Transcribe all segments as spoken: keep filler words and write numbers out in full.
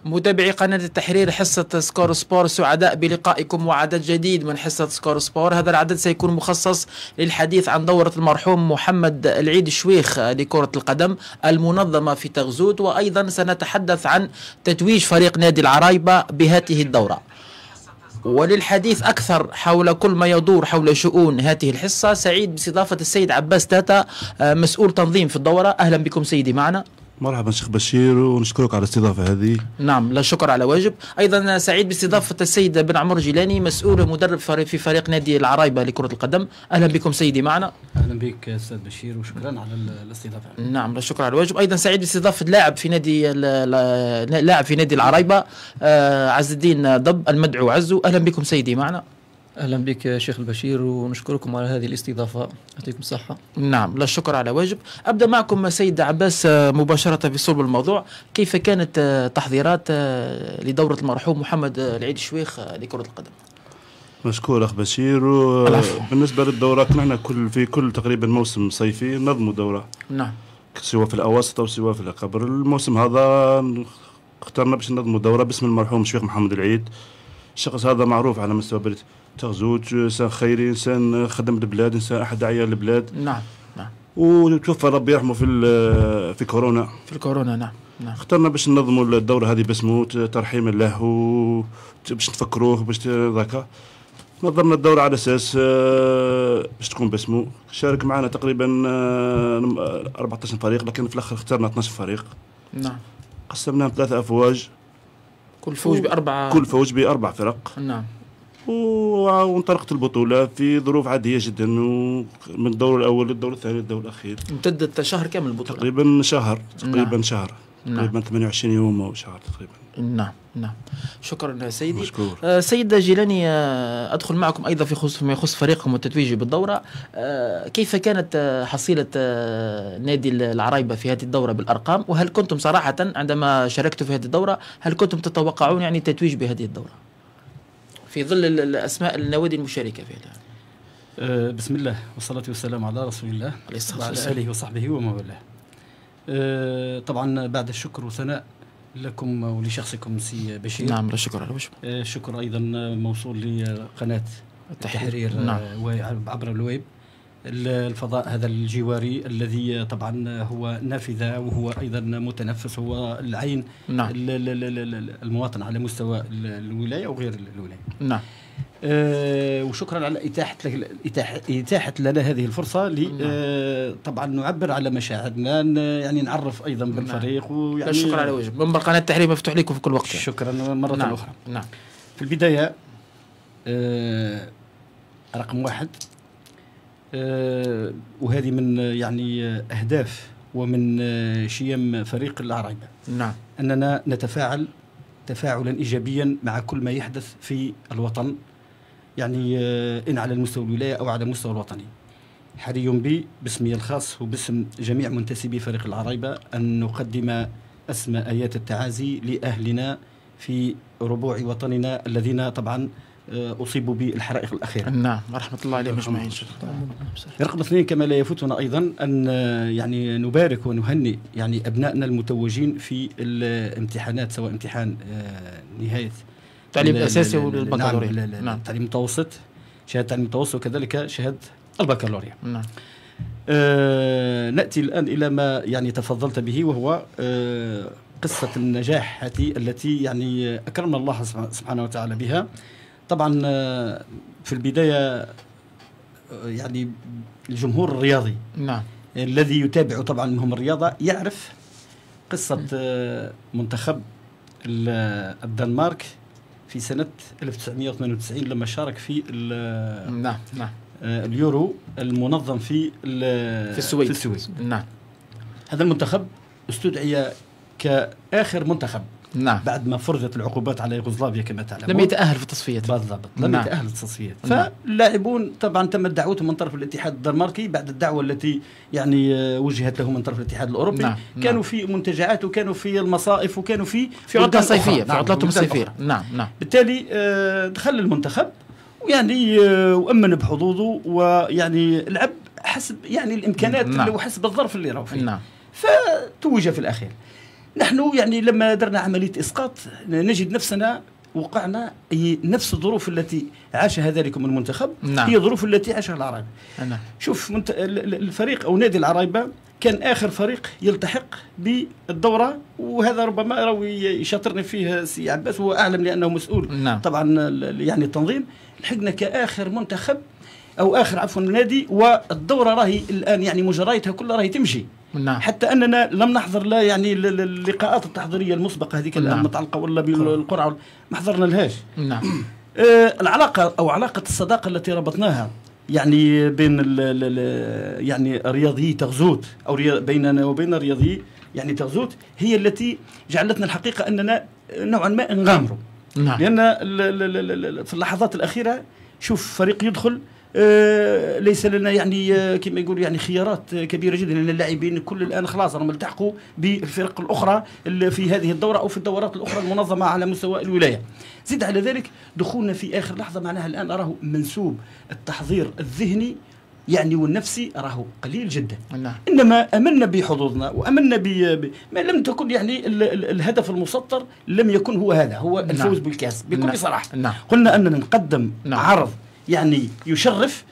متابعي قناة التحرير، حصة سكور سبور، سعداء بلقائكم وعدد جديد من حصة سكور سبور. هذا العدد سيكون مخصص للحديث عن دورة المرحوم محمد العيد شويخ لكرة القدم المنظمة في تغزوت، وأيضا سنتحدث عن تتويج فريق نادي العرايبة بهذه الدورة. وللحديث أكثر حول كل ما يدور حول شؤون هذه الحصة، سعيد باستضافة السيد عباس تاتا مسؤول تنظيم في الدورة. أهلا بكم سيدي معنا. مرحبا شيخ بشير، ونشكرك على الاستضافة هذه. نعم، لا شكر على واجب. أيضا سعيد باستضافة السيد بن عمر جيلاني مسؤول مدرب في فريق نادي العرايبة لكرة القدم. أهلا بكم سيدي معنا. أهلا بك أستاذ بشير، وشكرا على الاستضافة. نعم، لا شكر على واجب. أيضا سعيد باستضافة لاعب في نادي لاعب في نادي العرايبة عز الدين ضب المدعو عزو. أهلا بكم سيدي معنا. أهلا بك شيخ البشير، ونشكركم على هذه الاستضافة، يعطيكم الصحة. نعم، لا الشكر على واجب. أبدأ معكم سيد عباس مباشرة في صلب الموضوع. كيف كانت تحضيرات لدورة المرحوم محمد العيد شويخ لكرة القدم؟ مشكور أخ بشير. بالنسبة للدورة كنا كل في كل تقريبا موسم صيفي نظموا دورة، نعم، سواء في الأواسط أو سواء في الأكابر. الموسم هذا اخترنا باش نظموا دورة باسم المرحوم شويخ محمد العيد. الشخص هذا معروف على مستوى بلد تغزوت، انسان خيري، انسان خدم البلاد، انسان احد اعيان البلاد. نعم نعم. وتوفى ربي يرحمه في في كورونا. في الكورونا نعم نعم. اخترنا باش ننظموا الدوره هذه باسمه ترحيما له، وباش نفكروه باش ذاك. نظمنا الدوره على اساس باش تكون باسمه. شارك معنا تقريبا أربعة عشر فريق، لكن في الاخر اخترنا اثناش فريق. نعم. قسمناهم ثلاثه افواج، كل فوج باربعه كل فوج باربع فرق. نعم. وانطلقت البطولة في ظروف عادية جدا، من الدور الأول للدور الثاني للدور الأخير. امتدت شهر كامل البطولة؟ تقريبا شهر، تقريبا نعم. شهر، نعم. تقريبا ثمانية وعشرين يوم أو شهر تقريبا. نعم نعم. شكرا سيدي. مشكور. آه سيد جيلاني، آه أدخل معكم أيضا في خصوص ما يخص فريقكم والتتويج بالدورة. آه كيف كانت آه حصيلة آه نادي العرايبة في هذه الدورة بالأرقام؟ وهل كنتم صراحة عندما شاركتوا في هذه الدورة هل كنتم تتوقعون يعني التتويج بهذه الدورة في ظل الأسماء النوادي المشاركة فيها؟ أه بسم الله والصلاة والسلام على رسول الله وعلى آله وصحبه ومن والاه. أه طبعا بعد الشكر والثناء لكم ولشخصكم سي بشير. نعم، لا شكر على وجه. أه شكر أيضا موصول لقناة التحرير. نعم. عبر الويب، الفضاء هذا الجواري الذي طبعا هو نافذة وهو أيضا متنفس، هو العين. نعم. المواطن على مستوى الولاية وغير الولاية. نعم. أه وشكرا على إتاحة إتاحة إتاحة لنا هذه الفرصة ل أه طبعا نعبر على مشاعرنا، يعني نعرف أيضا بالفريق. ويعني شكرا على وجه. منبر قناة التحرير مفتوح لكم في كل وقت. شكرا مرة نعم. أخرى. نعم. في البداية أه رقم واحد، أه وهذه من يعني أهداف ومن أه شيم فريق العرايبة. نعم. أننا نتفاعل تفاعلا إيجابيا مع كل ما يحدث في الوطن، يعني أه إن على المستوى الولاية أو على المستوى الوطني. حري بي باسمي الخاص وباسم جميع منتسبي فريق العرايبة أن نقدم أسمى آيات التعازي لأهلنا في ربوع وطننا الذين طبعا أصيبوا بالحرائق الأخيرة. نعم، رحمة الله عليهم أجمعين. رقم اثنين، كما لا يفوتنا أيضا أن يعني نبارك ونهنئ يعني أبنائنا المتوجين في الامتحانات، سواء امتحان نهاية التعليم الأساسي والبكالوريا. نعم، نعم. التعليم المتوسط، شهادة التعليم المتوسط، وكذلك شهادة البكالوريا. نعم. آه نأتي الآن إلى ما يعني تفضلت به، وهو آه قصة النجاح التي يعني أكرمنا الله سبحانه وتعالى بها. طبعا في البداية يعني الجمهور الرياضي، نعم، الذي يتابع طبعا منهم الرياضة يعرف قصة منتخب الدنمارك في سنة ألف وتسعمئة وثمانية وتسعين لما شارك في نعم نعم اليورو المنظم في في السويد. في السويد. نعم. هذا المنتخب استدعي كآخر منتخب، نعم، بعد ما فرضت العقوبات على يوغوسلافيا كما تعلمون. لم يتأهل في التصفيات. بالضبط، لم نعم. يتأهل في التصفيات. فاللاعبون طبعا تمت دعوتهم من طرف الاتحاد الدنماركي بعد الدعوة التي يعني وجهت لهم من طرف الاتحاد الأوروبي. نعم. كانوا نعم. في منتجعات، وكانوا في المصائف، وكانوا في في عطلة صيفية، في نعم. عطلتهم الصيفية. نعم نعم. بالتالي دخل المنتخب ويعني وأمن بحظوظه، ويعني لعب حسب يعني الإمكانات. نعم. وحسب الظرف اللي راهو فيه. نعم. فتوج في الأخير. نحن يعني لما درنا عملية إسقاط نجد نفسنا وقعنا هي نفس الظروف التي عاشها ذلكم المنتخب. نعم. هي الظروف التي عاشها العرايبة. نعم. شوف منت... الفريق أو نادي العرايبة كان آخر فريق يلتحق بالدورة، وهذا ربما راهو يشاطرني فيه سي عباس، هو أعلم لأنه مسؤول. نعم. طبعا يعني التنظيم. لحقنا كآخر منتخب أو آخر عفوا نادي، والدورة راهي الآن يعني مجرياتها كلها راهي تمشي. نعم. حتى أننا لم نحضر لا يعني اللقاءات التحضيرية المسبقة هذيك. نعم. المتعلقة ولا بالقرعة ما حضرنا لهاش. نعم. آه العلاقة أو علاقة الصداقة التي ربطناها يعني بين ال ال يعني رياضيي تغزوت أو بيننا وبين رياضيي يعني تغزوت هي التي جعلتنا الحقيقة أننا نوعا ما نغامروا. نعم. لأن في اللحظات الأخيرة شوف فريق يدخل آه ليس لنا يعني آه كما يقول يعني خيارات آه كبيره جدا، لان اللاعبين كل الان خلاص راهم التحقوا بالفرق الاخرى اللي في هذه الدوره او في الدورات الاخرى المنظمه على مستوى الولايه. زيد على ذلك دخولنا في اخر لحظه معناها الان راهو منسوب التحضير الذهني يعني والنفسي راهو قليل جدا. نعم. انما امنا بحظوظنا وامنا ب ما لم تكن يعني ال ال الهدف المسطر لم يكن هو هذا هو الفوز. نعم. بالكاس بكل. نعم. صراحه. نعم. قلنا اننا نقدم. نعم. عرض يعني يشرف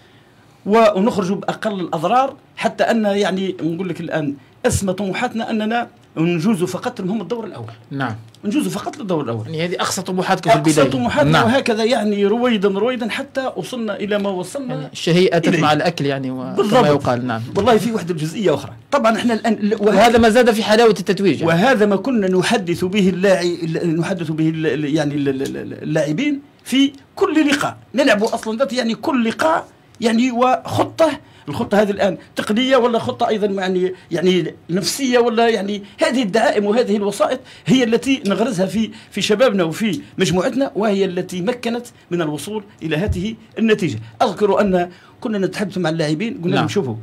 ونخرج بأقل الأضرار، حتى أن يعني نقول لك الآن أسمى طموحاتنا أننا نجوز فقط هم الدور الأول. نعم. نجوز فقط للدور الأول. يعني هذه أقصى طموحاتكم في البداية. أقصى طموحاتنا. نعم. وهكذا يعني رويدا رويدا حتى وصلنا إلى ما وصلنا. يعني الشهية أتت مع الأكل يعني كما يقال. نعم. والله في وحدة جزئية أخرى طبعا احنا الآن وهذا ما زاد في حلاوة التتويج. وهذا ما كنا نحدث به اللاعب نحدث به يعني اللاعبين في كل لقاء نلعب أصلا ذات يعني كل لقاء يعني وخطة. الخطة هذه الآن تقنية ولا خطة أيضا يعني يعني نفسية ولا يعني هذه الدعائم وهذه الوسائط هي التي نغرزها في في شبابنا وفي مجموعتنا، وهي التي مكنت من الوصول إلى هذه النتيجة. أذكر أن كنا نتحدث مع اللاعبين قلنا لهم شوفوا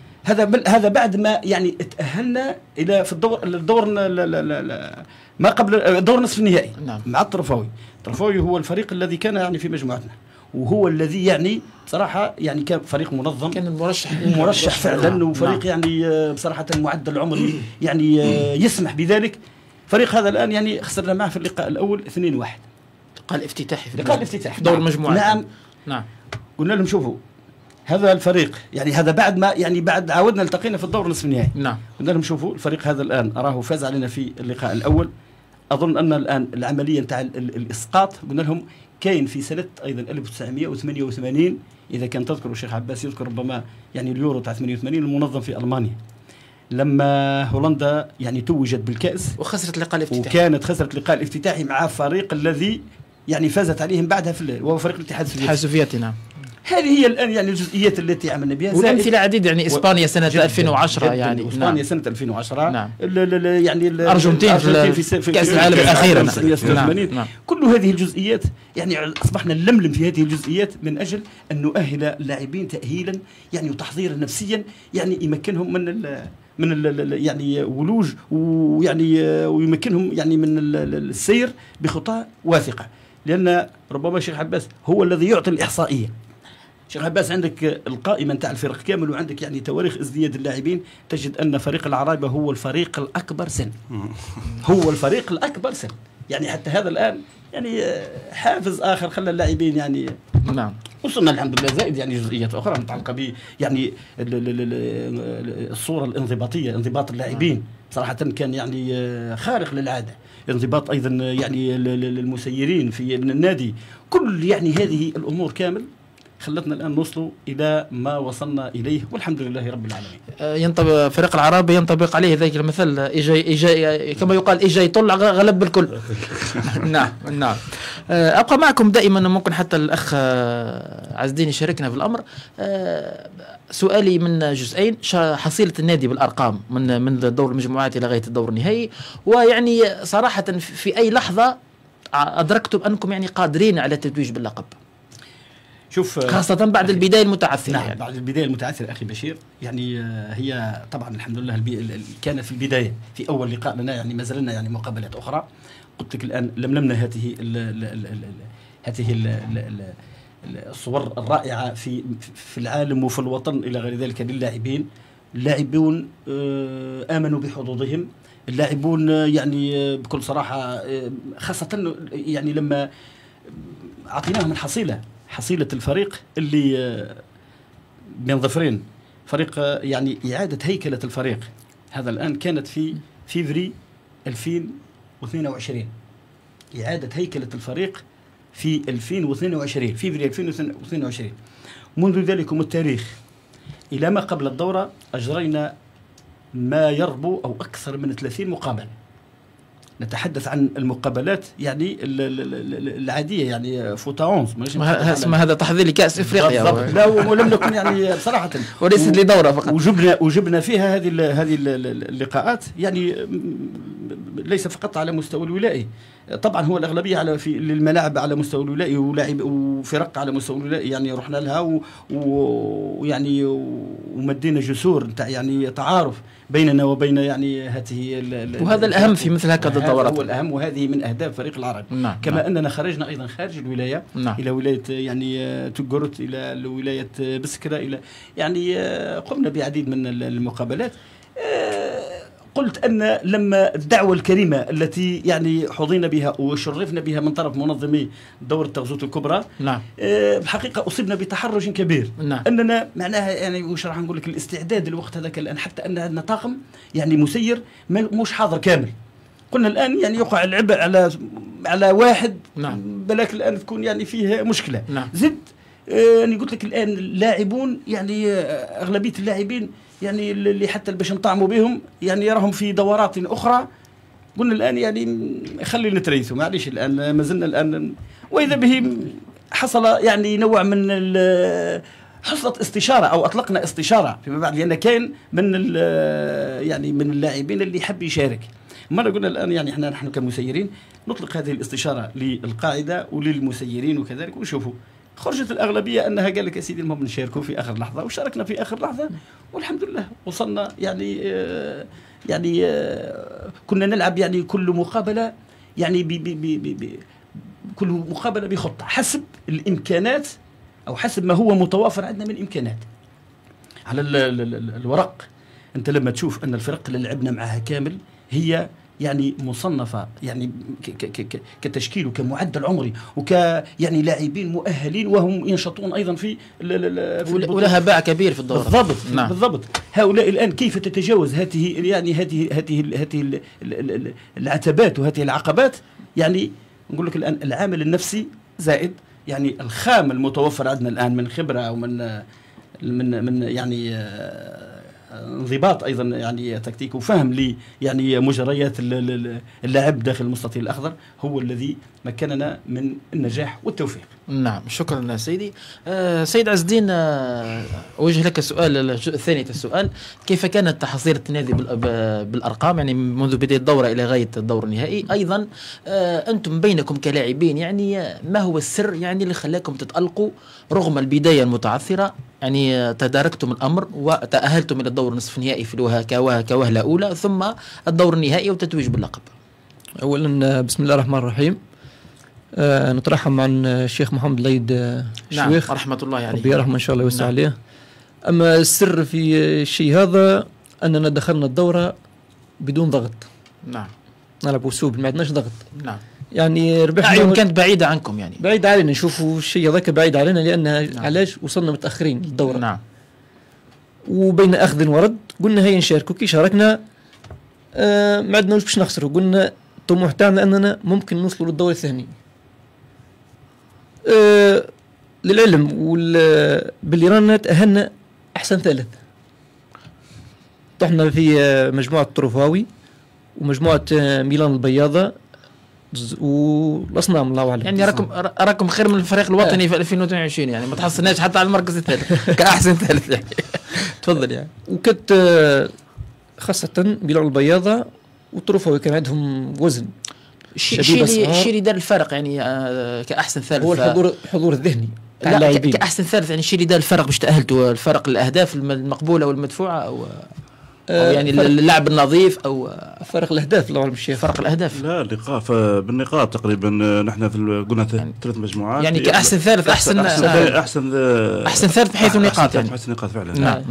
هذا هذا بعد ما يعني تأهلنا إلى في الدور الدور لا لا لا لا ما قبل الدور نصف النهائي. نعم. مع الطرفاوي. الطرفاوي هو الفريق الذي كان يعني في مجموعتنا، وهو الذي يعني بصراحة يعني كان فريق منظم، كان المرشح مرشح فعلا. نعم. وفريق يعني بصراحة المعدل العمري يعني يسمح بذلك. فريق هذا الآن يعني خسرنا معه في اللقاء الأول اثنين واحد. اللقاء الافتتاحي في اللقاء الافتتاحي في دور المجموعات. نعم. نعم. قلنا لهم شوفوا هذا الفريق يعني هذا بعد ما يعني بعد عاودنا التقينا في الدور نصف النهائي. نعم. قلنا لهم شوفوا الفريق هذا الآن أراه فاز علينا في اللقاء الأول. أظن أن الآن العملية نتاع الإسقاط قلنا لهم كاين في سنة أيضا ألف وتسعمائة وثمانية وثمانين إذا كان تذكروا الشيخ عباس يذكر ربما يعني اليورو تاع ثمانية وثمانين المنظم في ألمانيا لما هولندا يعني توجت بالكأس وخسرت اللقاء الافتتاحي، وكانت خسرت اللقاء الافتتاحي مع فريق الذي يعني فازت عليهم بعدها في وهو فريق الاتحاد السوفيتي. نعم. هذه هي الآن يعني الجزئيات التي عملنا بها. وأمثلة عديدة يعني إسبانيا سنة ألفين وعشرة جداً يعني. إسبانيا. نعم. سنة ألفين وعشرة. نعم. يعني الأرجنتين في, في, في كأس العالم الأخيرة. نعم. نعم. كل هذه الجزئيات يعني أصبحنا نلملم في هذه الجزئيات من أجل أن نؤهل اللاعبين تأهيلا يعني وتحضيرا نفسيا يعني يمكنهم من ال من ال يعني ولوج ويعني ويمكنهم يعني من السير بخطى واثقة، لأن ربما الشيخ عباس هو الذي يعطي الإحصائية. شيخ عباس عندك القائمة نتاع الفرق كامل وعندك يعني تواريخ ازدياد اللاعبين، تجد أن فريق العرايبة هو الفريق الأكبر سن. هو الفريق الأكبر سن، يعني حتى هذا الآن يعني حافز آخر خلى اللاعبين يعني. نعم. وصلنا الحمد لله زائد يعني جزئيات أخرى متعلقة ب يعني الصورة الانضباطية، انضباط اللاعبين صراحة كان يعني خارق للعادة. انضباط أيضا يعني المسيرين في النادي، كل يعني هذه الأمور كامل خلتنا الآن نوصلوا إلى ما وصلنا إليه والحمد لله رب العالمين. ينطبق فريق العربي ينطبق عليه ذلك المثل إجاي إجاي كما يقال إجاي يطلع غلب بالكل. نعم نعم. أبقى معكم دائما، ممكن حتى الأخ عز الدين يشاركنا في الأمر. سؤالي من جزئين: حصيلة النادي بالأرقام من من الدور المجموعات إلى غاية الدور النهائي، ويعني صراحة في أي لحظة أدركتم أنكم يعني قادرين على التتويج باللقب؟ شوف خاصة بعد البداية المتعثرة. نعم يعني. بعد البداية المتعثرة أخي بشير، يعني هي طبعا الحمد لله كانت في البداية في أول لقاء لنا يعني ما زلنا يعني مقابلات أخرى. قلت لك الآن لملمنا هذه ال ال ال ال هذه ال ال الصور الرائعة في في العالم وفي الوطن إلى غير ذلك للاعبين. اللاعبون آمنوا بحظوظهم، اللاعبون يعني بكل صراحة خاصة يعني لما أعطيناهم الحصيلة، حصيلة الفريق اللي بين ظفرين، فريق يعني إعادة هيكلة الفريق هذا الآن كانت في فيفري ألفين واثنين وعشرين، إعادة هيكلة الفريق في ألفين واثنين وعشرين، فيفري ألفين واثنين وعشرين. منذ ذلكم التاريخ إلى ما قبل الدورة أجرينا ما يربو أو أكثر من ثلاثين مقابلة. نتحدث عن المقابلات يعني العادية، يعني فوتا أونز، ما هذا تحضير لكأس إفريقيا لا، ولم نكن يعني بصراحة وليست لدورة فقط، وجبنا وجبنا فيها هذه هذه اللقاءات يعني ليس فقط على مستوى الولائي، طبعا هو الأغلبية على في الملاعب على مستوى الولائي ولاعب وفرق على مستوى الولائي، يعني رحنا لها ويعني ومدينا جسور نتاع يعني تعارف بيننا وبين يعني هذه، وهذا الأهم في مثل هكذا الدورات، هو الأهم، وهذه من أهداف فريق العرب. نعم. كما نعم. أننا خرجنا أيضا خارج الولاية. نعم. إلى ولاية يعني تقرت، إلى ولاية بسكرة، إلى يعني قمنا بعديد من المقابلات. قلت أن لما الدعوة الكريمة التي يعني حظينا بها وشرفنا بها من طرف منظمي دورة تغزوت الكبرى، نعم، بحقيقة أصبنا بتحرج كبير. نعم. أننا معناها يعني وش راح نقول لك، الاستعداد الوقت هذاك الآن حتى أن عندنا طاقم يعني مسير مش حاضر كامل. قلنا الآن يعني يقع العبء على على واحد. نعم. بلاك الآن تكون يعني فيه مشكلة. نعم. زد يعني قلت لك الآن اللاعبون يعني أغلبية اللاعبين يعني اللي حتى باش نطعموا بهم يعني راهم في دورات أخرى. قلنا الآن يعني خلي نتريثوا معليش، الآن ما زلنا الآن، وإذا به حصل يعني نوع من حصلت استشارة أو أطلقنا استشارة فيما بعد، لأن كان من يعني من اللاعبين اللي يحب يشارك. مرة قلنا الآن يعني احنا نحن كمسيرين نطلق هذه الاستشارة للقاعدة وللمسيرين وكذلك، ونشوفوا. خرجت الأغلبية أنها قال لك يا سيدي المهم نشاركوا في آخر لحظة، وشاركنا في آخر لحظة والحمد لله وصلنا. يعني آه يعني آه كنا نلعب يعني كل مقابلة يعني بي بي بي بي بي كل مقابلة بخطة حسب الإمكانات أو حسب ما هو متوافر عندنا من إمكانات. على ال ال ال الورق أنت لما تشوف أن الفرق اللي لعبنا معها كامل هي يعني مصنفة يعني كتشكيل وكمعدل عمري وك يعني لاعبين مؤهلين وهم ينشطون أيضا في, في ولها باع كبير في الدورة. بالضبط. نعم. بالضبط. هؤلاء الآن كيف تتجاوز هذه يعني هذه هذه هذه العتبات وهذه العقبات؟ يعني نقول لك الآن العامل النفسي زائد يعني الخام المتوفر عندنا الآن من خبرة أو من من من يعني انضباط ايضا يعني تكتيك وفهم لي يعني مجريات اللعب داخل المستطيل الاخضر هو الذي مكننا من النجاح والتوفيق. نعم، شكرا سيدي. آه سيد عز الدين، آه اوجه لك سؤال، الجزء الثاني السؤال، كيف كانت تحصيلة النادي بالارقام يعني منذ بداية الدورة الى غاية الدور النهائي؟ ايضا آه انتم بينكم كلاعبين يعني ما هو السر يعني اللي خلاكم تتألقوا رغم البداية المتعثرة؟ يعني تداركتم الامر وتأهلتم الى الدور نصف النهائي في الوهله كوهله اولى ثم الدور النهائي وتتويج باللقب. اولا بسم الله الرحمن الرحيم، آه نترحم عن الشيخ محمد العيد الشويخ. نعم، رحمة الله عليه، ربي يرحمه إن شاء الله ويوسع نعم. عليه. أما السر في الشيء هذا أننا دخلنا الدورة بدون ضغط. نعم، نلعب وسوب ما عندناش ضغط. نعم، يعني ربحنا أعين كانت بعيدة عنكم، يعني بعيدة علينا، نشوفوا الشيء هذاك بعيد علينا لأن نعم. علاش وصلنا متأخرين للدورة. نعم. وبين أخذ ورد قلنا هيا نشاركوا، كي شاركنا آه ما عندناش باش نخسروا، قلنا الطموح تاعنا أننا ممكن نوصلوا للدور الثاني. آه للعلم باللي رانا تأهلنا أحسن ثالث، طحنا في مجموعة طروفاوي ومجموعة ميلان البياضة والأصنام الله أعلم. يعني راكم راكم خير من الفريق الوطني آه. في ألفين واثنين وعشرين، يعني ما تحصلناش حتى على المركز الثالث كأحسن ثالث يعني. تفضل. يعني وكانت خاصة ميلان البياضة وطروفاوي كان عندهم وزن. الشيء اللي دار الفرق يعني آه كأحسن ثالث هو الحضور الحضور الذهني تاع اللاعبين. كأحسن ثالث يعني الشيء اللي دار الفرق باش تأهلتوا الفرق الأهداف المقبولة والمدفوعة أو أو يعني اللعب النظيف او فرق الاهداف. الله اعلم الشيء فرق الاهداف. لا اللقاء بالنقاط تقريبا نحن في قلنا ثلاث مجموعات يعني كاحسن ثالث احسن احسن احسن, أحسن ثالث بحيث النقاط يعني احسن نقاط فعلا. نعم نعم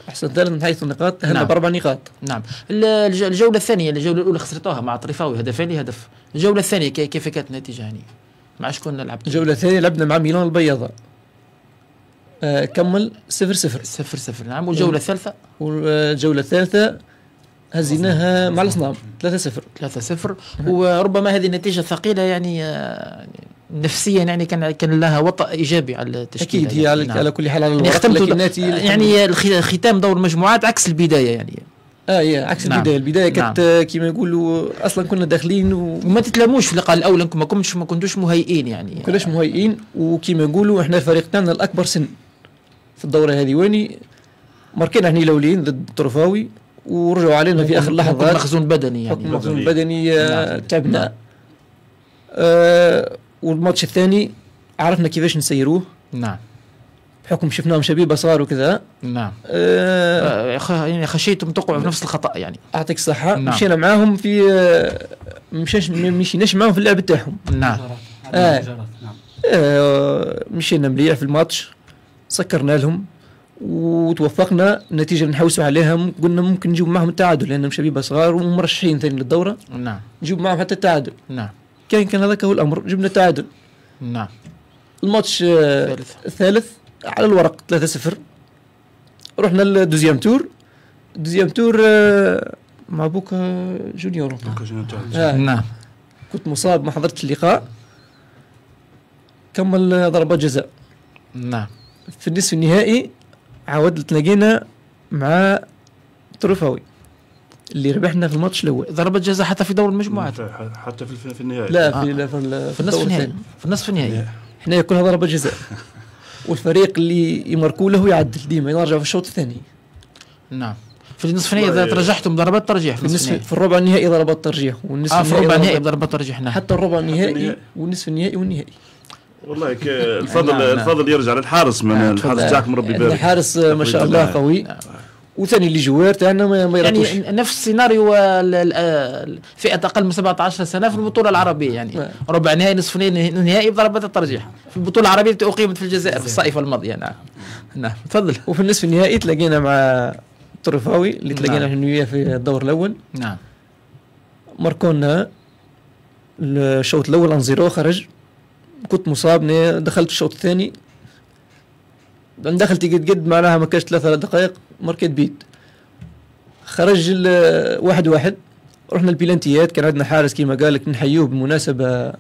احسن ثالث من حيث النقاط، تأهلنا نعم. باربع نقاط. نعم. الج- الجوله الثانيه، الجوله الاولى خسرتوها مع طريفاوي هدفين لهدف. الجوله الثانيه كي- كيف كانت النتيجه يعني؟ مع شكون لعبت؟ الجولة الثانية لعبنا مع ميلان البيضاء، آه كمل صفر صفر. صفر صفر. نعم. والجوله الثالثه والجولة الثالثة هزيناها مع الأصنام ثلاثة صفر. ثلاثة صفر. وربما هذه النتيجه ثقيله يعني آه، نفسيا يعني كان كان لها وطأ ايجابي على التشكيله. أكيد هي على, نعم. على كل حال على يعني الورق، ختمتوا لكن ناتي يعني الخ- ختام دور المجموعات عكس البدايه يعني. اه هي عكس نعم. البداية. البداية كانت نعم. آه، كما يقولوا أصلا كنا داخلين و وما تتلاموش في اللقاء الاول، انكم ما كنتوش ما كنتوش مهيئين يعني. كلاش مهيئين، وكما يقولوا احنا الفريق تاعنا الأكبر سن في الدورة هذه، واني ماركينا احنا الاولين ضد الطرفاوي ورجعوا علينا في اخر لحظات لحظات مخزون بدني يعني. حكم المخزون بدني. البدني. آه، نعم. تعبنا. نعم. آه والماتش الثاني عرفنا كيفاش نسيروه، نعم. بحكم شفناهم شبيبه صار وكذا. نعم. آه آه، خ- يعني خشيتم تقعوا في نفس الخطأ يعني. اعطيك الصحه. نعم. مشينا معاهم في آه مشاش مشيناش معاهم في اللعب تاعهم. نعم. آه. نعم. آه مشينا مليح في الماتش، سكرنا لهم وتوفقنا. النتيجه اللي نحوسوا عليها قلنا ممكن نجيب معهم التعادل، لانهم شبيبه صغار ومرشحين ثاني للدوره، نعم. نجيب معهم حتى التعادل. نعم. كان كان هذاك هو الامر، جبنا التعادل. نعم. الماتش آه الثالث. الثالث على الورق ثلاثة صفر. رحنا للدوزيام تور. دوزيام تور آه مع بوكا جونيور. آه. نعم. كنت مصاب ما حضرتش اللقاء. كمل آه، ضربات جزاء. نعم. في النصف النهائي عاود تلاقينا مع طرفاوي اللي ربحنا في الماتش الاول. ضربة جزاء حتى في دور المجموعات. حتى في في النهايه. لا آه. في لا في, ال- في النصف الدور النهائي. الثاني. في النصف النهائي. احنا كلها ضربة جزاء والفريق اللي يماركوا له يعدل ديما يرجع في الشوط الثاني. نعم. في النصف النهائي اذا ترجحتم ضربات ترجيح في في النصف النصف النهائي. في الربع النهائي ضربات ترجيح، والنصف اه في الربع النهائي ضربات- بضربات ترجيح. نعم. حتى الربع النهائي النهائي. والنصف النهائي والنهائي. والله ك- الفضل نعم، نعم. الفضل يرجع للحارس من نعم، الحارس تفضل. تاعكم ربي عندنا يبارك. حارس آه، ما شاء الله نعم. قوي، وثاني اللي جوار تاعنا ما ما يركوش. يعني نفس سيناريو ال- ال- ال- فئة أقل من سبعة عشر سنة في البطولة العربية يعني. نعم. ربع نهائي، نصف نهائي، نهائي بضربات الترجيح في البطولة العربية التي أقيمت في الجزائر في الصيف الماضي. نعم. نعم. تفضل. وفي النصف النهائي تلاقينا مع الطرفاوي اللي تلاقينا نعم. احنا وياه في الدور الاول. نعم. ماركونا الشوط الاول انزيرو خرج. كنت مصاب، نا- دخلت الشوط الثاني، دخلت قد قد معناها ما كاش ثلاثة دقائق ماركيت بيت. خرج ال- واحد واحد. رحنا البيلانتيات، كان عندنا حارس كيما قال لك نحيوه بالمناسبة،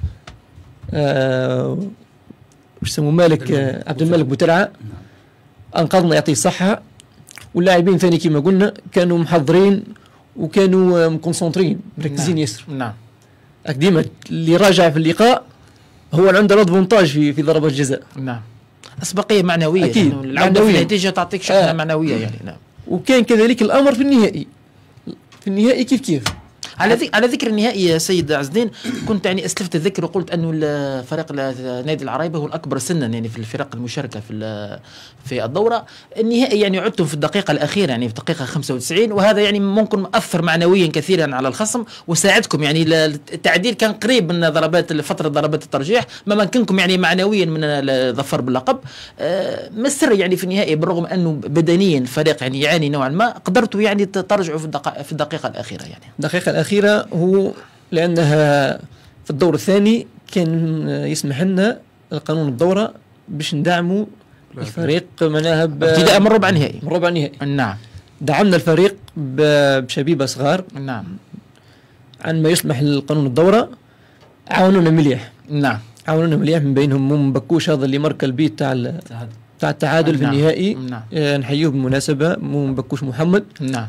آه وش يسموه مالك آه عبد الملك بوترعة، انقذنا يعطيه الصحة. واللاعبين ثاني كيما قلنا كانوا محضرين وكانوا آه، مكونسونترين مركزين نعم. ياسر. نعم. ديما اللي راجع في اللقاء هو اللي عنده الادفونتاج في في ضربات الجزاء. نعم. أسبقية معنوية. أكيد. يعني العودة في معنوية. النتيجة تعطيك شحنة آه. معنوية يعني. نعم. وكان كذلك الامر في النهائي. في النهائي كيف كيف. على ذك... على ذكر النهائي يا سيد عز الدين، كنت يعني اسلفت الذكر وقلت انه الفريق النادي العرايبه هو الاكبر سنا يعني في الفرق المشاركه في ال- في الدوره. النهائي يعني عدتم في الدقيقه الاخيره يعني في الدقيقه خمسة وتسعين، وهذا يعني ممكن اثر معنويا كثيرا على الخصم وساعدكم يعني ل- التعديل كان قريب من ضربات فتره ضربات الترجيح، ما مكنكم يعني معنويا من الظفر باللقب. آه، ما السر يعني في النهائي بالرغم انه بدنيا الفريق يعني يعاني نوعا ما، قدرتوا يعني ترجعوا في الدقائق في الدقيقه الاخيره يعني؟ الدقيقة الأخيرة هو لأنها في الدور الثاني كان يسمح لنا القانون الدورة باش ندعموا الفريق معناها ب- ابتداء من ربع نهائي. من ربع نهائي. نعم. دعمنا الفريق ب- بشبيبة صغار نعم. عن ما يسمح القانون الدورة. عاونونا مليح، نعم. عاونونا مليح، من بينهم مو مبكوش هذا اللي مارك البيت تاع ال- تاع التعادل في نعم. النهائي. نعم. آه، نحيوه بالمناسبة، مو مبكوش محمد. نعم.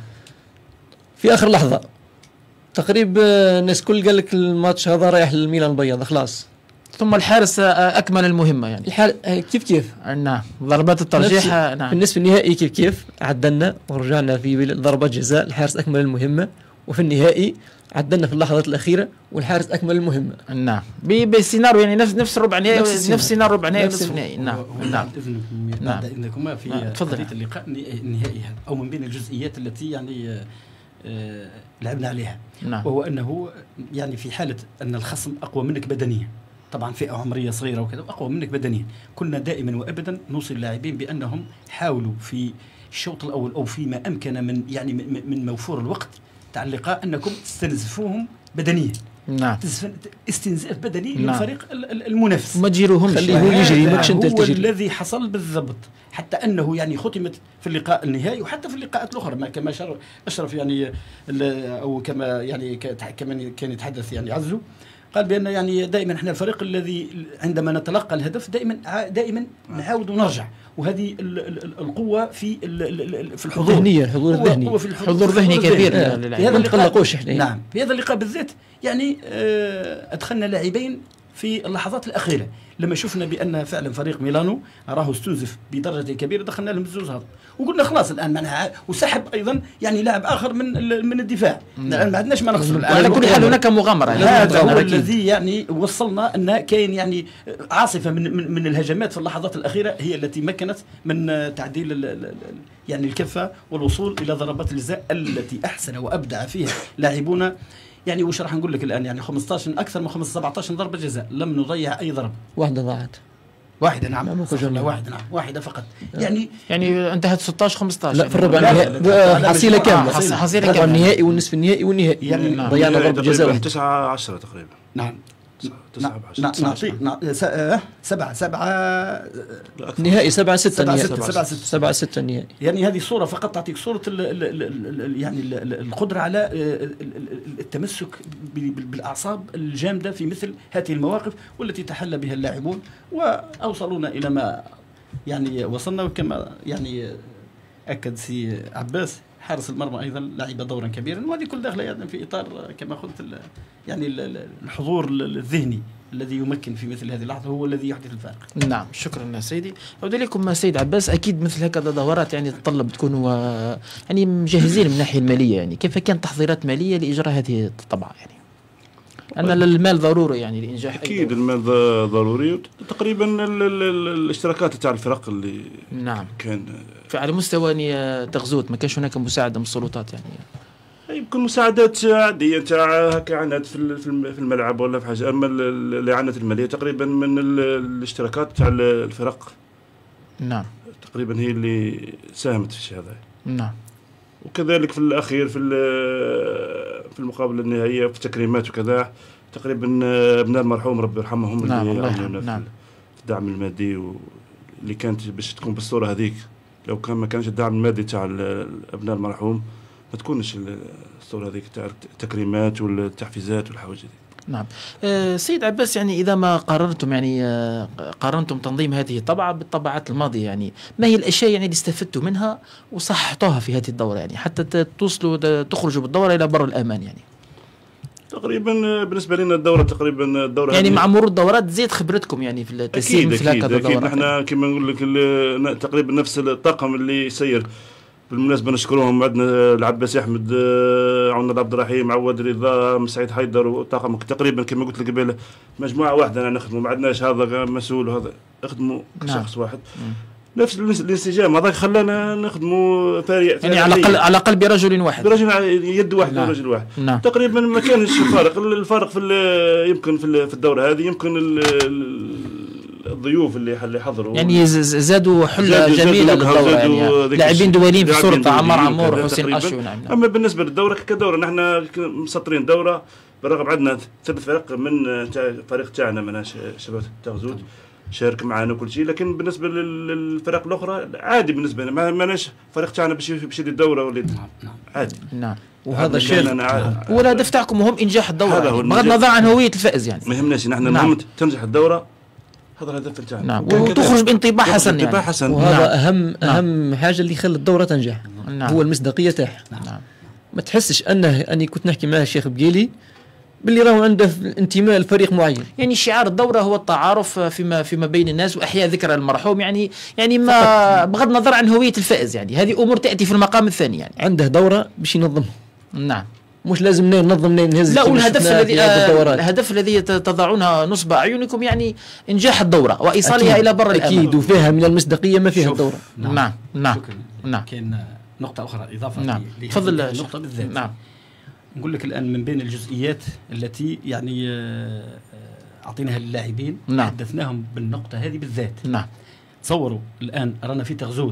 في آخر لحظة تقريبا الناس كل قال لك الماتش هذا رايح للميلان البيض خلاص. ثم الحارس آه، اكمل المهمه يعني. الحال آه، كيف كيف نعم. ضربات الترجيح. نفس- آه، في نعم. النصف النهائي كيف كيف عدلنا ورجعنا في ضربات جزاء، الحارس اكمل المهمه. وفي النهائي عدلنا في اللحظات الاخيره والحارس اكمل المهمه. نعم. ب- بسيناريو يعني نفس نفس ربع نهائي، نفس نفس السيناريو. سيناريو ربع نهائي نفس ونصف نهائي. نعم. نعم. نعم اذنكم نعم. بعد اذنكم في نعم، تفضل. قضيه اللقاء النهائي النهائي هذا او من بين الجزئيات التي يعني آه، آه، لعبنا عليها، نعم. وهو انه يعني في حاله ان الخصم اقوى منك بدنيا، طبعا فئه عمريه صغيره وكذا، اقوى منك بدنيا، كنا دائما وابدا نوصي اللاعبين بانهم حاولوا في الشوط الاول او فيما امكن من يعني من, من موفور الوقت تاع اللقاء انكم تستنزفوهم بدنيا. نعم. استنزاف بدني نعم. للفريق المنافس. ما تجيروهمش، خليه هو يجري، ما هو انت تجري. الذي حصل بالضبط، حتى انه يعني ختمت في اللقاء النهائي وحتى في اللقاءات الاخرى، ما كما اشرف يعني او كما يعني كما كان يتحدث يعني عزو، قال بان يعني دائما احنا الفريق الذي عندما نتلقى الهدف دائما دائما نعاود ونرجع، وهذه القوه في في الحضور الذهنيه، الحضور الذهني، حضور ذهني كبير. ما نتقلقوش احنا. نعم، في هذا اللقاء بالذات يعني ادخلنا لاعبين في اللحظات الاخيره لما شفنا بان فعلا فريق ميلانو راه استنزف بدرجه كبيره، دخلنا لهم الزوز هذا وقلنا خلاص الان معناها، وسحب ايضا يعني لاعب اخر من من الدفاع. الان ما عندناش ما نخسر. على كل حال هناك مغامره. هذا هو الذي يعني وصلنا ان كاين يعني عاصفه من من, من الهجمات في اللحظات الاخيره هي التي مكنت من تعديل يعني الكفه والوصول الى ضربات الجزاء التي احسن وابدع فيها لاعبونا. يعني وش راح نقول لك الان، يعني خمسطاش اكثر من خمسة سبعطاش ضربه جزاء لم نضيع اي ضربه. واحده ضاعت. واحده نعم. واحده نعم واحده فقط. يعني يعني انتهت ستطاش خمسطاش. لا في الربع النهائي حصيله كامله. حصيله كامله. النهائي والنصف النهائي والنهائي. يعني ضيعنا ضربه جزاء واحده. تسعة عشرة تقريبا. نعم. نعطي سبعة سبعة نهائي سبعة ستة سبعة نهائي ستة سبعة ستة سبعة ستة النهائي. يعني هذه صورة فقط تعطيك صورة ال ال ال يعني ال القدرة على التمسك بالأعصاب الجامدة في مثل هذه المواقف والتي تحلى بها اللاعبون وأوصلونا إلى ما يعني وصلنا. وكما يعني أكد سي عباس حارس المرمى ايضا لعب دورا كبيرا، وهذه كل داخله يعني في اطار كما قلت يعني الحضور الذهني الذي يمكن في مثل هذه اللحظه هو الذي يحدث الفارق. نعم شكرا سيدي. أعود إليكم سيد عباس، اكيد مثل هكذا دورات يعني تتطلب تكونوا يعني مجهزين من الناحيه الماليه، يعني كيف كانت تحضيرات ماليه لاجراء هذه الطبعه؟ يعني ان المال ضروري يعني لانجاح. اكيد المال ضروري. تقريبا الاشتراكات تاع الفرق اللي نعم كان على مستوى تغزوت ما كانش هناك مساعده من السلطات يعني. يمكن مساعدات عاديه تاع هكا عنات في في الملعب ولا في حاجه، اما الاعانات الماليه تقريبا من الاشتراكات تاع الفرق. نعم تقريبا هي اللي ساهمت في الشيء هذا. نعم. وكذلك في الاخير في في المقابله النهائيه في التكريمات وكذا تقريبا ابناء المرحوم ربي يرحمهم نعم اللي عاونونا في نعم. الدعم المادي واللي كانت باش تكون بالصوره هذيك. لو كان ما كانش الدعم المادي تاع ابناء المرحوم ما تكونش الصوره هذيك تاع التكريمات والتحفيزات والحوايج هذه. نعم. أه سيد عباس، يعني إذا ما قارنتم يعني أه قارنتم تنظيم هذه الطبعة بالطبعات الماضية، يعني ما هي الأشياء يعني اللي استفدتوا منها وصححتوها في هذه الدورة يعني حتى توصلوا تخرجوا بالدورة إلى بر الأمان؟ يعني تقريبا بالنسبة لنا الدورة تقريبا الدورة يعني مع مرور الدورات تزيد خبرتكم يعني في التسيير مثل هكذا الدورات. أكيد نحن كما نقول لك تقريبا نفس الطاقم اللي يسير. بالمناسبة نشكرهم، عندنا العباس أحمد، عندنا عبد الرحيم، عواد رضا، سعيد حيدر وطاقم تقريبا كما قلت لك قبل مجموعة واحدة نخدموا، ما عندناش هذا مسؤول وهذا يخدموا شخص واحد. مم. نفس الانسجام هذاك خلانا نخدموا فريق يعني على الاقل على الاقل برجل واحد، برجل يد واحد ورجل واحد. نعم. تقريبا ما كانش فارق. الفارق في يمكن في الدورة هذه يمكن الضيوف اللي اللي حضروا يعني زادوا حله جميله للدوره، يعني لاعبين دوليين في صوره عمار عمور وحسين اشو. نعم. اما بالنسبه للدوره كدوره نحن مسطرين دوره بالرغم عندنا ثلاث فرق من الفريق تاعنا من شباب تغزوت شارك معنا وكل شيء، لكن بالنسبه للفرق الاخرى عادي بالنسبه لنا، ما ماناش فريق تاعنا باش باش يدير الدوره ولا عادي. نعم. وهذا الشيء هو الهدف تاعكم مهم انجاح الدوره يعني. بغض النظر عن هويه الفائز يعني ما يهمناش نحن. نعم. المهم تنجح الدوره، هذا الهدف تاعنا. نعم. وتخرج بانطباع حسن يعني. حسن. وهذا نعم. اهم اهم نعم. حاجه اللي يخلي الدوره تنجح. نعم. هو المصداقيه تاعها. نعم. ما تحسش انه اني كنت نحكي مع الشيخ بقيلي باللي راهو عنده انتماء لفريق معين. يعني شعار الدوره هو التعارف فيما فيما بين الناس واحياء ذكرى المرحوم، يعني يعني ما بغض النظر عن هويه الفائز، يعني هذه امور تاتي في المقام الثاني. يعني عنده دوره باش ينظمها. نعم. مش لازم ننظم نهز. لا، والهدف الذي آه الهدف الذي تضعونه نصب اعينكم يعني انجاح الدوره وايصالها الى بر الأمان. اكيد، وفيها من المصداقيه ما فيها الدوره. نعم نعم نعم, نعم. كاين نقطه اخرى اضافه. نعم. تفضل. النقطه بالذات. نعم. نقول لك الان من بين الجزئيات التي يعني اعطيناها للاعبين. نعم. حدثناهم بالنقطه هذه بالذات. نعم. تصوروا الان رانا في تغزوت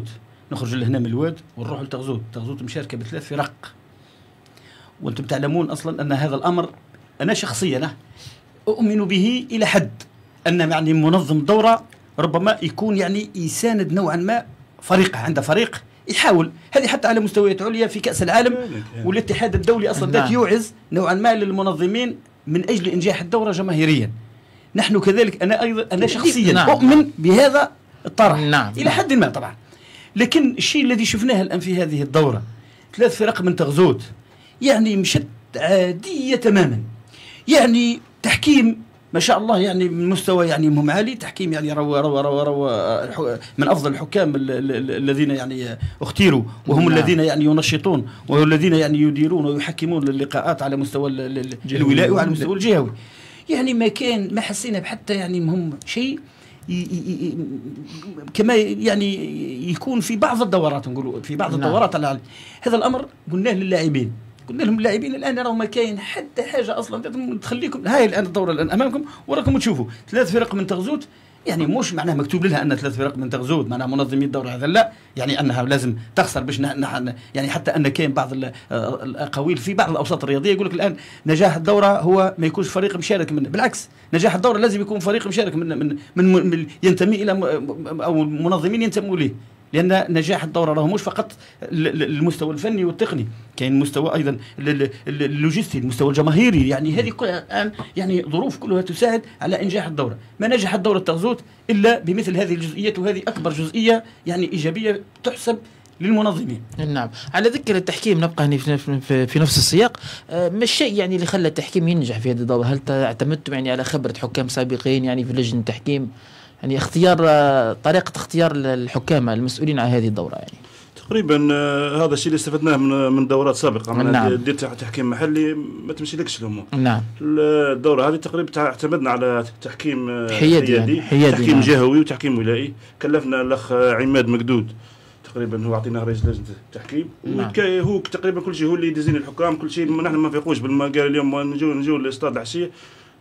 نخرج لهنا من الواد ونروح لتغزوت. تغزوت مشاركه بثلاث فرق، وانتم تعلمون اصلا ان هذا الامر انا شخصيا اؤمن به الى حد ان يعني منظم الدوره ربما يكون يعني يساند نوعا ما فريقه، عنده فريق يحاول. هذه حتى على مستويات عليا في كأس العالم، والاتحاد الدولي أصلا ذات يوعز نوعا ما للمنظمين من أجل إنجاح الدورة جماهيريا. نحن كذلك، أنا أيضا أنا شخصيا نعم. أؤمن بهذا الطرح نعم. إلى حد ما طبعا. لكن الشيء الذي شفناه الآن في هذه الدورة، ثلاث فرق من تغزوت يعني مشت عادية تماما، يعني تحكيم ما شاء الله يعني من مستوى يعني مهم عالي، تحكيم يعني روى روى روى روى من افضل الحكام الذين يعني اختيروا، وهم نعم. الذين يعني ينشطون وهم الذين يعني يديرون ويحكمون اللقاءات على مستوى الولائي وعلى المستوى الجهوي. يعني ما كان ما حسينا بحتى يعني مهم شيء كما يعني يكون في بعض الدورات، نقولوا في بعض نعم. الدورات على هذا الامر قلناه للاعبين، قلنا لهم اللاعبين الان راهو ما كاين حتى حاجه اصلا تخليكم. هاي الان الدوره الان امامكم وراكم تشوفوا ثلاث فرق من تغزوت، يعني مش معناه مكتوب لها ان ثلاث فرق من تغزوت معناها منظمي الدوره، هذا لا، يعني انها لازم تخسر باش نحن يعني حتى ان كاين بعض الاقاويل في بعض الاوساط الرياضيه يقول لك الان نجاح الدوره هو ما يكونش فريق مشارك من، بالعكس نجاح الدوره لازم يكون فريق مشارك من من, من, من ينتمي الى او منظمين ينتموا اليه، لأن نجاح الدورة راه مش فقط المستوى الفني والتقني، كاين مستوى أيضا اللوجستي، المستوى الجماهيري، يعني هذه الآن يعني ظروف كلها تساعد على إنجاح الدورة. ما نجح الدورة تغزوت إلا بمثل هذه الجزئيات، وهذه أكبر جزئية يعني إيجابية تحسب للمنظمين. نعم. على ذكر التحكيم نبقى هنا في, في نفس السياق، ما الشيء يعني اللي خلى التحكيم ينجح في هذه الدورة؟ هل اعتمدتم يعني على خبرة حكام سابقين يعني في لجنة التحكيم، يعني اختيار طريقة اختيار الحكام المسؤولين عن هذه الدورة؟ يعني تقريبا هذا الشيء اللي استفدناه من من دورات سابقة. من نعم. ديت تحكيم محلي ما تمشي لكش الأمور. نعم. الدورة هذه تقريبا اعتمدنا على تحكيم حيادي, يعني. حيادي تحكيم نعم. جهوي وتحكيم ولائي. كلفنا الأخ عماد مقدود تقريبا، هو عطينا رئيس لجنة التحكيم. نعم. هو تقريبا كل شيء هو اللي يدزين الحكام، كل شيء نحن ما فيقوش بالما قال اليوم نجوا نجوا الاستاد العشية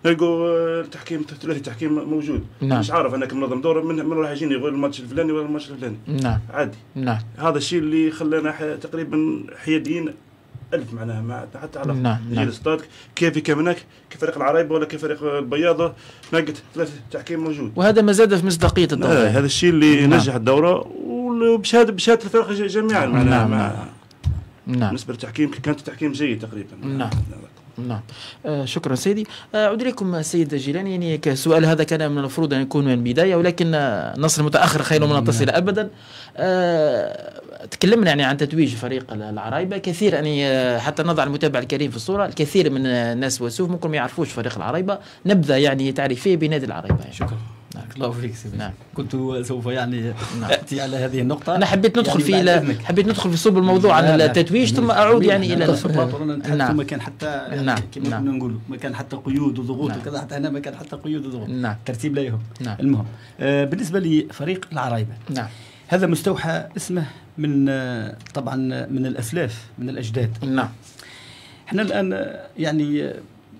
نلقوا التحكيم ثلاثي تحكيم موجود. نعم. مش عارف انا كمنظم دوره من من راح يجيني غير الماتش الفلاني ولا الماتش الفلاني. نعم. عادي. نعم. هذا الشيء اللي خلانا تقريبا حياديين ألف معناها، ما حتى على نعم. نجي الاستاد كيف كمنك كفريق العرايبه ولا كفريق البياضه نلقت ثلاث تحكيم موجود، وهذا ما زاد في مصداقيه الدوره. آه هذا الشيء اللي نعم. نجح الدوره وبشهاده بشهاده الفرق جميعا معناها. نعم. مع... نعم. بالنسبه للتحكيم كانت التحكيم جيد تقريبا. نعم. نعم. آه شكرا سيدي. أعود آه إليكم سيد جيلاني، يعني كسؤال هذا كان من المفروض أن يكون من البداية، ولكن آه نصر متأخر خير من أن تصل أبدا. آه تكلمنا يعني عن تتويج فريق العرايبة كثير، يعني آه حتى نضع المتابع الكريم في الصورة. الكثير من الناس وسوف ممكن ما يعرفوش فريق العرايبة، نبذة يعني تعريفية بنادي العرايبة. يعني. شكرا. بارك الله فيك سيدي. نعم. كنت سوف يعني نعم. اتي على هذه النقطه. انا حبيت ندخل يعني في حبيت ندخل في صلب الموضوع عن التتويج، ثم اعود يعني الى نعم. ما كان حتى يعني نعم. كما كنا نقولوا ما كان حتى قيود وضغوط نعم. وكذا، حتى هنا ما كان حتى قيود وضغوط. نعم. ترتيب لا يهم. نعم. المهم آه بالنسبه لفريق العرايبه، نعم. هذا مستوحى اسمه من آه طبعا من الاسلاف، من الاجداد. نعم. احنا الان يعني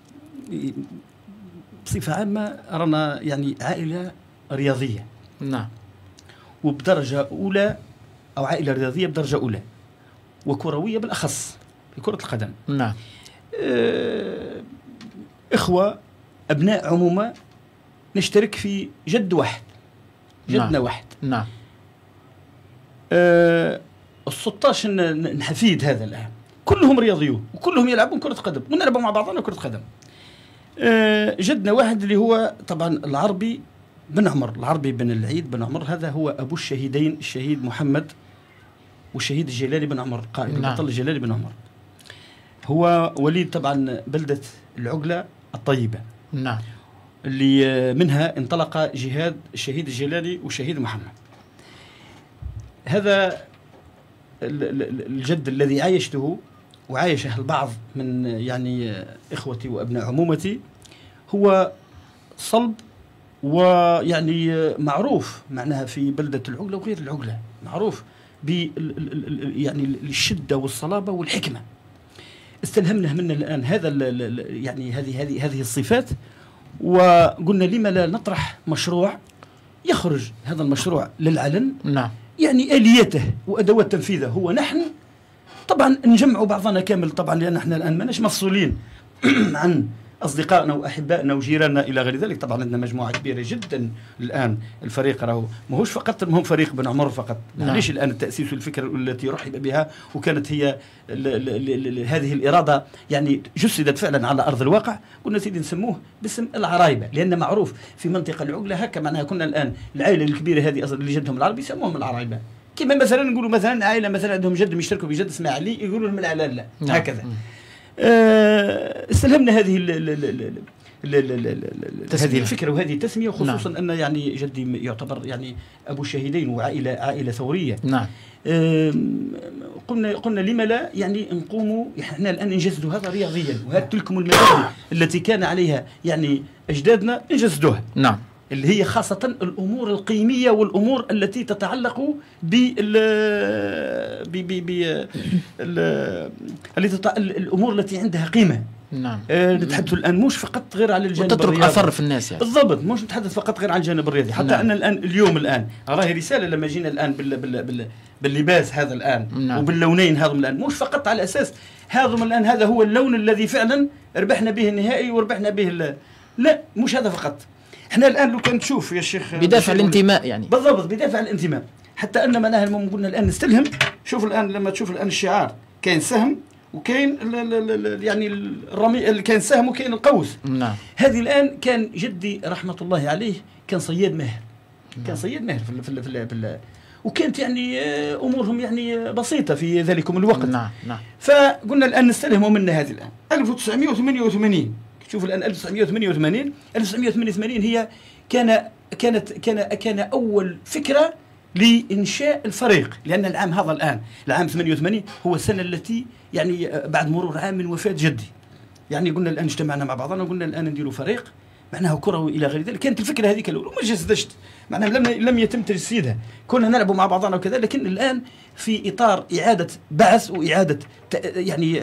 بصفه عامه رانا يعني عائله رياضية. نعم. وبدرجة أولى، أو عائلة رياضية بدرجة أولى وكروية بالأخص في كرة القدم. نعم. اه إخوة أبناء عمومة نشترك في جد واحد، جدنا نعم. واحد. نعم. اه الستاش نحفيد هذا الآن كلهم رياضيون وكلهم يلعبون كرة قدم ونلعبوا مع بعضنا كرة قدم. اه جدنا واحد اللي هو طبعا العربي بن عمر، العربي بن العيد بن عمر، هذا هو أبو الشهيدين الشهيد محمد والشهيد الجلالي بن عمر، قائد نعم. البطل الجلالي بن عمر. هو وليد طبعا بلدة العقلة الطيبة. نعم. اللي منها انطلق جهاد الشهيد الجلالي والشهيد محمد. هذا الجد الذي عايشته وعايشه البعض من يعني إخوتي وأبناء عمومتي هو صلب ويعني معروف معناها في بلدة العقلة وغير العقلة، معروف ب يعني الشدة والصلابة والحكمة. استلهمنا منه الآن هذا يعني هذه هذه هذه الصفات، وقلنا لما لا نطرح مشروع يخرج هذا المشروع للعلن. نعم. يعني الياته وادوات تنفيذه هو نحن طبعا نجمعوا بعضنا كامل طبعا، لان احنا الان ماناش مفصولين عن اصدقائنا واحبائنا وجيراننا الى غير ذلك. طبعا عندنا مجموعه كبيره جدا الان. الفريق راهو ماهوش فقط مهم فريق بن عمر فقط، معليش الان التاسيس والفكره التي رحب بها وكانت هي ل ل ل هذه الاراده يعني جسدت فعلا على ارض الواقع. قلنا سيدي نسموه باسم العرايبه، لان معروف في منطقه العقله هكا معناها. كنا الان العائله الكبيره هذه اللي جدهم العرب يسموهم العرايبه، كما مثلا نقولوا مثلا عائله مثلا عندهم جد يشتركوا بجد اسمه علي يقولوا لهم العلاله هكذا. آه استلهمنا هذه ال ال ال ال ال هذه الفكره وهذه التسميه، وخصوصا نعم. ان يعني جدي يعتبر يعني ابو الشهيدين وعائله عائله ثوريه. نعم. آه قلنا قلنا لما لا يعني نقوموا احنا الان نجسدوا هذا رياضيا، وهذه تلكم المبادئ التي كان عليها يعني اجدادنا نجسدوها. نعم. اللي هي خاصة الأمور القيمية والأمور التي تتعلق بال الأمور التي عندها قيمة. نعم. أه نتحدث الآن مش فقط غير على الجانب الرياضي، وتترك أثر في الناس يعني. بالضبط، مش نتحدث فقط غير عن الجانب الرياضي، حتى نعم. أن الآن اليوم الآن راهي رسالة لما جينا الآن بال بال بال باللباس هذا الآن نعم. وباللونين هذم الآن، مش فقط على أساس هذم الآن هذا هو اللون الذي فعلا ربحنا به النهائي وربحنا به، لا مش هذا فقط. احنا الان لو كان تشوف يا شيخ بدافع الانتماء يعني. بالضبط، بدافع الانتماء. حتى ان معناها قلنا الان نستلهم. شوف الان لما تشوف الان الشعار كاين سهم وكاين يعني الرمي، كاين سهم وكاين القوس. نعم. هذه الان كان جدي رحمه الله عليه كان صياد ماهر. نعم. كان صياد ماهر في في في, في وكانت يعني امورهم يعني بسيطه في ذلكم الوقت. نعم نعم. فقلنا الان نستلهموا منا هذه الان ألف وتسعمئة وثمانية وثمانين. شوف الان ألف وتسعمئة وثمانية وثمانين ألف وتسعمئة وثمانية وثمانين هي كان كانت كان كان اول فكره لانشاء الفريق، لان العام هذا الان العام ثمانية وثمانين هو السنه التي يعني بعد مرور عام من وفاه جدي. يعني قلنا الان اجتمعنا مع بعضنا وقلنا الان نديروا فريق معناها كروي الى غير ذلك. كانت الفكره هذيك الاولى وما جسدشت، معناها لم لم يتم تجسيدها، كنا نلعبوا مع بعضنا وكذا. لكن الان في اطار اعاده بعث واعاده يعني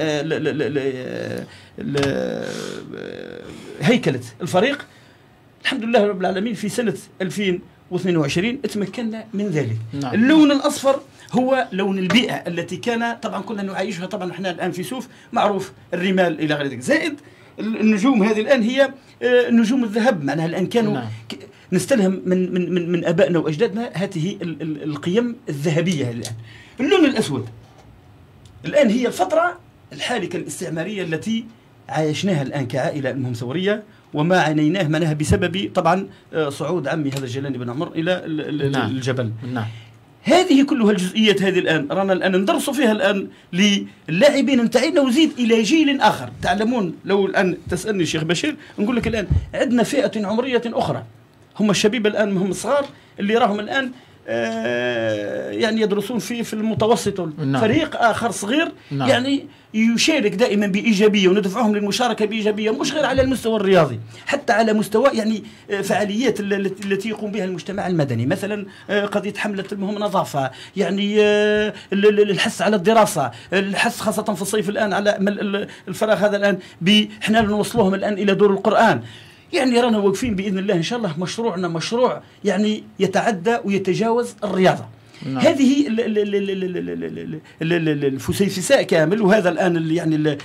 هيكله الفريق، الحمد لله رب العالمين في سنه ألفين واثنين وعشرين تمكنا من ذلك. نعم. اللون الاصفر هو لون البيئه التي كان طبعا كنا نعيشها. طبعا احنا الان في سوف معروف الرمال الى غير ذلك، زائد النجوم هذه الان هي نجوم الذهب. معناها الان كانوا نعم. نستلهم من من من, من ابائنا واجدادنا هذه القيم الذهبيه. الان اللون الاسود الان هي الفتره الحالكه الاستعماريه التي عايشناها الان كعائله المهم ثوريه، وما عانيناه معناها بسبب طبعا صعود عمي هذا الجيلاني بن عمر الى نعم. الجبل. نعم. هذه كلها الجزئيات هذه الان رانا الان ندرسوا فيها الان للاعبين نتاعنا وزيد الى جيل اخر. تعلمون لو الان تسالني شيخ بشير نقول لك الان عندنا فئه عمريه اخرى، هم الشباب الان هم الصغار اللي راهم الان آه يعني يدرسون في في المتوسط. نعم. فريق اخر صغير. نعم. يعني يشارك دائما بايجابيه وندفعهم للمشاركه بايجابيه، مش غير على المستوى الرياضي، حتى على مستوى يعني فعاليات التي يقوم بها المجتمع المدني، مثلا قضيه حمله المهم نظافه، يعني الحث على الدراسه، الحث خاصه في الصيف الان على الفراغ هذا الان احنا نوصلوهم الان الى دور القران. يعني رانا واقفين باذن الله ان شاء الله مشروعنا مشروع يعني يتعدى ويتجاوز الرياضه. نعم. هذه الفسيفساء كامل، وهذا الان يعني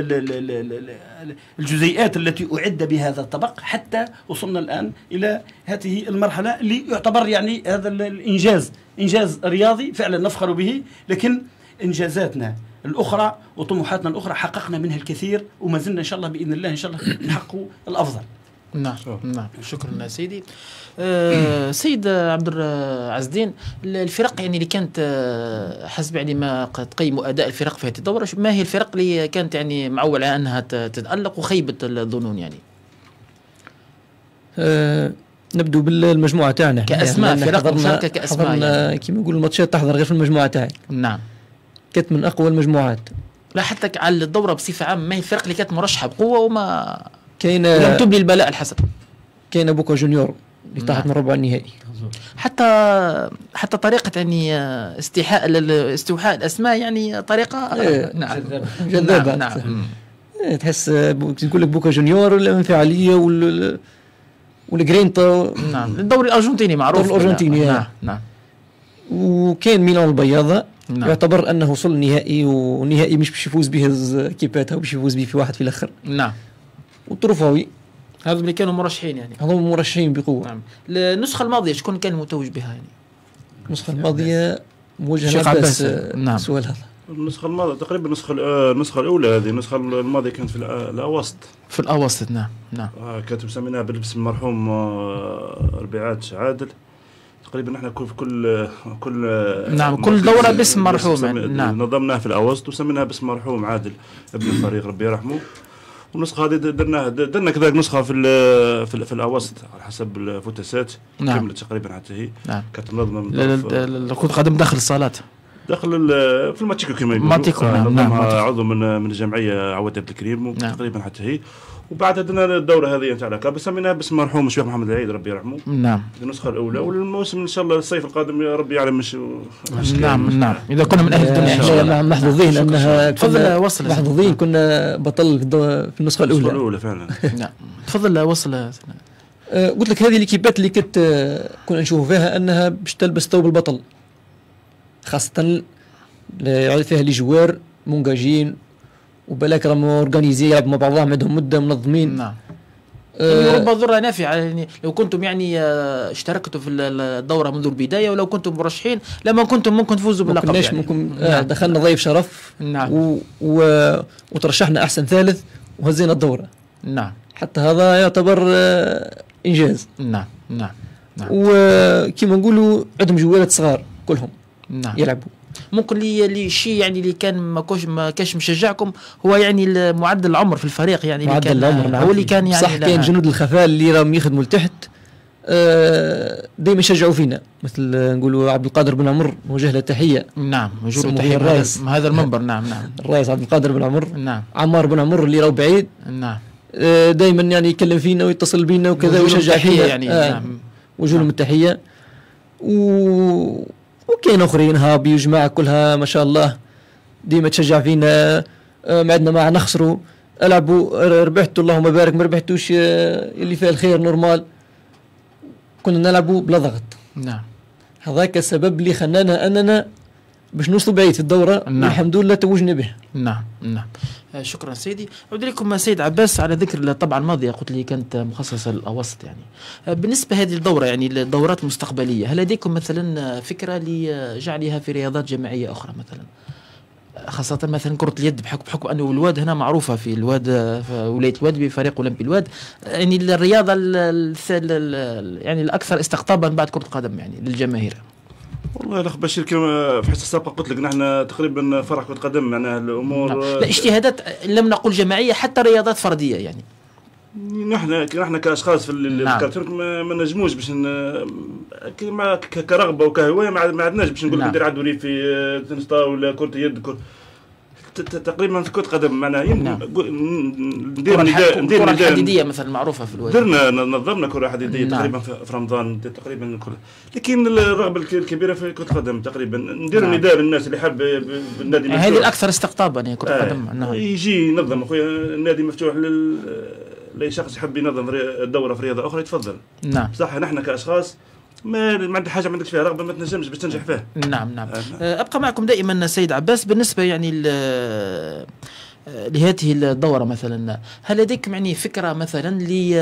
الجزيئات التي اعد بهذا الطبق حتى وصلنا الان الى هذه المرحله اللي يعتبر يعني هذا الانجاز انجاز رياضي فعلا نفخر به. لكن انجازاتنا الاخرى وطموحاتنا الاخرى حققنا منها الكثير، وما زلنا ان شاء الله باذن الله ان شاء الله نحقق الافضل. نعم نعم. شكرا سيدي. أه سيد عبد العزيز الدين، الفرق يعني اللي كانت حسب يعني ما تقيموا اداء الفرق في هذه الدوره، ما هي الفرق اللي كانت يعني معوله انها تتالق وخيبت الظنون يعني؟ أه نبدو بالمجموعه تاعنا كاسماء يعني فرق مشاركه كاسماء يعني. كيما نقولوا الماتشات تحضر غير في المجموعه تاعي. نعم. كانت من اقوى المجموعات. لا حتى على الدوره بصفه عامه، ما هي الفرق اللي كانت مرشحه بقوه وما كاين لم تبلي البلاء الحسن؟ كاين بوكا جونيور اللي طاحت من ربع النهائي. حتى حتى طريقه يعني استيحاء استوحاء الاسماء يعني طريقه إيه نعم جذابه. نعم, نعم. إيه تحس نقول لك بوكا جونيور الانفعاليه وال والجرينتا. نعم الدوري الارجنتيني معروف. الدوري الارجنتيني نعم نعم. وكان ميلان البياضة نعم. يعتبر انه وصل نهائي، ونهائي مش باش يفوز به كيباتها وباش يفوز به في واحد في الاخر. نعم. والطرفاوي هذا اللي كانوا مرشحين يعني. هذوما مرشحين بقوه. نعم. النسخه الماضيه شكون كان متوج بها يعني؟ النسخه الماضيه موجهه الشيخ عباس. عباس. نعم. السؤال هذا النسخة الماضية تقريبا النسخة النسخة الأولى هذه، النسخة الماضية كانت في الأ- الأواسط. في الاواسط. نعم نعم. آه كانت مسميناها بالاسم المرحوم آه ربيعات عادل. تقريبا نحن كل في كل كل نعم كل دورة باسم مرحوم سمي- يعني. نعم. نظمناها في الأواسط وسميناها باسم مرحوم عادل ابن الفريق ربي يرحمه. والنسخة هذه درناها درنا كذلك نسخة في ال في, ال في الأواسط على حسب الفوتسات. نعم. كملت تقريبا حتى هي. نعم. كانت منظمة من ل- طرف- ل- ل- كرة قدم داخل الصالات. داخل ال- في الماتيكو كما يقولوا. ماتيكو، نعم، نظمها نعم، ماتيكو. عضو من من الجمعيه عواد عبد الكريم نعم. تقريبا حتى هي. وبعد درنا الدوره هذه نتاع الكاب سميناها باسم المرحوم الشيخ محمد العيد ربي يرحمه. نعم. النسخه الاولى، والموسم ان شاء الله الصيف القادم يا ربي يعلم مش مش نعم نعم. اذا كنا من اهل الدنيا ان شاء الله. احنا محظوظين انها تفضل كنا وصل. محظوظين كنا بطل في الدو- في النسخه النسخه الاولى. الاولى فعلا. نعم. تفضل وصل. آه، قلت لك هذه الكيبات اللي كنت آه، كنا نشوف فيها انها باش تلبس ثوب البطل، خاصه ل- فيها لي جوار منقاجين وبلاك راهم اورغانيزي يلعبوا مع بعضهم عندهم مده منظمين. نعم. آه، ربما ضرة نافعة يعني لو كنتم يعني آه، اشتركتوا في ال- الدورة منذ البداية، ولو كنتم مرشحين لما كنتم ممكن تفوزوا ما باللقب كناش يعني. ممكن آه نعم. دخلنا ضيف شرف. نعم. و و وترشحنا احسن ثالث وهزينا الدوره، نعم حتى هذا يعتبر آه انجاز. نعم نعم نعم وكما نقولوا عندهم جوالات صغار كلهم نعم. يلعبوا. ممكن لي لي شيء يعني اللي كان ما كوش ما كاش مشجعكم هو يعني معدل العمر في الفريق يعني اللي معدل كان العمر نعم. هو اللي كان يعني صح. كان جنود الخفاء اللي راهم يخدموا لتحت آه دائما يشجعوا فينا، مثل آه، نقولوا عبد القادر بن عمر وجه له تحيه. نعم وجوه سموه تحية الرئيس. من هذا المنبر. نعم نعم الرئيس عبد القادر بن عمر. نعم عمار بن عمر اللي راهو بعيد نعم. آه دائما يعني يكلم فينا ويتصل بينا وكذا وجوه ويشجع تحية فينا يعني. آه نعم وجوه لهم التحيه. و... وكاين اخرين هابي وجماعه كلها ما شاء الله ديما تشجع فينا. آه ما عندنا ما نخسروا، العبوا ربحتوا اللهم بارك، ما ربحتوش آه اللي فيه الخير نورمال. كنا نلعبوا بلا ضغط. نعم. هذاك السبب اللي خلانا اننا باش نوصلوا بعيد في الدوره. نعم. والحمد لله توجنا به. نعم نعم. آه، شكرا سيدي. أعود لكم سيد عباس على ذكر طبعا الماضية قلت لي كانت مخصصة للأوسط يعني. آه، بالنسبة هذه الدورة يعني الدورات المستقبلية، هل لديكم مثلا فكرة لجعلها في رياضات جماعية أخرى مثلا؟ خاصة مثلا كرة اليد بحكم بحكم أنه الواد هنا معروفة في الواد في ولاية الواد بفريق أولمبي الواد، يعني الرياضة ال ال يعني الأكثر استقطابا بعد كرة القدم يعني للجماهير. والله الاخ بشير كما في حصه السابقه قلت لك نحن تقريبا فرح كره قدم معناها الامور. نعم. لا اجتهادات لم نقل جماعية، حتى رياضات فردية يعني. نحن نحن كاشخاص في اللي نعم. ذكرت لك ما, ما نجموش باش ن- كما ك- كرغبه وكهوايه ما عاد- ما عندناش باش نقول نعم. ندير عدوري في تنس طاوله ولا كره يد كرة ت- ت- تقريبا في كره قدم معناها يم- نعم. قو- ن- ندير كرة نداء ندير الكرة نداء الحديدية مثلا معروفة في الواد. درنا نظمنا كره حديديه نعم. تقريبا في في رمضان تقريبا كره. لكن الرغبه الك- الكبيره في كره القدم تقريبا ندير نعم. نداء للناس اللي حاب بالنادي يعني هذه الأكثر استقطابا يعني كرة القدم. آه. نعم. يجي ينظم اخويا النادي مفتوح لل لاي شخص يحب ينظم ري- الدوره في رياضه اخرى يتفضل. نعم صح نحن كاشخاص ما ما عندك حاجه ما عندكش فيها رغبه ما تنجمش باش تنجح فيها. نعم نعم. آه. آه، أبقى معكم دائما سيد عباس. بالنسبة يعني ل- آه، لهذه الدورة مثلا، هل لديكم يعني فكرة مثلا ل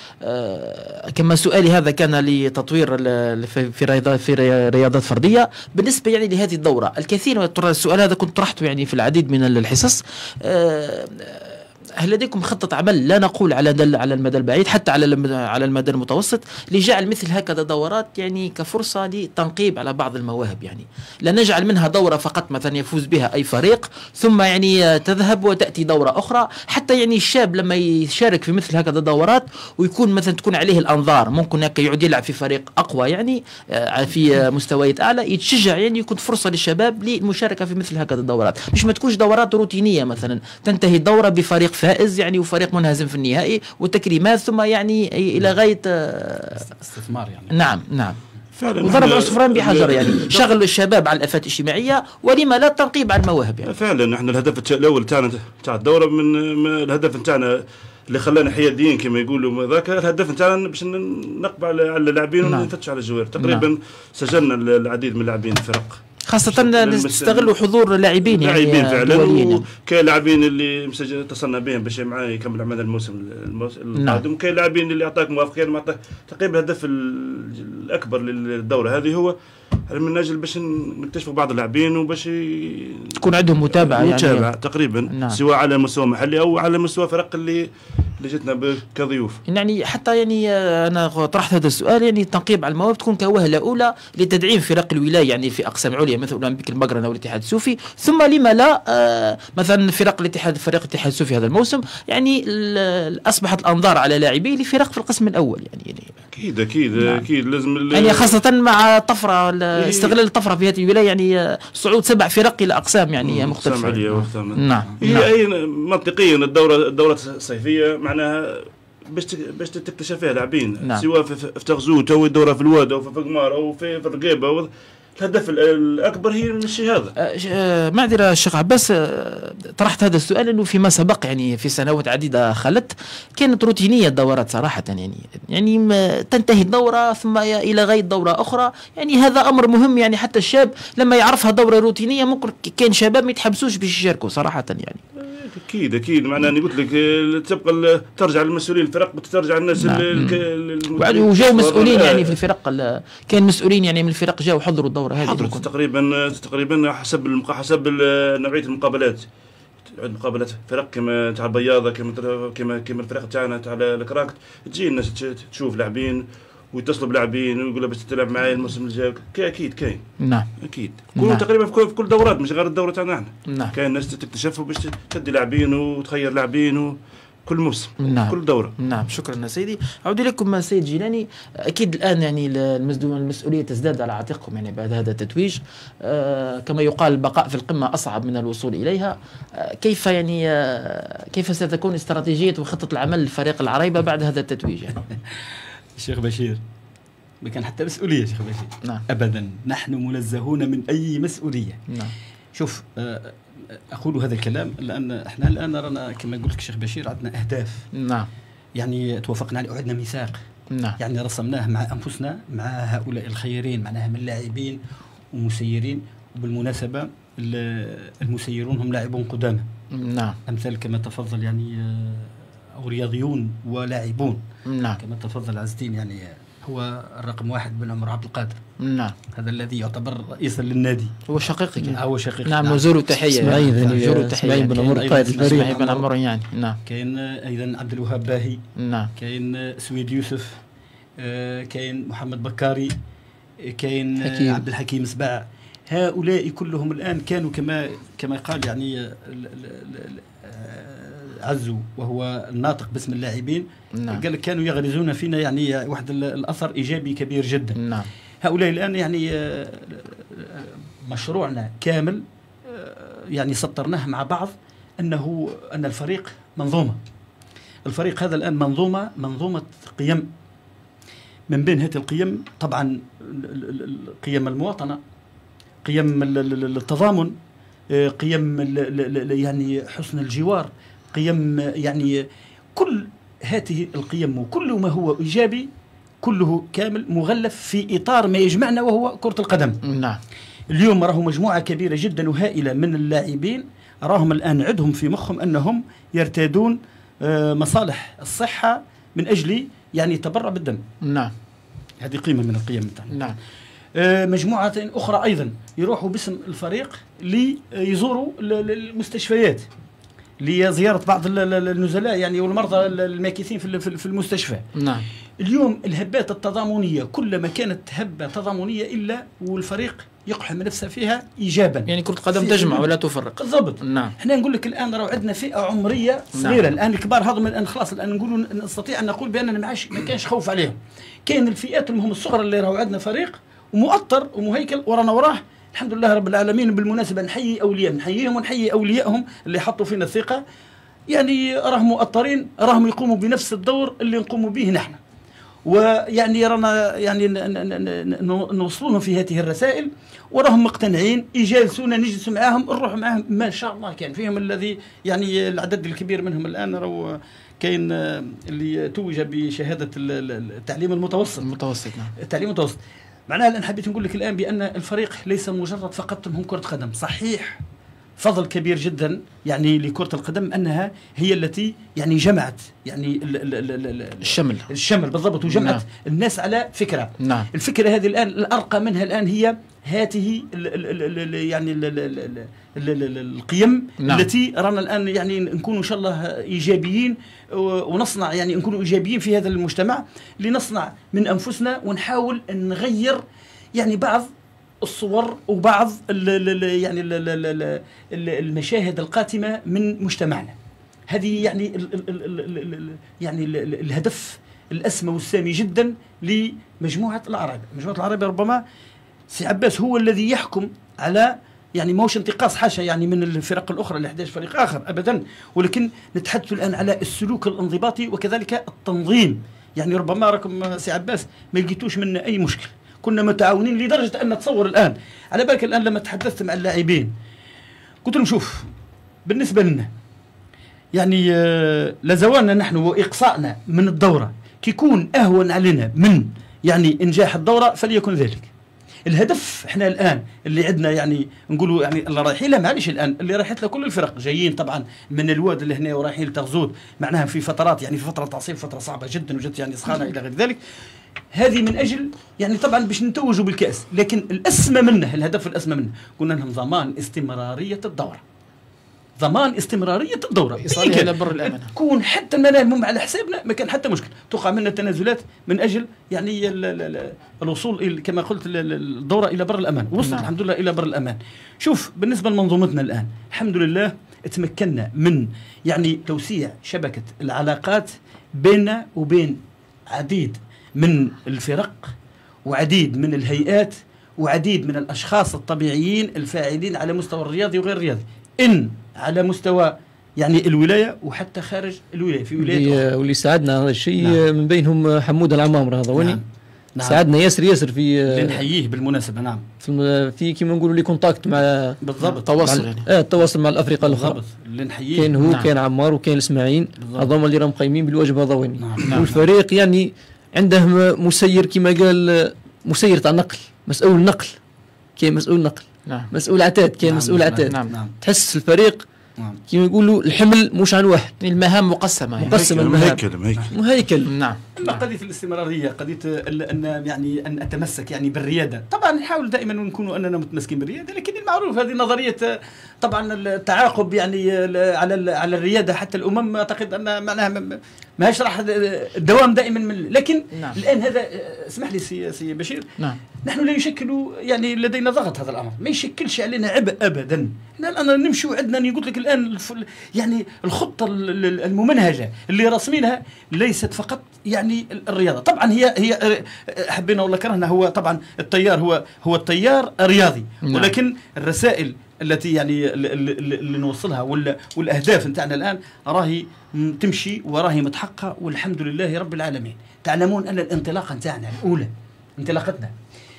آه، كما سؤالي هذا كان لتطوير ال- في في رياضات في رياضات فردية، بالنسبة يعني لهذه الدورة الكثير ترى السؤال هذا كنت طرحته يعني في العديد من الحصص. آه، هل لديكم خطة عمل لا نقول على دل على المدى البعيد حتى على الم- على المدى المتوسط لجعل مثل هكذا دورات يعني كفرصة لتنقيب على بعض المواهب، يعني لا نجعل منها دورة فقط مثلا يفوز بها أي فريق ثم يعني تذهب وتأتي دورة أخرى، حتى يعني الشاب لما يشارك في مثل هكذا دورات ويكون مثلا تكون عليه الأنظار ممكن هكا يعود يلعب في فريق أقوى يعني آه، في آه، مستويات أعلى، يتشجع يعني يكون فرصة للشباب للمشاركة في مثل هكذا الدورات، مش ما تكونش دورات روتينية مثلا تنتهي الدورة بفريق فائز يعني وفريق منهزم في النهائي وتكريمات ثم يعني إلى غاية آه، استثمار يعني. نعم نعم. فعلا وضرب نحن- عصفورين بحجر يعني ال- شغل الشباب على الافات الاجتماعيه ولما لا التنقيب على المواهب يعني. فعلا نحن الهدف الت- الاول تاعنا تاع الدوره من من الهدف نتاعنا اللي خلانا حياديين كما يقولوا ذاك الهدف نتاعنا باش نقبع على اللاعبين ونفتش على الجوار. تقريبا نعم. سجلنا العديد من اللاعبين الفرق، خاصة تستغلوا حضور لاعبين يعني لاعبين فعلا، يعني. وكاين لاعبين اللي مسجل اتصلنا بهم باش معاه يكمل معنا الموسم القادم، وكاين لاعبين اللي عطاك موافقين ما تقريبا الهدف الاكبر للدورة هذه هو من اجل باش نكتشفوا بعض اللاعبين وباش ي... تكون عندهم متابعه متابعه يعني تقريبا نعم. سواء على مستوى محلي او على مستوى فرق اللي اللي جتنا كضيوف. يعني حتى يعني انا طرحت هذا السؤال، يعني التنقيب على المواهب تكون كوهله اولى لتدعيم فرق الولايه يعني في اقسام عليا مثل اولمبيك المقرنه والاتحاد السوفي، ثم لما لا آه مثلا فرق الاتحاد فريق الاتحاد السوفي هذا الموسم يعني اصبحت الانظار على لاعبيه لفرق في القسم الاول يعني, يعني اكيد اكيد نعم. اكيد لازم يعني خاصه مع طفره استغلال الطفره في هذه الولايه يعني صعود سبع فرق الى اقسام يعني مختلفه. نعم هي اي منطقيا الدوره الدوره الصيفيه معناها باش باش تكتشف فيها لاعبين نعم. سواء في, في تغزوت او الدوره في الواد او في فقمار او في, في الرقيبه. الهدف الاكبر هي من الشيء هذا. أه معذره الشيخ عباس، أه طرحت هذا السؤال انه فيما سبق يعني في سنوات عديده خلت كانت روتينيه الدورات صراحه يعني يعني تنتهي الدوره ثم الى غايه دوره اخرى، يعني هذا امر مهم يعني حتى الشاب لما يعرفها دوره روتينيه ممكن كان شباب ما يتحبسوش باش يشاركوا صراحه يعني. اكيد اكيد معناها انا قلت لك تبقى ترجع للمسؤولين الفرق وترجع الناس نعم. وجاو مسؤولين يعني في الفرق كان مسؤولين يعني من الفرق جاوا حضروا الدوره هذه حضروا تقريبا تقريبا حسب المق... حسب نوعيه المقابلات. مقابلات فرق كما تاع البياضه كما كما كما الفرق تاعنا تاع الكراكت تجي الناس تشوف لاعبين ويتصلوا بلاعبين ويقول باش تلعب معايا الموسم الجاي. كاين اكيد نعم اكيد كل نعم. تقريبا في كل دورات مش غير الدوره تاعنا احنا نعم. كاين ناس تكتشف باش تدي لاعبين وتخير لاعبين كل موسم نعم. كل دوره. نعم شكرا سيدي. اعود اليكم سيد جيلاني، اكيد الان يعني المسؤوليه تزداد على عاتقكم يعني بعد هذا التتويج، آه كما يقال البقاء في القمه اصعب من الوصول اليها. آه كيف يعني آه كيف ستكون استراتيجيه وخطه العمل لفريق العريبه بعد هذا التتويج يعني؟ الشيخ بشير ما كان حتى مسؤوليه شيخ بشير. نعم. ابدا نحن منزهون من اي مسؤوليه. نعم. شوف آه أقول هذا الكلام لأن إحنا الآن رانا كما قلت لك شيخ بشير عندنا أهداف. نعم. يعني توافقنا عليه وعندنا ميثاق. نعم. يعني رسمناه مع أنفسنا مع هؤلاء الخيرين معناها من لاعبين ومسيرين، وبالمناسبة المسيرون هم لاعبون قدامى. نعم. أمثال كما تفضل يعني أو رياضيون ولاعبون. نعم. كما تفضل عز الدين يعني هو الرقم واحد بن عمر عبد القادر. نعم. هذا الذي يعتبر رئيسا للنادي. هو شقيقي يعني. هو شقيقي. نعم نزول تحية. اسماعيل اسماعيل بن عمر قائد الفريق. اسماعيل بن عمر يعني. نعم. كاين أيضا عبد الوهاب باهي. نعم. كاين سويد يوسف. آه كاين محمد بكاري. كاين حكيم. عبد الحكيم سباع. هؤلاء كلهم الآن كانوا كما كما قال يعني عزو وهو الناطق باسم اللاعبين. نعم. قال كانوا يغرزون فينا يعني واحد الأثر إيجابي كبير جدا. نعم. هؤلاء الآن يعني مشروعنا كامل يعني سطرناه مع بعض أنه أن الفريق منظومة. الفريق هذا الآن منظومة منظومة قيم. من بين هذه القيم طبعا قيم المواطنة، قيم التضامن، قيم يعني حسن الجوار، قيم يعني كل هذه القيم وكل ما هو إيجابي كله كامل مغلف في إطار ما يجمعنا وهو كرة القدم. نعم. اليوم راهم مجموعة كبيرة جدا وهائلة من اللاعبين راهم الآن عندهم في مخهم أنهم يرتادون مصالح الصحة من أجل يعني تبرع بالدم. نعم. هذه قيمة من القيم بتاعنا. نعم. مجموعة أخرى أيضا يروحوا باسم الفريق ليزوروا المستشفيات لزيارة بعض النزلاء يعني والمرضى الماكثين في المستشفى. نعم. اليوم الهبات التضامنية كلما كانت هبة تضامنية إلا والفريق يقحم نفسه فيها إيجابا. يعني كرة القدم تجمع ولا تفرق. بالضبط. نعم. احنا نقول لك الآن راه عندنا فئة عمرية صغيرة. نعم. الآن الكبار هذم الآن خلاص الآن نقولوا نستطيع أن نقول بأننا ما عادش ما كانش خوف عليهم. كاين الفئات اللي هم الصغرى اللي راهو عندنا فريق ومؤطر ومهيكل ورانا وراه الحمد لله رب العالمين. بالمناسبة نحيي أولياء نحييهم ونحيي أوليائهم اللي حطوا فينا الثقة، يعني راهم مؤطرين راهم يقوموا بنفس الدور اللي نقوموا به نحن، ويعني رانا يعني نوصلونهم في هذه الرسائل وراهم مقتنعين يجالسونا نجلس معاهم نروح معاهم ما شاء الله. كان فيهم الذي يعني العدد الكبير منهم الآن راهو كاين اللي توج بشهاده التعليم المتوسط المتوسط نعم. التعليم المتوسط معناها الان حبيت نقول لك الان بان الفريق ليس مجرد فقط هم كره قدم. صحيح فضل كبير جدا يعني لكرة القدم أنها هي التي يعني جمعت يعني ال ال ال ال الشمل الشمل بالضبط، وجمعت نعم. الناس على فكرة نعم. الفكرة هذه الآن الأرقى منها الآن هي هذه ال ال ال يعني ال ال ال ال ال القيم نعم. التي رانا الآن يعني نكون إن شاء الله إيجابيين ونصنع يعني نكون إيجابيين في هذا المجتمع لنصنع من أنفسنا ونحاول نغير يعني بعض الصور وبعض ال ال يعني ال ال ال المشاهد القاتمة من مجتمعنا. هذه يعني ال ال ال ال يعني ال ال الهدف الأسمى والسامي جدا لمجموعة العرب. مجموعة العرب ربما سي عباس هو الذي يحكم على يعني موش انتقاص حاشا يعني من الفرق الأخرى ال إحدى عشر فريق آخر أبدا، ولكن نتحدث الآن على السلوك الانضباطي وكذلك التنظيم. يعني ربما راكم سي عباس ما لقيتوش منا أي مشكل، كنا متعاونين لدرجة أن نتصور الآن على بالك الآن لما تحدثت مع اللاعبين قلت لهم شوف بالنسبة لنا يعني آه لزوالنا نحن وإقصائنا من الدورة كيكون أهون علينا من يعني إنجاح الدورة فليكن ذلك. الهدف احنا الآن اللي عندنا يعني نقولوا يعني اللي رايحين له معلش الآن اللي رايحت له كل الفرق جايين طبعا من الواد اللي هنا ورايحين لتغزوت معناها في فترات يعني في فترة تعصيب فترة صعبة جدا وجت يعني سخانة إلى غير ذلك. هذه من أجل يعني طبعا باش نتوجوا بالكأس، لكن الأسمى منه الهدف الأسمى منه قلنا لهم ضمان استمرارية الدورة، ضمان استمرارية الدورة إيصالها إلى بر الأمانة. كون حتى المنال مم على حسابنا ما كان حتى مشكل، توقع منا تنازلات من أجل يعني ال ال ال الوصول كما قلت الدورة إلى بر الأمان. وصلت نعم. الحمد لله إلى بر الأمان. شوف بالنسبة لمنظومتنا الآن الحمد لله تمكنا من يعني توسيع شبكة العلاقات بيننا وبين عديد من الفرق وعديد من الهيئات وعديد من الأشخاص الطبيعيين الفاعلين على مستوى الرياضي وغير الرياضي، إن على مستوى يعني الولاية وحتى خارج الولاية في ولايات واللي ساعدنا هذا الشيء نعم. من بينهم حمود العمامرة هذا وني نعم. نعم. ساعدنا ياسر ياسر في نحييه بالمناسبة نعم في, في كيما نقولوا لي كونتاكت مع بالضبط التواصل يعني اه التواصل مع الأفرقة الأخرى اللي نحييه كان هو نعم. كان عمار وكان الإسماعيل هذوما اللي راهم قايمين بالواجب هذا وني نعم. والفريق يعني عنده مسير كما قال مسير تاع نقل، مسؤول نقل كاين مسؤول نقل نعم. مسؤول عتاد كاين نعم. مسؤول عتاد نعم. نعم. تحس الفريق نعم. كما يقولوا الحمل مش عن واحد، المهام مقسمة يعني. مقسمة مهيكل مهيكل مهيكل نعم. أما قضية الاستمرارية قضية أن يعني أن أتمسك يعني بالريادة، طبعا نحاول دائما نكون أننا متمسكين بالريادة، لكن المعروف هذه نظرية طبعا التعاقب يعني على على الريادة حتى الأمم أعتقد أن معناها ما راح الدوام دائما من لكن نعم. الآن هذا اسمح لي سي سي بشير نعم. نحن لا يشكل يعني لدينا ضغط هذا الأمر، ما يشكلش علينا عبء أبدا. احنا الآن نمشي وعندنا قلت لك الآن يعني الخطة الممنهجة اللي راسمينها ليست فقط يعني الرياضة، طبعا هي هي حبينا ولا كرهنا هو طبعا التيار هو هو التيار الرياضي نعم. ولكن الرسائل التي يعني اللي نوصلها والاهداف نتاعنا الان راهي تمشي وراهي متحققه والحمد لله رب العالمين. تعلمون ان الانطلاقه نتاعنا الاولى انطلاقتنا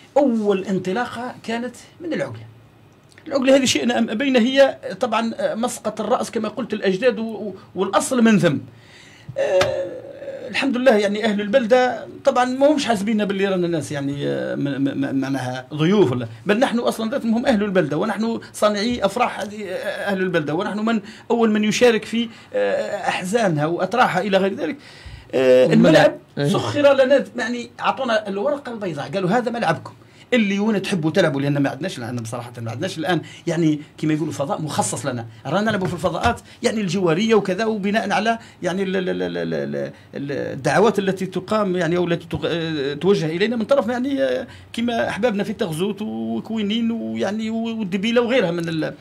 اول انطلاقه كانت من العقله. العقله هذه شئنا ام ابينا هي طبعا مسقط الراس كما قلت الاجداد والاصل من ثم. أه الحمد لله يعني اهل البلده طبعا ما همش حاسبيننا باللي رانا الناس يعني معناها ضيوف ولا، بل نحن اصلا ذاتهم هم اهل البلده ونحن صانعي افراح اهل البلده ونحن من اول من يشارك في احزانها واطراحها الى غير ذلك. الملعب سخر لنا يعني اعطونا الورقه البيضاء قالوا هذا ملعبكم اللي وين تحبوا تلعبوا، لان ما عندناش الان بصراحه ما عندناش الان يعني كما يقولوا فضاء مخصص لنا، رانا نلعبوا في الفضاءات يعني الجواريه وكذا وبناء على يعني الدعوات التي تقام يعني او التي توجه الينا من طرف يعني كما احبابنا في تغزوت وكوينين ويعني والدبيله وغيرها من ال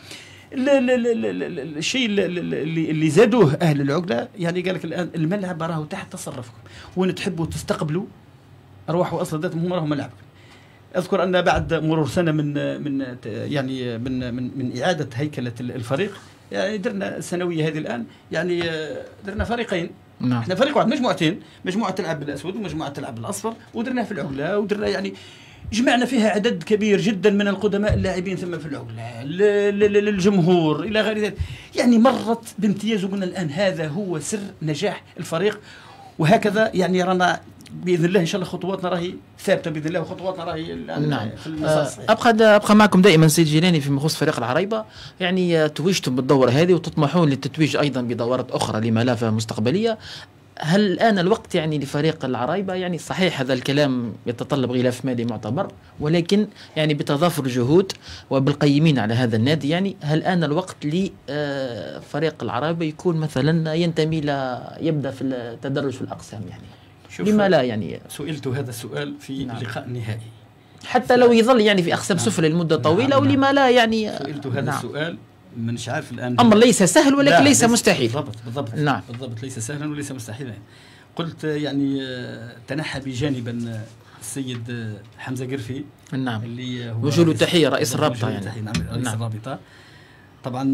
الشيء اللي اللي زادوه اهل العقله يعني قال لك الان الملعب راهو تحت تصرفكم، وين تحبوا تستقبلوا ارواحوا اصلا ذاتهم هم راهم ملعبكم. اذكر ان بعد مرور سنه من من يعني من من, من اعاده هيكله الفريق يعني درنا السنويه هذه الان يعني درنا فريقين نعم. احنا فريق واحد مجموعتين، مجموعه تلعب بالاسود ومجموعه تلعب بالاصفر ودرناه في العقله ودرنا يعني جمعنا فيها عدد كبير جدا من القدماء اللاعبين ثم في العقلة للجمهور إلى غير ذلك، يعني مرت بامتياز. وقلنا الآن هذا هو سر نجاح الفريق، وهكذا يعني رانا باذن الله ان شاء الله خطواتنا راهي ثابته باذن الله، وخطواتنا راهي نعم. في المسار الصحيح. ابقى ابقى معكم دائما سيد جيلاني فيما يخص فريق العريبه، يعني توجتم بالدوره هذه وتطمحون للتتويج ايضا بدورات اخرى لما لا مستقبليه. هل الان الوقت يعني لفريق العريبه، يعني صحيح هذا الكلام يتطلب غلاف مالي معتبر، ولكن يعني بتضافر الجهود وبالقيمين على هذا النادي، يعني هل الان الوقت لفريق العريبه يكون مثلا ينتمي ل يبدا في التدرج في الاقسام؟ يعني لما لا يعني سئلت هذا السؤال في نعم. اللقاء النهائي، حتى لو يظل يعني في اقسام نعم. سفلى لمده طويله نعم. ولما لا يعني سئلت هذا نعم. السؤال مش عارف الان، امر ليس سهل ولكن ليس مستحيل. بالضبط بالضبط نعم بالضبط ليس سهلا وليس مستحيلا. قلت يعني تنحى بجانبا السيد حمزه قرفي نعم اللي هو وجه له تحيه رئيس الرابطه يعني نعم رئيس نعم. الرابطه طبعا.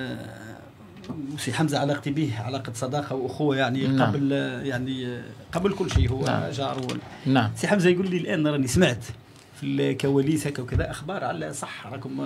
سي حمزه علاقتي به علاقه صداقه واخوه يعني نعم. قبل يعني قبل كل شيء هو نعم. جار. نعم. سي حمزه يقول لي الان راني سمعت في الكواليس هكا وكذا اخبار على صح راكم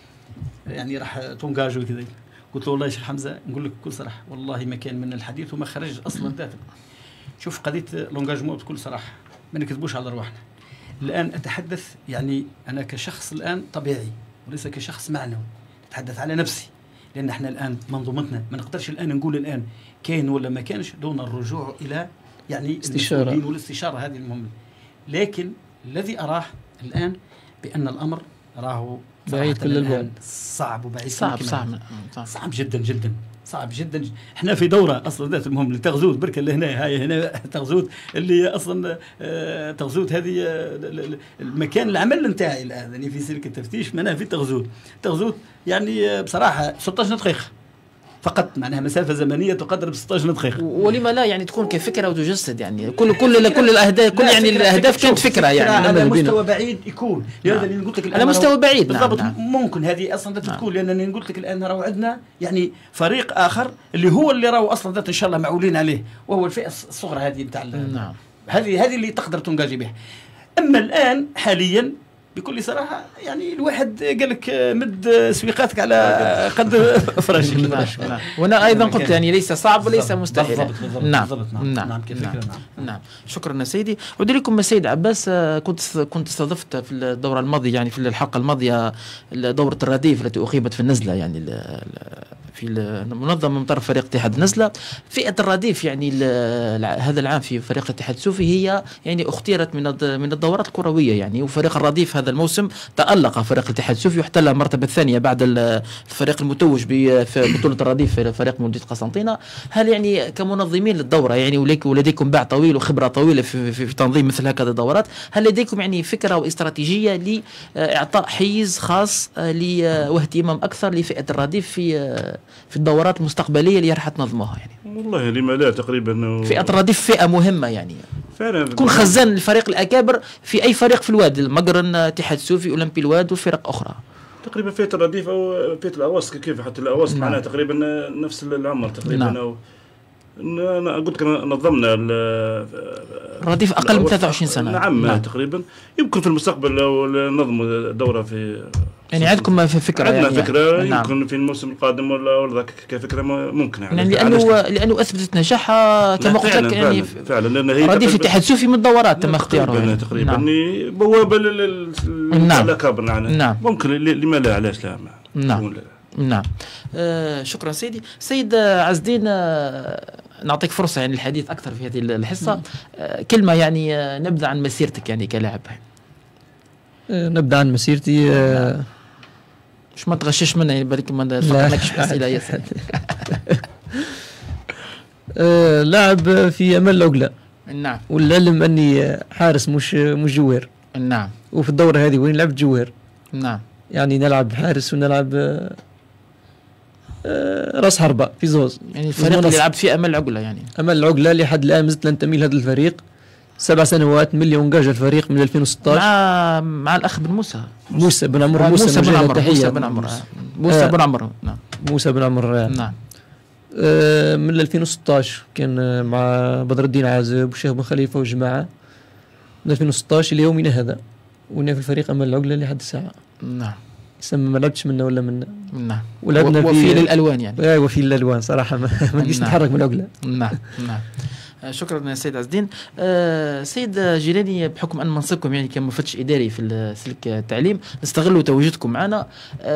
يعني راح تونجاجوا كذا. قلت له والله يا شيخ حمزه نقول لك بكل صراحه والله ما كان من الحديث وما خرج اصلا ذاته. شوف قضيه لونجاجمون بكل صراحه ما نكذبوش على رواحنا. الان اتحدث يعني انا كشخص الان طبيعي وليس كشخص معنوي، اتحدث على نفسي، لان احنا الان منظومتنا ما نقدرش الان نقول الان كاين ولا ما كانش دون الرجوع الى يعني استشاره والاستشاره هذه المهمه. لكن الذي اراه الان بان الامر راه بعيد كل البعد، صعب وبعيد صعب صعب صعب, صعب جدا جدا صعب جدا. احنا في دوره اصلا ذات المهم اللي تغزوت بركه اللي هنا هاي هنا تغزوت اللي اصلا آه تغزوت هذه آه المكان العمل نتاعي الان يعني في سلك التفتيش معناها في تغزوت تغزوت يعني آه بصراحه ستة عشر دقيقه فقط، معناها مسافه زمنيه تقدر ب ستة عشر دقيقه. ولما لا يعني تكون كفكره وتجسد يعني كل كل كل الاهداف كل يعني الاهداف كانت فكره يعني على مستوى بعيد يكون لهذا اللي قلت لك على مستوى بعيد بالضبط. نعم. ممكن هذه اصلا تكون لانني قلت لك الان راهو عندنا يعني فريق اخر اللي هو اللي راهو اصلا ذات ان شاء الله معولين عليه، وهو الفئه الصغرى هذه نتاع نعم. هذه هذه اللي تقدر تنجاجي بها. اما الان حاليا بكل صراحه يعني الواحد قال لك مد سويقاتك على قد فراشك. نعم. وانا ايضا قلت يعني ليس صعب وليس مستحيل. نعم نعم نعم نعم, نعم. نعم. شكرا سيدي. عود لكم سيد عباس، كنت كنت استضفت في الدوره الماضيه يعني في الحلقه الماضيه دوره الرديف التي اقيمت في النزله يعني في المنظمه من طرف فريق اتحاد النزله. فئه الرديف يعني هذا العام في فريق الاتحاد السوفي هي يعني اختيرت من من الدورات الكرويه يعني، وفريق الرديف هذا الموسم تألق فريق الاتحاد السوفي واحتل المرتبه الثانيه بعد الفريق المتوج ببطوله الرديف فريق مولودية قسنطينه. هل يعني كمنظمين للدوره يعني ولديكم باع طويل وخبره طويله في, في, في تنظيم مثل هكذا الدورات، هل لديكم يعني فكره واستراتيجيه لاعطاء حيز خاص واهتمام اكثر لفئه الرديف في في الدورات المستقبليه اللي راح تنظموها يعني؟ والله لما لا تقريبا فئه الرديف فئه مهمه يعني فعلا تكون خزان الفريق الاكابر في اي فريق في الواد، المقرن، اتحاد السوفي، اولمبي الواد وفرق اخرى. تقريبا فئه الرديف او فئه الاواسط كيف حتى الاواسط معناها تقريبا نفس العمر تقريبا. نعم. أو انا قلت لك نظمنا الرديف اقل من ثلاثة وعشرين سنه. نعم, نعم تقريبا. يمكن في المستقبل لو نظموا دوره في يعني عندكم في فكره عندنا يعني فكره نعم. يمكن في الموسم القادم ولا ولا كفكره ممكن يعني, يعني لانه لانه اثبتت نجاحها كما قلت لك يعني فعلا لان هي رديف الاتحاد السوفي من الدورات تم اختياره يعني تقريبا نعم. بوابه للكابر نعم. نعم ممكن لما لا علاش لا نعم نعم. آه شكرا سيدي. سيد عز الدين، آه نعطيك فرصه يعني الحديث اكثر في هذه الحصه. آه كلمه يعني آه نبدا عن مسيرتك يعني كلاعب. آه نبدا عن مسيرتي. آه مش ما تغشش منها يعني بالك ما فكرناكش اسئله يا سيدي. آه لاعب في امل العقله. نعم. والعلم اني حارس مش مش جوار. نعم. وفي الدوره هذه وين لعبت جوار. نعم. يعني نلعب حارس ونلعب آه راس حربة في زوز. يعني الفريق اللي لعبت فيه امل العقله يعني امل العقله لحد الان مازلت ننتمي لهذا الفريق. سبع سنوات ملي انجاج الفريق من ألفين وستة عشر مع مع الاخ بن موسى موسى بن عمر موسى بن عمر موسى بن عمر موسى بن عمر نعم موسى بن عمر نعم. آه من ألفين وستة عشر كان مع بدر الدين عازب وشيخ بن خليفه وجماعه من ألفين وستة عشر الى يومنا هذا. وانا في الفريق امل العقله لحد الساعه. نعم. يسمى ما لعبتش منه ولا من. نعم. ولعبنا في وفي للالوان يعني. ايوه وفي الالوان صراحه ما نجيش نعم. نتحرك من العقله. نعم نعم. شكرا سيد عز الدين. أه سيد جيلاني، بحكم ان منصبكم يعني كمفتش اداري في سلك التعليم نستغلوا تواجدكم معنا.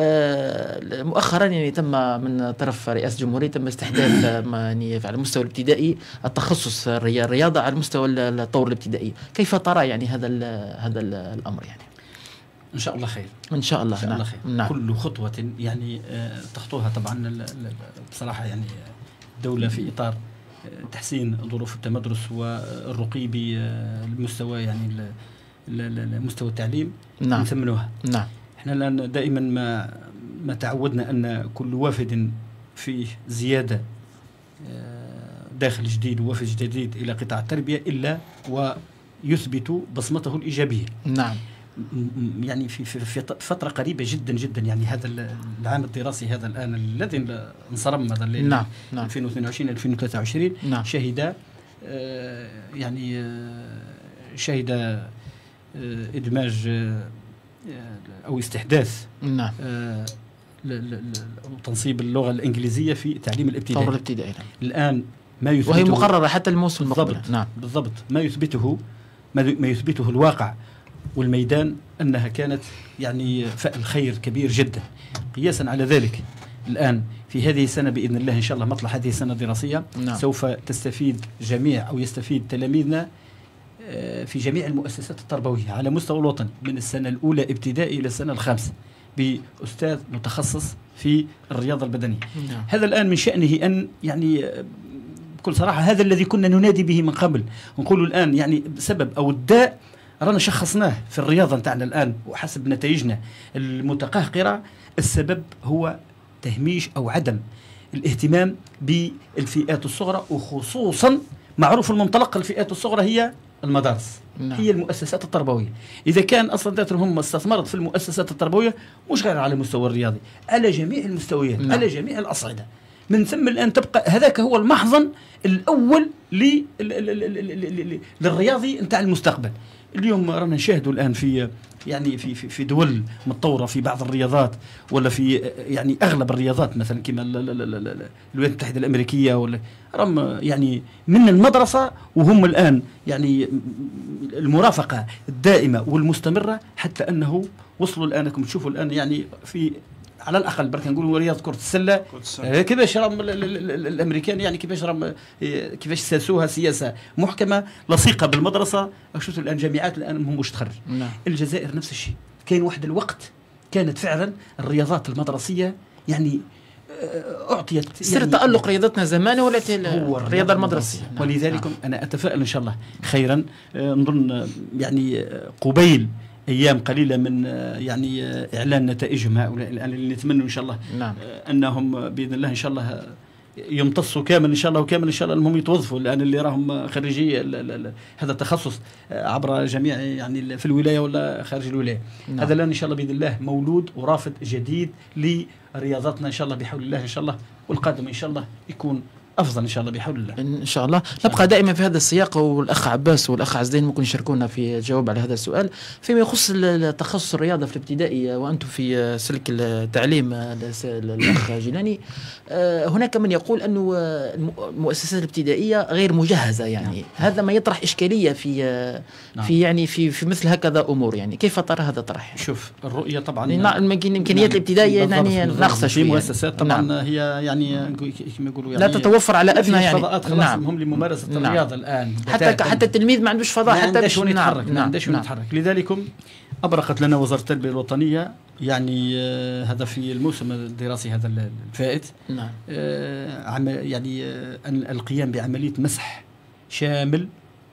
أه مؤخرا يعني تم من طرف رئاسه الجمهوريه تم استحداث يعني على المستوى الابتدائي التخصص الرياضه على المستوى الطور الابتدائي، كيف ترى يعني هذا ال هذا ال الامر يعني؟ ان شاء الله خير. ان شاء الله. ان شاء الله خير. نعم. كل خطوه يعني تخطوها طبعا بصراحه يعني الدوله في اطار تحسين ظروف التمدرس والرقي بالمستوى يعني مستوى التعليم. نعم. نثمنوها. نعم. احنا الان دائما ما ما تعودنا ان كل وافد فيه زياده داخل جديد ووافد جديد الى قطاع التربيه الا ويثبت بصمته الايجابيه. نعم. يعني في في فتره قريبه جدا جدا يعني هذا العام الدراسي هذا الان الذي انصرم هذا الليل. نعم. نعم. ألفين واثنين وعشرين ألفين وثلاثة وعشرين. نعم. شهد آه يعني آه شهد آه ادماج آه او استحداث. نعم. آه تنصيب اللغه الانجليزيه في التعليم الابتدائي. الطور الابتدائي. الان ما يثبته وهي مقرره حتى الموسم المقبل. نعم بالضبط. ما يثبته ما يثبته الواقع والميدان أنها كانت يعني فأل خير كبير جدا. قياسا على ذلك الآن في هذه السنة بإذن الله إن شاء الله مطلع هذه السنة الدراسية. نعم. سوف تستفيد جميع أو يستفيد تلاميذنا في جميع المؤسسات التربوية على مستوى الوطن من السنة الأولى ابتدائي إلى السنة الخامسة بأستاذ متخصص في الرياضة البدنية. نعم. هذا الآن من شأنه أن يعني بكل صراحة هذا الذي كنا ننادي به من قبل، نقول الآن يعني سبب أو الداء رانا شخصناه في الرياضة نتاعنا الآن وحسب نتائجنا المتقهقرة. السبب هو تهميش أو عدم الاهتمام بالفئات الصغرى، وخصوصا معروف المنطلق الفئات الصغرى هي المدارس. نعم. هي المؤسسات التربوية. إذا كان أصلا ذاتهم استثمرت في المؤسسات التربوية مش غير على المستوى الرياضي، على جميع المستويات. نعم. على جميع الأصعدة. من ثم الآن تبقى هذاك هو المحضن الأول للرياضي نتاع المستقبل. اليوم رانا نشاهدوا الآن في يعني في في في دول متطورة في بعض الرياضات ولا في يعني أغلب الرياضات مثلا كما الولايات المتحدة الأمريكية ولا رغم يعني من المدرسة وهم الآن يعني المرافقة الدائمة والمستمرة حتى أنه وصلوا الآن كم تشوفوا الآن يعني في على الاقل برك نقولوا رياضه كره السله كيفاش راهم الامريكان يعني كيفاش راهم كيفاش ساسوها سياسه محكمه لصيقه بالمدرسه. شفتوا الان جامعات الان ما همش تخرج. نعم. الجزائر نفس الشيء. كاين واحد الوقت كانت فعلا الرياضات المدرسيه يعني اعطيت سر يعني تالق رياضتنا زمان ولات الرياضه المدرسيه. نعم. ولذلك نعم. انا اتفائل ان شاء الله خيرا. نظن يعني قبيل ايام قليله من يعني اعلان نتائجهم هؤلاء الان اللي نتمنى ان شاء الله. نعم. انهم باذن الله ان شاء الله يمتصوا كامل ان شاء الله وكامل ان شاء الله انهم يتوظفوا الان اللي راهم خريجي هذا التخصص عبر جميع يعني في الولايه ولا خارج الولايه. نعم. هذا الان ان شاء الله باذن الله مولود ورافد جديد لرياضتنا ان شاء الله بحول الله ان شاء الله، والقادم ان شاء الله يكون افضل ان شاء الله بحول الله. ان شاء الله نبقى دائما في هذا السياق، والاخ عباس والاخ عز الدين ممكن يشاركونا في الجواب على هذا السؤال فيما يخص تخصص الرياضه في الابتدائي وانتم في سلك التعليم. الاخ جيلاني هناك من يقول انه المؤسسات الابتدائيه غير مجهزه يعني. نعم. هذا ما يطرح اشكاليه في نعم. في يعني في في مثل هكذا امور يعني. كيف ترى هذا الطرح؟ شوف الرؤيه طبعا الامكانيات نعم. الابتدائيه يعني ناقصه شويه. المؤسسات طبعا نعم. هي يعني كما يقولوا يعني لا تتوفر على ادنى يعني فضاءات خلاص. نعم. هم لممارسه نعم. الرياضه الان حتى حتى التلميذ ما عندوش فضاء، حتى باش يتحرك. نعم. ما عندوش وين يتحرك. لذلك ابرقت لنا وزاره التربيه الوطنيه يعني آه هذا في الموسم الدراسي هذا الفائت. نعم. آه عم يعني آه القيام بعمليه مسح شامل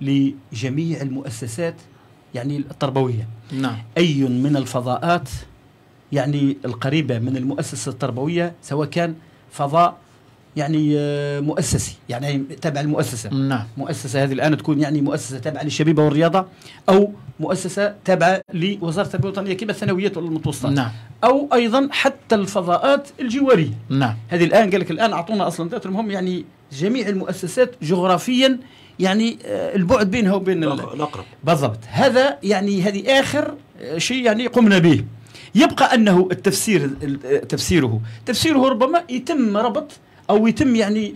لجميع المؤسسات يعني التربويه. نعم. اي من الفضاءات يعني القريبه من المؤسسه التربويه سواء كان فضاء يعني مؤسسي، يعني تابع المؤسسة. نعم. مؤسسة هذه الآن تكون يعني مؤسسة تابعة للشبيبة والرياضة، أو مؤسسة تابعة لوزارة التربية الوطنية كما الثانويات والمتوسطات. نعم. أو أيضا حتى الفضاءات الجوارية. نعم. هذه الآن قال لك الآن أعطونا أصلا هم يعني جميع المؤسسات جغرافيا يعني البعد بينها وبين الأقرب. بالضبط. هذا يعني هذه آخر شيء يعني قمنا به. يبقى أنه التفسير تفسيره تفسيره ربما يتم ربط أو يتم يعني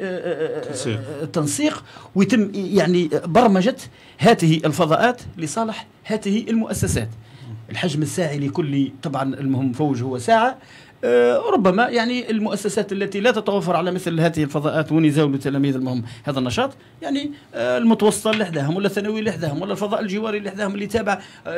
تنسيق ويتم يعني برمجة هذه الفضاءات لصالح هذه المؤسسات. الحجم الساعي لكل طبعا المهم فوج هو ساعة. ربما يعني المؤسسات التي لا تتوفر على مثل هذه الفضاءات وين يزاولوا التلاميذ المهم هذا النشاط، يعني المتوسطة اللي حداهم ولا الثانوي اللي حداهم ولا الفضاء الجواري اللي حداهم اللي تابع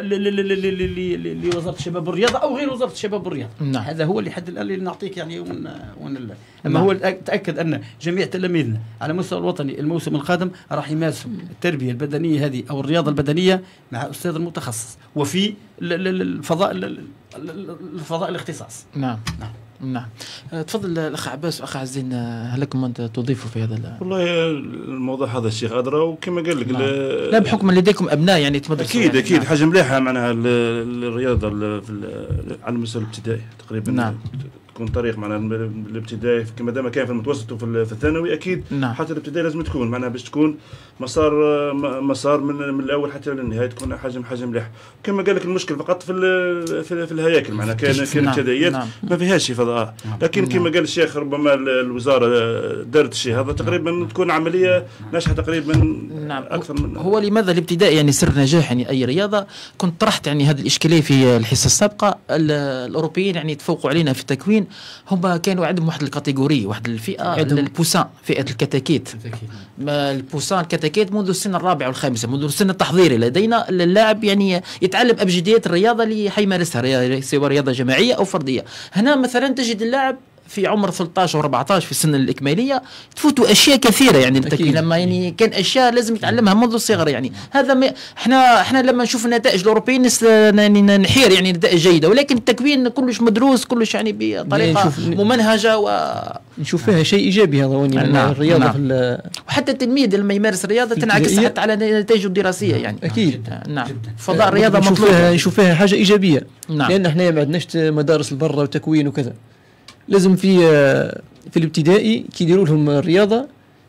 لوزارة الشباب والرياضة أو غير وزارة الشباب والرياضة. نعم. هذا هو اللي حد الآن اللي نعطيك يعني ون ون الله. أما نعم. هو تأكد أن جميع تلاميذنا على مستوى الوطني الموسم القادم راح يمارسوا التربية البدنية هذه أو الرياضة البدنية مع أستاذ المتخصص وفي الفضاء الفضاء الاختصاص. نعم. نعم. نعم. تفضل الأخ عباس وأخ عزين، هل لكم أنت تضيفوا في هذا؟ والله الموضوع هذا الشيخ أدرى، وكما قال لك نعم. لا بحكم لديكم أبناء يعني تمدرسوا أكيد يعني. أكيد نعم. حاجة مليحة معناها الرياضة على المستوى الابتدائي تقريبا. نعم. تكون طريق معناها الابتدائي كما دام كان في المتوسط وفي الثانوي اكيد. نعم. حتى الابتدائي لازم تكون معناها باش تكون مسار مسار من من الاول حتى للنهايه تكون حجم حجم مليح. كما قال لك المشكل فقط في في, في الهياكل معناها كان كان ابتدائيات نعم. ما فيهاش فضاء. لكن كما قال الشيخ ربما الوزاره دارت الشيء هذا تقريبا تكون عمليه ناجحه تقريبا. نعم. اكثر من هو لماذا الابتدائي يعني سر نجاح يعني اي رياضه. كنت طرحت يعني هذه الاشكاليه في الحصه السابقه. الاوروبيين يعني تفوقوا علينا في التكوين، هم كانوا عندهم واحد الكاتيجوري واحد الفئه البوسان، فئه الكتاكيت. البوسان الكتاكيت منذ السن الرابع والخامسه، منذ السن التحضيري لدينا اللاعب يعني يتعلم ابجديات الرياضه اللي حيمارسها سواء رياضه جماعيه او فرديه. هنا مثلا تجد اللاعب في عمر ثلاثة عشر وأربعة عشر في السن الإكمالية تفوتوا أشياء كثيرة يعني التكوين لما يعني كان أشياء لازم يتعلمها منذ الصغر يعني. هذا م... احنا احنا لما نشوف النتائج الأوروبيين نس... يعني نحير يعني نتائج جيدة، ولكن التكوين كلش مدروس كلش يعني بطريقة ممنهجة و نشوف فيها شيء إيجابي هذا وني نعم. الرياضة نعم. في وحتى التلميذ لما يمارس الرياضة تنعكس حتى على نتائجه الدراسية يعني. أكيد. نعم. فضاء الرياضة نشوف مطلوب فيها نشوف فيها حاجة إيجابية. نعم. لأن احنا ما عندناش مدارس البرة وتكوين وكذا. لازم في في الابتدائي كي يديروا لهم الرياضه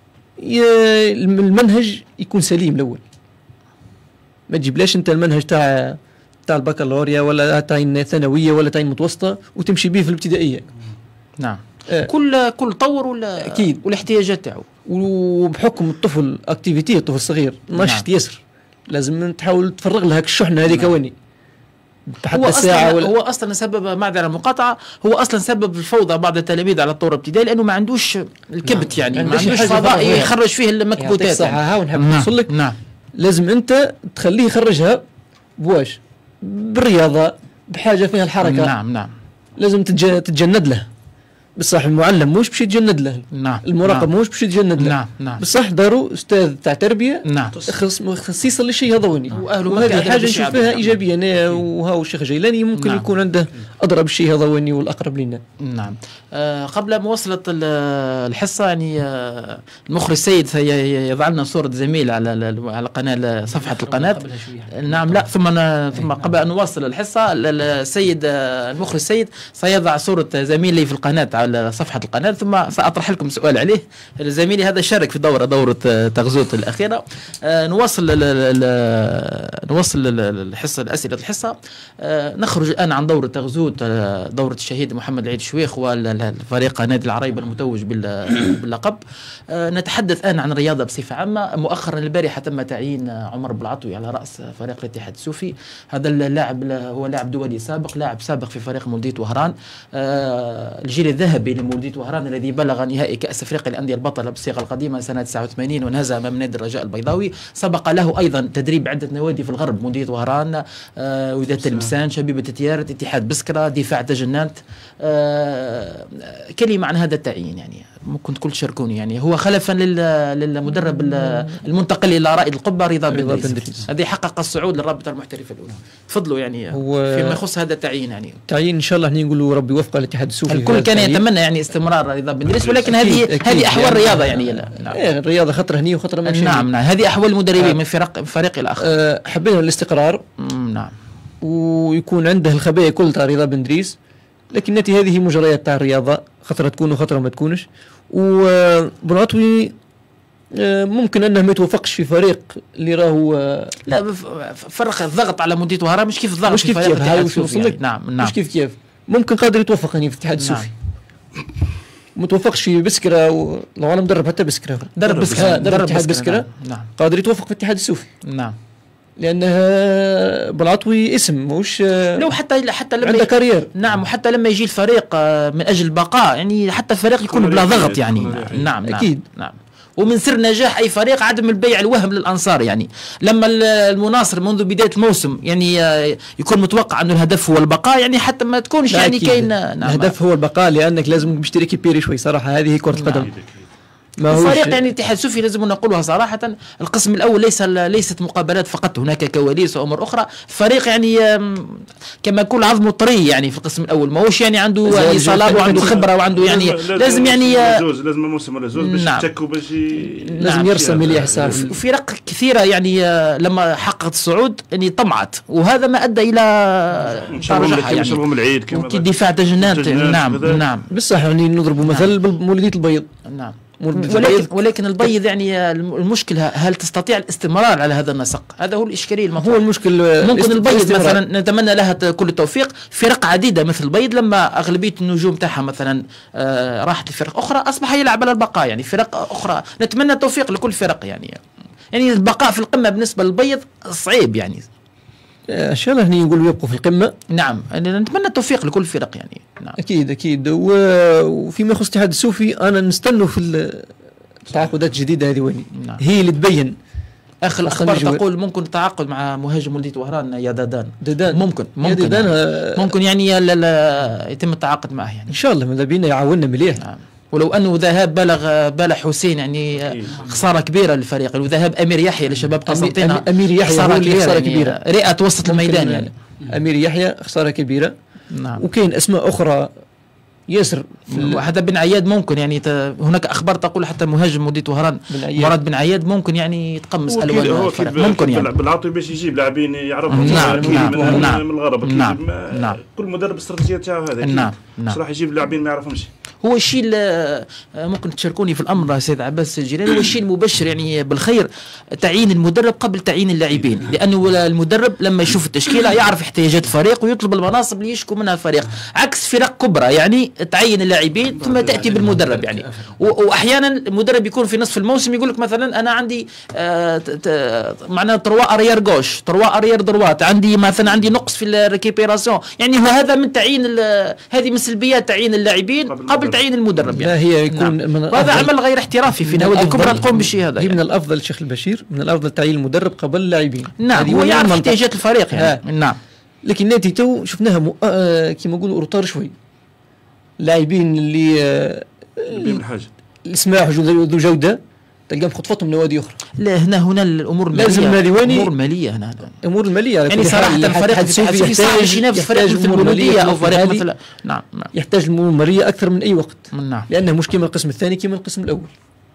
المنهج يكون سليم الاول. ما تجيبلاش انت المنهج تاع تاع البكالوريا ولا تاع الثانويه ولا تاع المتوسطه وتمشي به في الابتدائيه. نعم. آه. كل كل طور ولا اكيد والاحتياجات تاعو. وبحكم الطفل اكتيفيتي الطفل الصغير نشط نعم. يسر لازم تحاول تفرغ له الشحنه هذيك. نعم. واني هو أصلاً ولا... هو اصلا سبب معذره المقاطعه، هو اصلا سبب الفوضى بعض التلاميذ على الطور الابتدائي لانه ما عندوش الكبت. نعم. يعني ما عندوش فضاء يخرج فيه المكبوتات. صح. ها ونحب نوصل لك. نعم. لازم انت تخليه يخرجها بواش بالرياضه بحاجه فيها الحركه. نعم. نعم. لازم تتج... تتجند له. بصح المعلم موش باش يتجند له. نعم. المراقب نعم. موش باش يتجند له. نعم. نعم. بصح داروا استاذ تاع تربيه. نعم. خصيصا للشيء هذا وني. وهذه حاجه نشوف فيها ايجابيه. انا وهاو الشيخ جيلاني ممكن نعم. يكون عنده اضرب الشيء هذا وني والاقرب لنا. نعم. آه قبل مواصله الحصه يعني آه المخرج السيد سيضع لنا صوره زميل على على قناه صفحه القناه. نعم. لا ثم ثم قبل ان نواصل الحصه السيد المخرج السيد سيضع صوره زميل لي في القناه على صفحة القناة، ثم سأطرح لكم سؤال عليه. زميلي هذا شارك في دورة دورة تغزوت الأخيرة. آه نواصل نواصل الحصة الأسئلة الحصة. آه نخرج الآن عن دورة تغزوت دورة الشهيد محمد العيد الشويخ والفريق نادي العرايبة المتوج باللقب. آه نتحدث الآن عن الرياضة بصفة عامة. مؤخرا البارحة تم تعيين عمر بالعطوي على رأس فريق الاتحاد السوفي. هذا اللاعب هو لاعب دولي سابق، لاعب سابق في فريق مولودية وهران. آه الجيل الذهبي لمولودية وهران الذي بلغ نهائي كأس أفريقيا الأندية البطلة بالصيغة القديمة سنة تسعة وثمانين وانهزم من نادي الرجاء البيضاوي. سبق له أيضا تدريب عدة نوادي في الغرب، مولودية وهران، آه وداد تلمسان، شبيبة تيارت، اتحاد بسكرة، دفاع تجنانت. آه كلمة عن هذا التعيين يعني ممكن تقول تشاركوني يعني هو خلفا للمدرب المنتقل الى رائد القبه رضا بندريس، هذا يحقق الصعود للرابطه المحترفه الاولى. تفضلوا يعني فيما يخص هذا التعيين يعني تعيين ان شاء الله احنا نقولوا ربي يوفقه الاتحاد السوفي. الكل كان يتمنى يعني استمرار رضا بندريس، ولكن هذه هذه احوال الرياضه يعني. لا. نعم. إيه الرياضه خطره هني وخطره ماشي. نعم نعم هذه احوال المدربين آه. من فرق فريق الى اخر. آه حبينا الاستقرار. نعم ويكون عنده الخبايا كل تاع رضا بندريس، لكن نتي هذه مجريات تاع الرياضه، خطره تكون وخطره ما تكونش. وبنعطوي ممكن انه ما يتوفقش في فريق اللي راهو لا فرق الضغط على مدير وهران مش كيف الضغط مش كيف كيف يعني. نعم نعم مش كيف كيف ممكن قادر يتوفق هنا في الاتحاد السوفي. نعم. ما توفقش في بسكره و... لو انا مدرب حتى بسكره درب بسكره درب اتحاد بسكره. نعم. قادر يتوفق في الاتحاد السوفي. نعم لانه بالعطوي اسم مش لو حتى حتى لما عنده كارير. نعم وحتى لما يجي الفريق من اجل البقاء يعني حتى الفريق يكون بلا ضغط يعني. نعم نعم اكيد. نعم ومن سر نجاح اي فريق عدم البيع الوهم للانصار يعني. لما المناصر منذ بدايه الموسم يعني يكون متوقع انه الهدف هو البقاء يعني حتى ما تكونش يعني كاين. نعم الهدف هو البقاء لانك لازم باش تريكي بيري شوي صراحه، هذه هي كره القدم. نعم. ما الفريق يعني الاتحاد السوفي لازم نقولها صراحه القسم الاول ليس ليست مقابلات فقط، هناك كواليس وامور اخرى. الفريق يعني كما يقول عظمه طري يعني في القسم الاول، ماهوش يعني عنده يعني صلابه وعنده خبره وعنده يعني لازم يعني لازم موسم ولا زوج باش يتشكوا باش لازم يرسم مليح صافي. وفرق كثيره يعني لما حققت الصعود يعني طمعت، وهذا ما ادى الى تراجعها يعني. العيد كما دفاع تجنات. نعم نعم بصح يعني نضربوا مثل بمولوديه البيض. نعم ولكن ولكن البيض يعني المشكله هل تستطيع الاستمرار على هذا النسق؟ هذا هو الاشكاليه المطروحه. هو المشكل ممكن البيض مثلا نتمنى لها كل التوفيق. فرق عديده مثل البيض لما اغلبيه النجوم تاعها مثلا آه راحت لفرق اخرى اصبح يلعب على البقاء يعني. فرق اخرى نتمنى التوفيق لكل فرق يعني. يعني البقاء في القمه بالنسبه للبيض صعيب يعني. ان شاء الله هني يقولوا يبقوا في القمه. نعم نتمنى التوفيق لكل الفرق يعني. نعم. اكيد اكيد. وفيما يخص الاتحاد السوفي انا نستنوا في التعاقدات الجديده هذه وين. نعم. هي اللي تبين. اخر الاخبار تقول ممكن التعاقد مع مهاجم ولدية وهران يا دادان. دادان ممكن ممكن دادان يعني. ممكن يعني لا لا يتم التعاقد معه يعني ان شاء الله. ماذا بينا يعاوننا مليح. نعم. ولو انه ذهاب بلغ بالغ حسين يعني خساره كبيره للفريق، وذهاب امير يحيى لشباب قسنطينه امير يحيى خساره كبيره, خسارة يعني كبيره رئه وسط الميدان يعني. امير يحيى خساره كبيره. نعم. وكاين اسماء اخرى ياسر. هذا بن عياد ممكن يعني ت... هناك اخبار تقول حتى مهاجم ودية وهران مراد بن عياد ممكن يعني يتقمص الوان الفريق. ممكن يعني بالعطوي باش يجيب لاعبين يعرفهم. نعم نعم. نعم. من الغرب. نعم. نعم. كل مدرب استراتيجيه تاعو هذا. نعم نعم. راح يجيب لاعبين ما يعرفهمش. هو الشيء ممكن تشاركوني في الامر سيد عباس الجيراني، هو الشيء المبشر يعني بالخير تعيين المدرب قبل تعيين اللاعبين، لانه المدرب لما يشوف التشكيله يعرف احتياجات الفريق ويطلب المناصب اللي يشكو منها الفريق، عكس فرق كبرى يعني تعين اللاعبين ثم تاتي بالمدرب يعني. واحيانا المدرب يكون في نصف الموسم يقول لك مثلا انا عندي آه معناه تروا اريير غوش تروا اريير دروات، عندي مثلا عندي نقص في الريكيبيراسيون يعني. وهذا من تعيين هذه من سلبيات تعيين اللاعبين قبل تعيين المدرب يعني. لا هي يكون نعم. وهذا عمل غير احترافي في نوادي الكبرى تقوم بالشيء هذا هي يعني. من الافضل شيخ البشير، من الافضل تعيين المدرب قبل اللاعبين. نعم هو يعرف احتياجات الفريق يعني. آه. نعم. لكن ناتي تو شفناها م... آه كما نقولوا روتار شوي. اللاعبين اللي آه اللي حاجه الاسماء ذو جوده تلقاهم خطفتهم نوادي اخرى. لا هنا هنا الامور الماليه لازم ماليواني امور ماليه هنا امور الماليه يعني صراحه الفريق السوفي يحتاج ينافس فريق مثل المولوديه او فريق مثل. نعم يحتاج الامور الماليه اكثر من اي وقت. نعم. لانه مش كما القسم الثاني كما القسم الاول.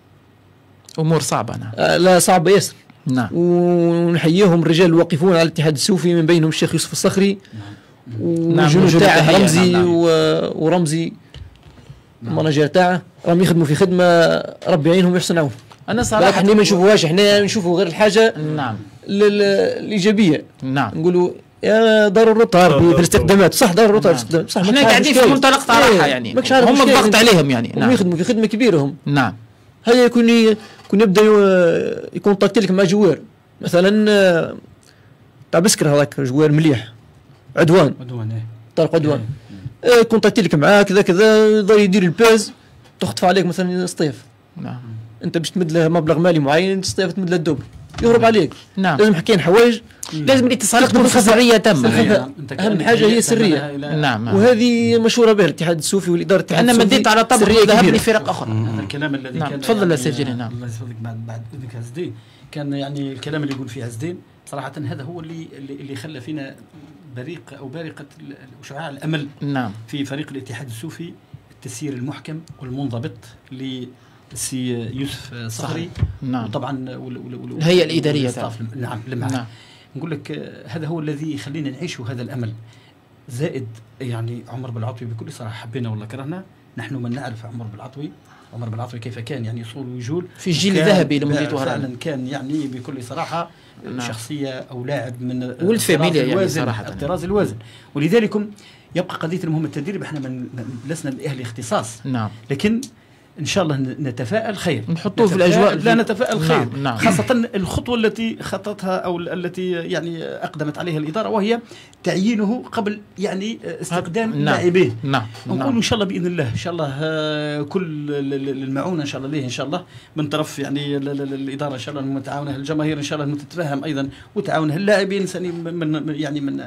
امور صعبه. نعم. آه لا صعبه ياسر. نعم. ونحييهم الرجال الواقفون على الاتحاد السوفي من بينهم الشيخ يوسف الصخري. نعم. والجنود تاعه رمزي. نعم. ورمزي المانجر تاعه راهم يخدموا في خدمه ربي يعينهم ويحسن عونهم. انا صراحه احنا ما نشوفوهاش، احنا نشوفوا غير الحاجه. نعم. الايجابيه. نعم. نقولوا يا دار الروتار في الاستخدامات صح دار الروتار نعم. صح احنا قاعدين في منطلق طرحها يعني هم الضغط عليهم يعني. نعم. يخدموا في خدمه كبيره هم. نعم. هيا يكون يكون يبدا يكون طاقت لك مع جوار مثلا تاع بسكر هذاك جوار مليح عدوان عدوان ايه طارق عدوان يكون طاقت لك معاه كذا كذا يضل يدير الباز تخطف عليك مثلا سطيف. نعم. انت باش تمد له مبلغ مالي معين سطيف تمد له الدوبل. يهرب عليك. نعم. لازم حكين حوايج، لازم الاتصالات تكون في سريه تامه. اهم حاجه هي السريه. نعم. وهذه مشهوره بها الاتحاد السوفي والاداره الاتحاد انا السوفي. مديت على طبق ذهب لفرق اخرى. هذا الكلام الذي نعم. كان تفضل يعني استاذ جليل. نعم. الله يسعدك. بعد بعد اذنك عزدين، كان يعني الكلام اللي يقول فيه عزدين صراحه هذا هو اللي اللي خلى فينا بريق او بارقه شعاع الامل. نعم. في فريق الاتحاد السوفي، التسيير المحكم والمنضبط لسي يوسف صخري. نعم. وطبعا الهيئه الاداريه. نعم. نعم. نقول لك هذا هو الذي يخلينا نعيش هذا الامل. زائد يعني عمر بالعطوي بكل صراحه حبينا ولا كرهنا، نحن من نعرف عمر بالعطوي، عمر بالعطوي كيف كان يعني يصول ويجول في الجيل الذهبي لمدينه وهران. فعلا كان يعني بكل صراحه نعم. شخصيه او لاعب من ولد فاميليا يعني صراحه الطراز الوازن. ولذلك يبقى قضيه المهم التدريب، احنا من لسنا اهل اختصاص. نعم. لكن ان شاء الله نتفائل خير، نحطوه في الاجواء. لا نتفائل خير. نعم. نعم. خاصه الخطوه التي خطتها او التي يعني اقدمت عليها الاداره، وهي تعيينه قبل يعني استخدام نعم. لاعبين. نعم. نقول نعم. ان شاء الله باذن الله ان شاء الله كل المعونه ان شاء الله ليه ان شاء الله من طرف يعني الاداره ان شاء الله المتعاونه، الجماهير ان شاء الله تتفهم ايضا وتعاون اللاعبين من يعني من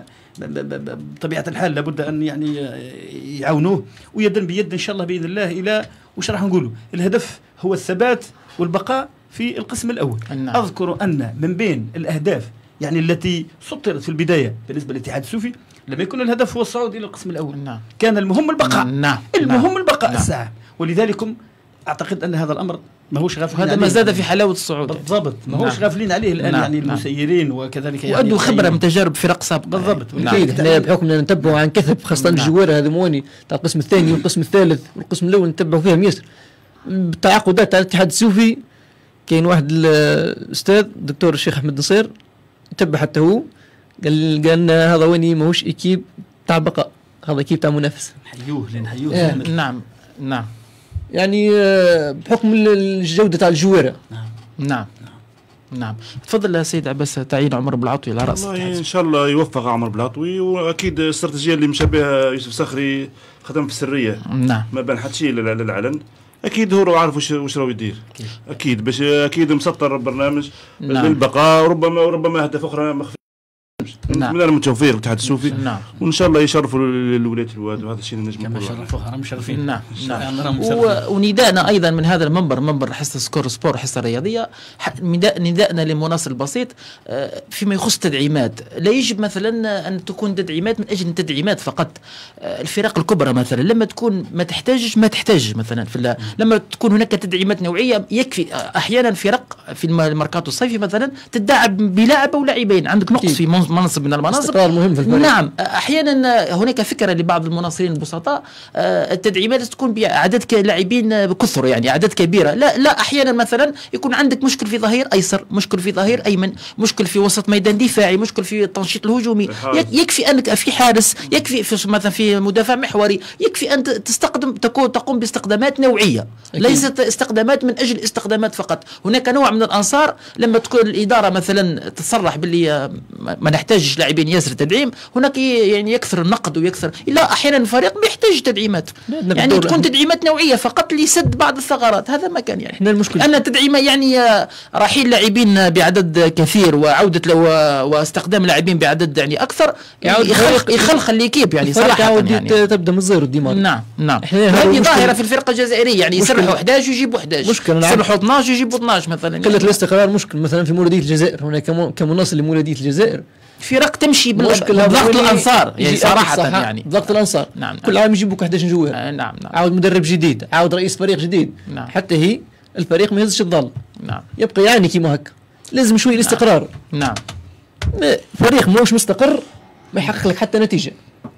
بطبيعه الحال لابد ان يعني يعاونوه ويدا بيد ان شاء الله باذن الله الى وش راح نقولوا. الهدف هو الثبات والبقاء في القسم الاول. نعم. اذكر ان من بين الاهداف يعني التي سطرت في البدايه بالنسبه للاتحاد السوفي لم يكن الهدف هو الصعود الى القسم الاول. نعم. كان المهم البقاء. نعم. المهم نعم. البقاء نعم. الساعه. ولذلك اعتقد ان هذا الامر ماهوش غافلين هذا عليه. ما زاد في حلاوه الصعود. بالضبط. ماهوش نعم. غافلين عليه الان. نعم. يعني نعم. المسيرين وكذلك يعني وادوا خبره من تجارب فرق سابقه. بالضبط. نعم. اكيد احنا بحكم ان نتبعوا عن كثب، خاصه نعم. الجوار هذا مواني تاع القسم الثاني والقسم الثالث والقسم الاول نتبعوا فيهم ياسر. بالتعاقدات تاع الاتحاد السوفي كاين واحد الاستاذ الدكتور الشيخ احمد نصير تبع حتى هو قال قال لنا هذا واني ماهوش ايكيب تاع بقاء، هذا ايكيب تاع منافسه. نحيوه لنحيوه. آه. نعم. نعم. يعني بحكم الجوده تاع الجواره. نعم. نعم. نعم. تفضل يا سيد عباس، تعيين عمر بالعطوي على راس. والله ان شاء الله يوفق عمر بالعطوي، واكيد الاستراتيجيه اللي مشى بها يوسف صخري خدم في السريه. نعم. ما بان حتى شيء للعلن. اكيد هو عارف واش واش راهو يدير. أكيد. اكيد باش اكيد مسطر برنامج نعم. للبقاء، وربما وربما اهداف اخرى مخفيه. نعم. نتمنى لهم التوفيق الاتحاد السوفي. نعم. وان شاء الله يشرفوا الولايات الواد، وهذا الشيء اللي نجم كما نقوله. شرفوها راهم مشرفين. نعم. نعم. راهم و- مشرفين. ونداءنا ايضا من هذا المنبر، منبر حصه سكور سبور، حصه رياضيه، ح- نداء نداءنا للمناصر البسيط آه، فيما يخص التدعيمات. لا يجب مثلا ان تكون تدعيمات من اجل التدعيمات فقط. آه، الفرق الكبرى مثلا لما تكون ما تحتاجش ما تحتاج مثلا في ال- لما تكون هناك تدعيمات نوعيه يكفي. آه، احيانا فرق في الم- الميركاتو الصيفي مثلا تدعم بلاعب او لاعبين، عندك نقص في من- منصب من المناصب. استقرار مهم في الفريق. نعم. احيانا هناك فكره لبعض المناصرين البسطاء آه، التدعيمات تكون بعدد ك- لاعبين بكثر، يعني اعداد كبيره. لا لا احيانا مثلا يكون عندك مشكل في ظهير ايسر، مشكل في ظهير ايمن، مشكل في وسط ميدان دفاعي، مشكل في التنشيط الهجومي. يك- يكفي انك في حارس، يكفي في مثلا في مدافع محوري، يكفي ان تستخدم تكون تقوم باستخدامات نوعيه. أكيد. ليست استخدامات من اجل استخدامات فقط. هناك نوع من الانصار لما تكون الاداره مثلا تصرح باللي آه، ما ما نحتاجش لاعبين ياسر تدعيم، هناك ي- يعني يكثر النقد ويكثر. لا احيانا الفريق بيحتاج تدعيمات، لا، يعني بالدور تكون إحنا- تدعيمات نوعيه فقط لسد بعض الثغرات. هذا ما كان يعني احنا المشكل ان تدعيم يعني آه، رحيل لاعبين بعدد كثير وعوده لو واستخدام لاعبين بعدد يعني اكثر يعود يخلخ الفريق- يخلخل ليكيب يعني الفريق صراحه يعود يعني. يت- تبدا من الزيرو ديما. نعم نعم. إحنا هذا هذه المشكلة- ظاهره في الفرقه الجزائريه، يعني مشكلة- يسرحوا احد عشر ويجيبوا احد عشر، مشكلة نعم. يسرحوا اثنا عشر ويجيبوا اثنا عشر مثلا. قله يعني الاستقرار مشكل. مثلا في مولوديه الجزائر هناك كم- كمناصر لمولوديه الجزائر فرق تمشي بال- مشكل هذا بضغط هو اللي الانصار يعني يجي صراحه صح، يعني. ضغط الانصار. نعم، كل نعم. عام يجيبوك احد عشر جوار. آه، نعم نعم عاود مدرب جديد، عاود رئيس فريق جديد. نعم. حتى هي الفريق ما يهزش الظل، نعم يبقى يعني كيما هكا. لازم شويه الاستقرار. نعم. ما- فريق ماهوش مستقر ما يحقق لك حتى نتيجه،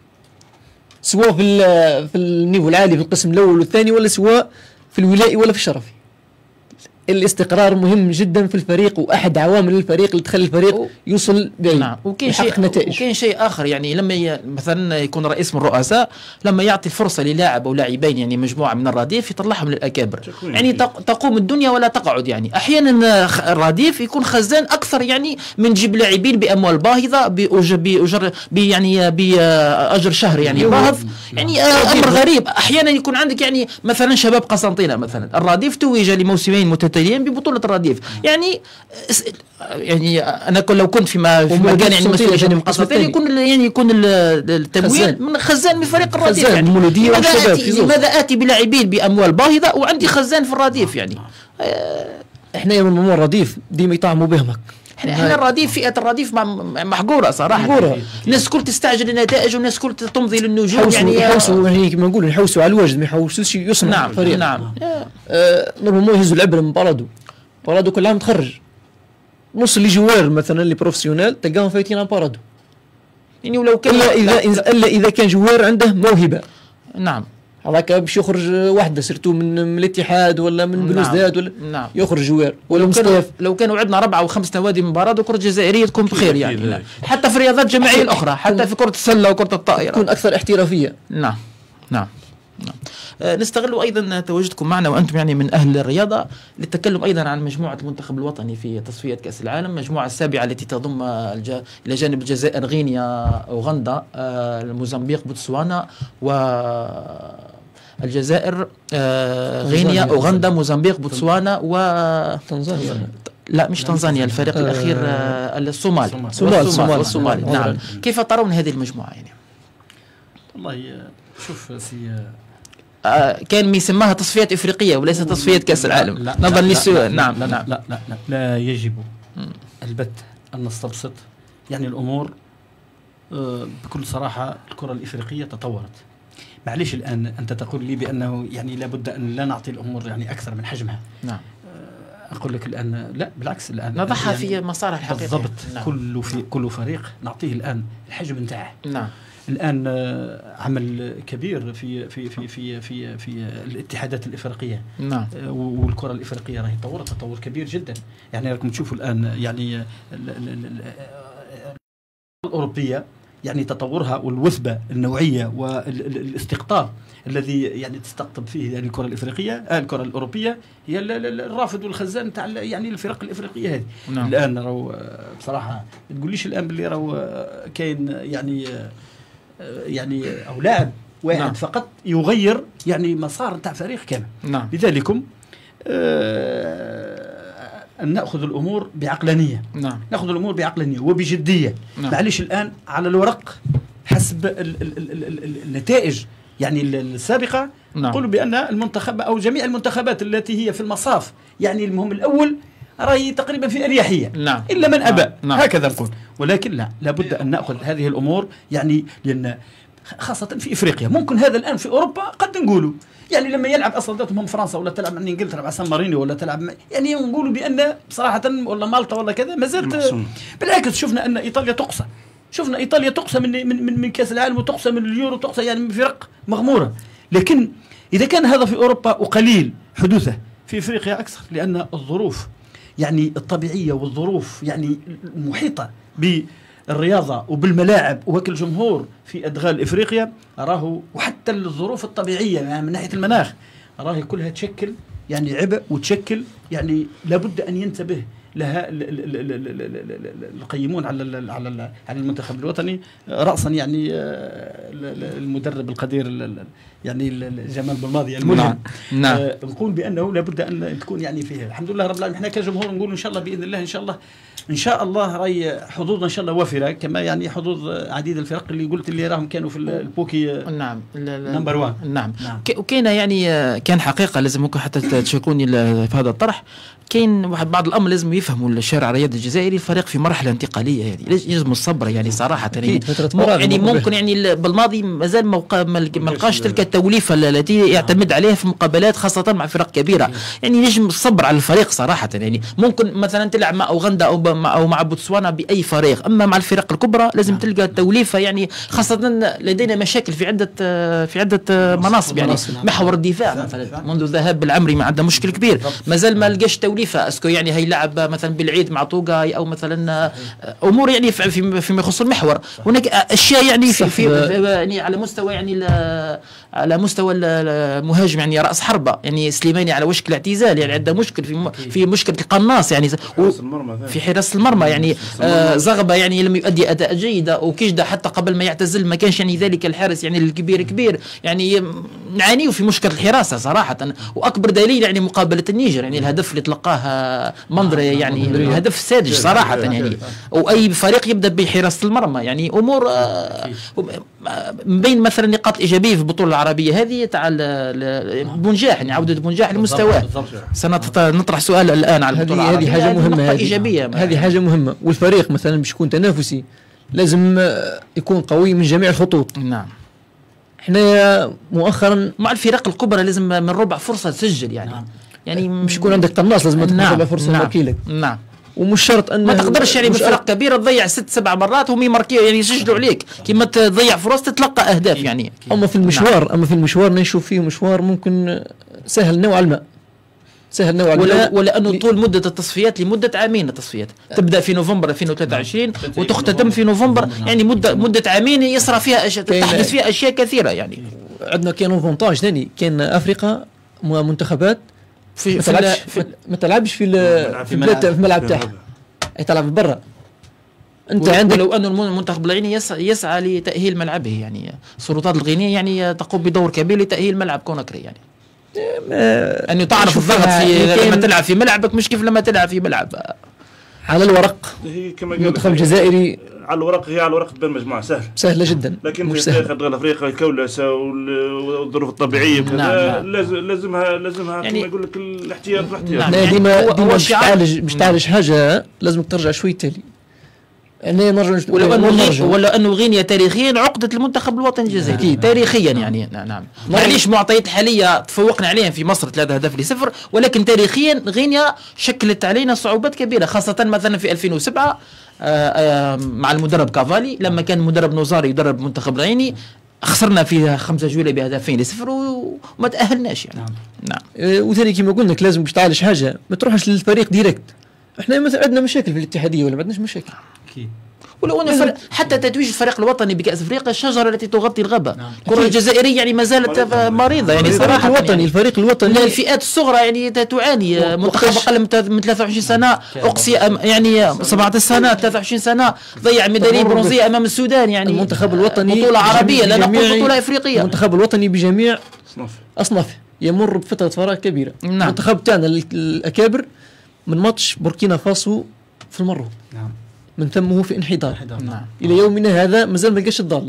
سواء في ال- في النيفو العالي في القسم الاول والثاني، ولا سواء في الولائي ولا في الشرفي. الاستقرار مهم جدا في الفريق، واحد عوامل الفريق اللي تخلي الفريق و- يوصل بعيد نعم. وكاين يحقق شيء نتائج. وكاين شيء اخر، يعني لما ي... مثلا يكون رئيس من الرؤساء لما يعطي فرصه للاعب او لاعبين يعني مجموعه من الرديف يطلعهم للاكابر، تكوين. يعني تق... تقوم الدنيا ولا تقعد. يعني احيانا خ- الرديف يكون خزان اكثر يعني من جيب لاعبين باموال باهظه باجر باجر ب يعني باجر شهر يعني باهظ، يعني آه، امر غريب. احيانا يكون عندك يعني مثلا شباب قسنطينه مثلا الرديف توج لموسمين متتاليين متتاليين ببطوله الرديف. يعني يعني انا لو كنت في مكان يعني مسؤول يعني مقصر ثاني يكون يعني يكون التمويل من خزان من فريق الرديف. يعني لماذا آتي لماذا آتي بلاعبين باموال باهظه وعندي خزان في الرديف؟ يعني احنا من مو الرديف ديما يطعموا بهمك. احنا الرديف فئه الرديف محقوره صراحه، محقوره. الناس الكل تستعجل النتائج والناس الكل تمضي للنجوم. يعني يحوسوا يعني كما نقولوا يحوسوا على الوجد ما يحوسوش يصنع. نعم فريق. نعم آه نورمالمون يهزوا العبره من بلدو بلدو كل عام تخرج نص اللي جوار مثلا اللي بروفيسيونيل تلقاهم فايتين على بلدو. يعني ولو كان الا اذا الا اذا كان جوار عنده موهبه. نعم هذاك باش يخرج واحده سيرتو من, من الاتحاد ولا من بلوزداد ولا نعم. يخرج جوار ولا مستوى. لو كانوا عندنا اربعه او خمس نوادي من بارادو كره جزائريه تكون بخير يعني. لا. حتى في الرياضات الجماعيه الاخرى، حتى في كره السله وكره الطائره تكون اكثر احترافيه. نعم نعم نعم. آه نستغل ايضا تواجدكم معنا وانتم يعني من اهل الرياضه للتكلم ايضا عن مجموعه المنتخب الوطني في تصفيات كاس العالم، المجموعه السابعه التي تضم الج... الى جانب الجزائر غينيا، اوغندا، آه الموزمبيق، بوتسوانا و الجزائر، آه غينيا، اوغندا، موزمبيق، بوتسوانا و تنزانيا. لا مش تنزانيا، الفريق آه الاخير آه الصومال. الصومال الصومال والصومال. نعم. كيف ترون هذه المجموعه يعني؟ والله شوف سي آه كان ميسماها تصفيات افريقيه وليس تصفيات كاس العالم نظرا للسؤال. نعم لا نعم لا لا لا, لا يجب البت ان نستبسط يعني الامور. آه بكل صراحه الكره الافريقيه تطورت. معليش الان انت تقول لي بانه يعني لابد ان لا نعطي الامور يعني اكثر من حجمها. نعم. اقول لك الان لا بالعكس، الان نضعها يعني في مسارها الحقيقي بالضبط. نعم. كل في كل فريق نعطيه الان الحجم نتاعه. نعم. الان عمل كبير في في في في في, في الاتحادات الافريقيه. نعم. والكره الافريقيه راهي تطورت تطور كبير جدا. يعني راكم تشوفوا الان يعني الاوروبيه يعني تطورها والوثبه النوعيه والاستقطاب الذي يعني تستقطب فيه يعني الكره الافريقيه آه الكره الاوروبيه هي الرافد والخزان تاع يعني الفرق الافريقيه هذه. نعم. الان راهو بصراحه ما تقوليش الان باللي راهو كاين يعني يعني او لاعب واحد نعم. فقط يغير يعني مسار تاع فريق كامل. نعم. لذلك آه أن نأخذ الأمور بعقلانية. نعم. نأخذ الأمور بعقلانية وبجدية. نعم. معليش الآن على الورق حسب ال ال ال ال ال النتائج يعني السابقة. نعم. نقول بأن المنتخب أو جميع المنتخبات التي هي في المصاف يعني المهم الأول راهي تقريبا في أريحية. نعم. إلا من أبى. نعم. هكذا نقول. ولكن لا لابد أن نأخذ هذه الأمور يعني لأن خاصة في إفريقيا. ممكن هذا الآن في أوروبا قد نقولوا يعني لما يلعب اصلا من فرنسا ولا تلعب من انجلترا مع سان مارينو ولا تلعب يعني نقولوا بان بصراحه ولا مالطا ولا كذا ما زالت. بالعكس شفنا ان ايطاليا تقصى، شفنا ايطاليا تقصى من من من, من كاس العالم وتقصى من اليورو وتقصى يعني من فرق مغموره. لكن اذا كان هذا في اوروبا وقليل حدوثه في افريقيا اكثر لان الظروف يعني الطبيعيه والظروف يعني المحيطه بالرياضه وبالملاعب وهك الجمهور في ادغال افريقيا راهو وحتى الظروف الطبيعيه يعني من ناحيه المناخ راهي كلها تشكل يعني عبء وتشكل يعني لابد ان ينتبه لها القيمون على على على المنتخب الوطني راسا يعني المدرب القدير يعني جمال بالماضي الملهم. نعم. نقول بانه لابد ان تكون يعني فيها الحمد لله رب العالمين. احنا كجمهور نقول ان شاء الله باذن الله ان شاء الله ان شاء الله راهي حظوظنا ان شاء الله وافره كما يعني حظوظ عديد الفرق اللي قلت اللي راهم كانوا في البوكي. نعم. نمبر واحد. نعم. نعم. وكاين يعني كان حقيقه لازم ممكن حتى تشاركوني في هذا الطرح. كاين واحد بعض الامر لازم يفهموا الشارع الرياضي الجزائري الفريق في مرحله انتقاليه هذه لازم الصبر يعني صراحه يعني, يعني ممكن يعني بالماضي مازال ما لقاش تلك التوليفه التي يعتمد عليها في مقابلات خاصه مع فرق كبيره. يعني نجم الصبر على الفريق صراحه يعني ممكن مثلا تلعب مع اوغندا او او مع بوتسوانا باي فريق، اما مع الفرق الكبرى لازم تلقى التوليفه يعني خاصه لدينا مشاكل في عده في عده مناصب يعني محور الدفاع مثلا منذ ذهاب العمري ما عندنا مشكل كبير مازال ما لقاش توليفه اسكو يعني هيلعب مثلا بالعيد مع طوقاي او مثلا امور يعني في فيما يخص المحور. هناك اشياء يعني في, في يعني على مستوى يعني على مستوى المهاجم يعني راس حربه يعني سليماني على وشك الاعتزال، يعني عنده مشكل في في مشكله القناص يعني في حراسه المرمى يعني آه زغبه يعني لم يؤدي اداء جيده، وكيجدا حتى قبل ما يعتزل ما كانش يعني ذلك الحارس يعني الكبير كبير يعني نعانيه في مشكله الحراسه صراحه. واكبر دليل يعني مقابله النيجر يعني الهدف اللي تلقاه مندري يعني الهدف السادس صراحه يعني. واي فريق يبدا بحراسه المرمى يعني امور آه بين مثلا النقاط الايجابيه في البطوله العربيه هذه تاع بونجاح يعني عوده بونجاح لمستواه. سنطرح سؤال الان على البطوله العربيه، هذه حاجه مهمه، هذه ايجابيه، هذه حاجه مهمه. والفريق مثلا باش يكون تنافسي لازم يكون قوي من جميع الخطوط. نعم. احنا مؤخرا مع الفرق الكبرى لازم من ربع فرصه تسجل يعني. نعم. يعني مش يكون عندك قناص لازم تكون نعم. ربع فرصه نعم. ماكيلك. نعم. ومش شرط ان ما تقدرش يعني بفرق كبيره تضيع ست سبع مرات هم يماركيو يعني يسجلوا عليك، كيما تضيع فرص تتلقى اهداف يعني. اما في المشوار نعم. اما في المشوار نشوف فيه مشوار ممكن سهل نوعا ما، سهل نوعا ما، ولانه ل... طول مده التصفيات لمده عامين التصفيات أه. تبدا في نوفمبر ألفين وثلاثة وعشرين نعم. وتختتم في نوفمبر نعم. يعني مده مده عامين يصرى فيها أشياء تحدث فيها اشياء كثيره يعني. عندنا كاين افونتاج ثاني، كاين افريقيا منتخبات في ما تلعبش في ما تلعبش في في الملعب تاعها، اي تلعب برا. انت عندك لو انه المنتخب الغيني يسعى, يسعى لتاهيل ملعبه يعني السلطات الغينيه يعني تقوم بدور كبير لتاهيل ملعب كوناكري يعني. أن تعرف الضغط في لما تلعب في ملعبك مش كيف لما تلعب في ملعب. على الورق المنتخب الجزائري على الورق هي على الورق تبان مجموعه سهل سهله جدا، لكن في داخل افريقيا الكولسه والظروف الطبيعيه وكذا نعم. لازم لازمها لازمها يعني كما يقول لك الاحتياط الاحتياط نعم. يعني ديما ديما باش تعالج باش تعالج حاجه لازمك ترجع شوي تالي. يعني نرجع ولو انه ولا انه غينيا تاريخيا عقده المنتخب الوطني الجزائري نعم. تاريخيا يعني نعم, نعم. معليش معطيات الحاليه تفوقنا عليها في مصر ثلاثة اهداف لصفر، ولكن تاريخيا غينيا شكلت علينا صعوبات كبيره خاصه مثلا في ألفين وسبعة آآ آآ مع المدرب كافالي لما كان المدرب نوزاري يدرب منتخب الغيني خسرنا فيها خمسة جوله بهدفين لصفر وما تاهلناش يعني. نعم نعم. أه وثاني كما قلنا لك لازم باش تعالج حاجه ما تروحش للفريق ديريكت. احنا مثلا عندنا مشاكل في الاتحاديه ولا ما عندناش مشاكل اكيد. ولو ان حتى تتويج الفريق الوطني بكاس افريقيا الشجره التي تغطي الغابه نعم. الكره الجزائريه يعني ما زالت مريضه يعني صراحه الوطني يعني الفريق الوطني الفئات الصغرى يعني تعاني. منتخب اقل من ثلاثة وعشرين سنه اقصي يعني سبعة عشر سنه ثلاثة وعشرين سنه ضيع ميداليه برونزيه امام السودان يعني. المنتخب الوطني بطوله عربيه لا نقول بطوله افريقيه. المنتخب الوطني بجميع اصنافه يمر بفتره فراغ كبيره. نعم. المنتخب تاعنا الاكابر من ماتش بوركينا فاسو في المغرب نعم. من ثم هو في انحدار نعم. الى يومنا هذا مازال ما لقاش الضاله.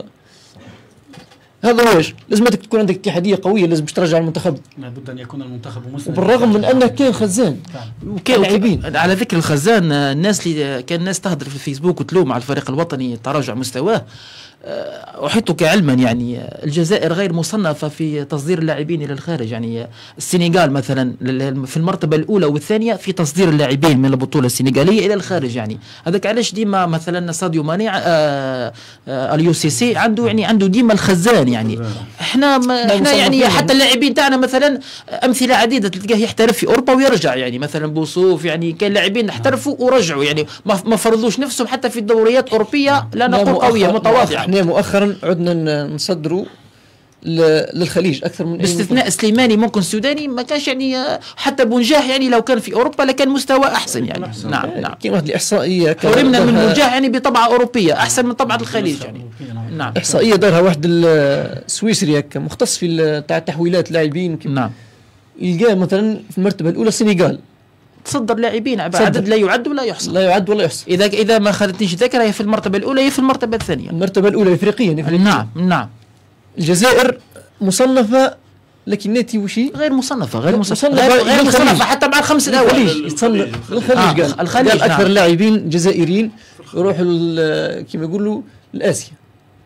هذا واش لازمتك تكون عندك اتحاديه قويه، لازم ترجع المنتخب لابد ان يكون المنتخب مسلم. وبالرغم من انه كان خزان وكان لاعبين. على ذكر الخزان الناس اللي كان الناس تهدر في الفيسبوك وتلوم على الفريق الوطني تراجع مستواه، أحيطك علما يعني الجزائر غير مصنفة في تصدير اللاعبين إلى الخارج. يعني السنغال مثلا في المرتبة الأولى والثانية في تصدير اللاعبين من البطولة السنغالية إلى الخارج. يعني هذاك علاش ديما مثلا ساديو ماني اليو سي سي عنده يعني عنده ديما الخزان. يعني احنا احنا يعني حتى اللاعبين تاعنا مثلا أمثلة عديدة تلقاه يحترف في أوروبا ويرجع. يعني مثلا بوصوف يعني كان لاعبين احترفوا ورجعوا يعني ما فرضوش نفسهم حتى في الدوريات الأوروبية لا نقول قوية متواضعة. مؤخرا عدنا نصدروا للخليج اكثر من باستثناء سليماني ممكن السوداني ما كانش يعني حتى بونجاح يعني لو كان في اوروبا لكان مستوى احسن يعني. أحسن. نعم نعم كاين واحد الاحصائيه كرمنا من بونجاح يعني بطبعه اوروبيه احسن من طبعه الخليج يعني. نعم احصائيه دارها واحد السويسري هكا مختص في تاع تحويلات لاعبين. نعم يلقى مثلا في المرتبه الاولى السنغال تصدر لاعبين عدد لا يعد ولا يحصى. لا يعد ولا يحصى. اذا اذا ما خذتنيش ذاكره هي في المرتبه الاولى هي في المرتبه الثانيه. المرتبه الاولى افريقيا. نعم نعم. الجزائر مصنفه لكن ناتي وشي غير مصنفه غير مصنفه غير, غير مصنفه حتى مع الخمس الاول. يتصنف الخليج. آه قال الخليج قال اكثر نعم. لاعبين جزائريين يروحوا كما يقولوا لاسيا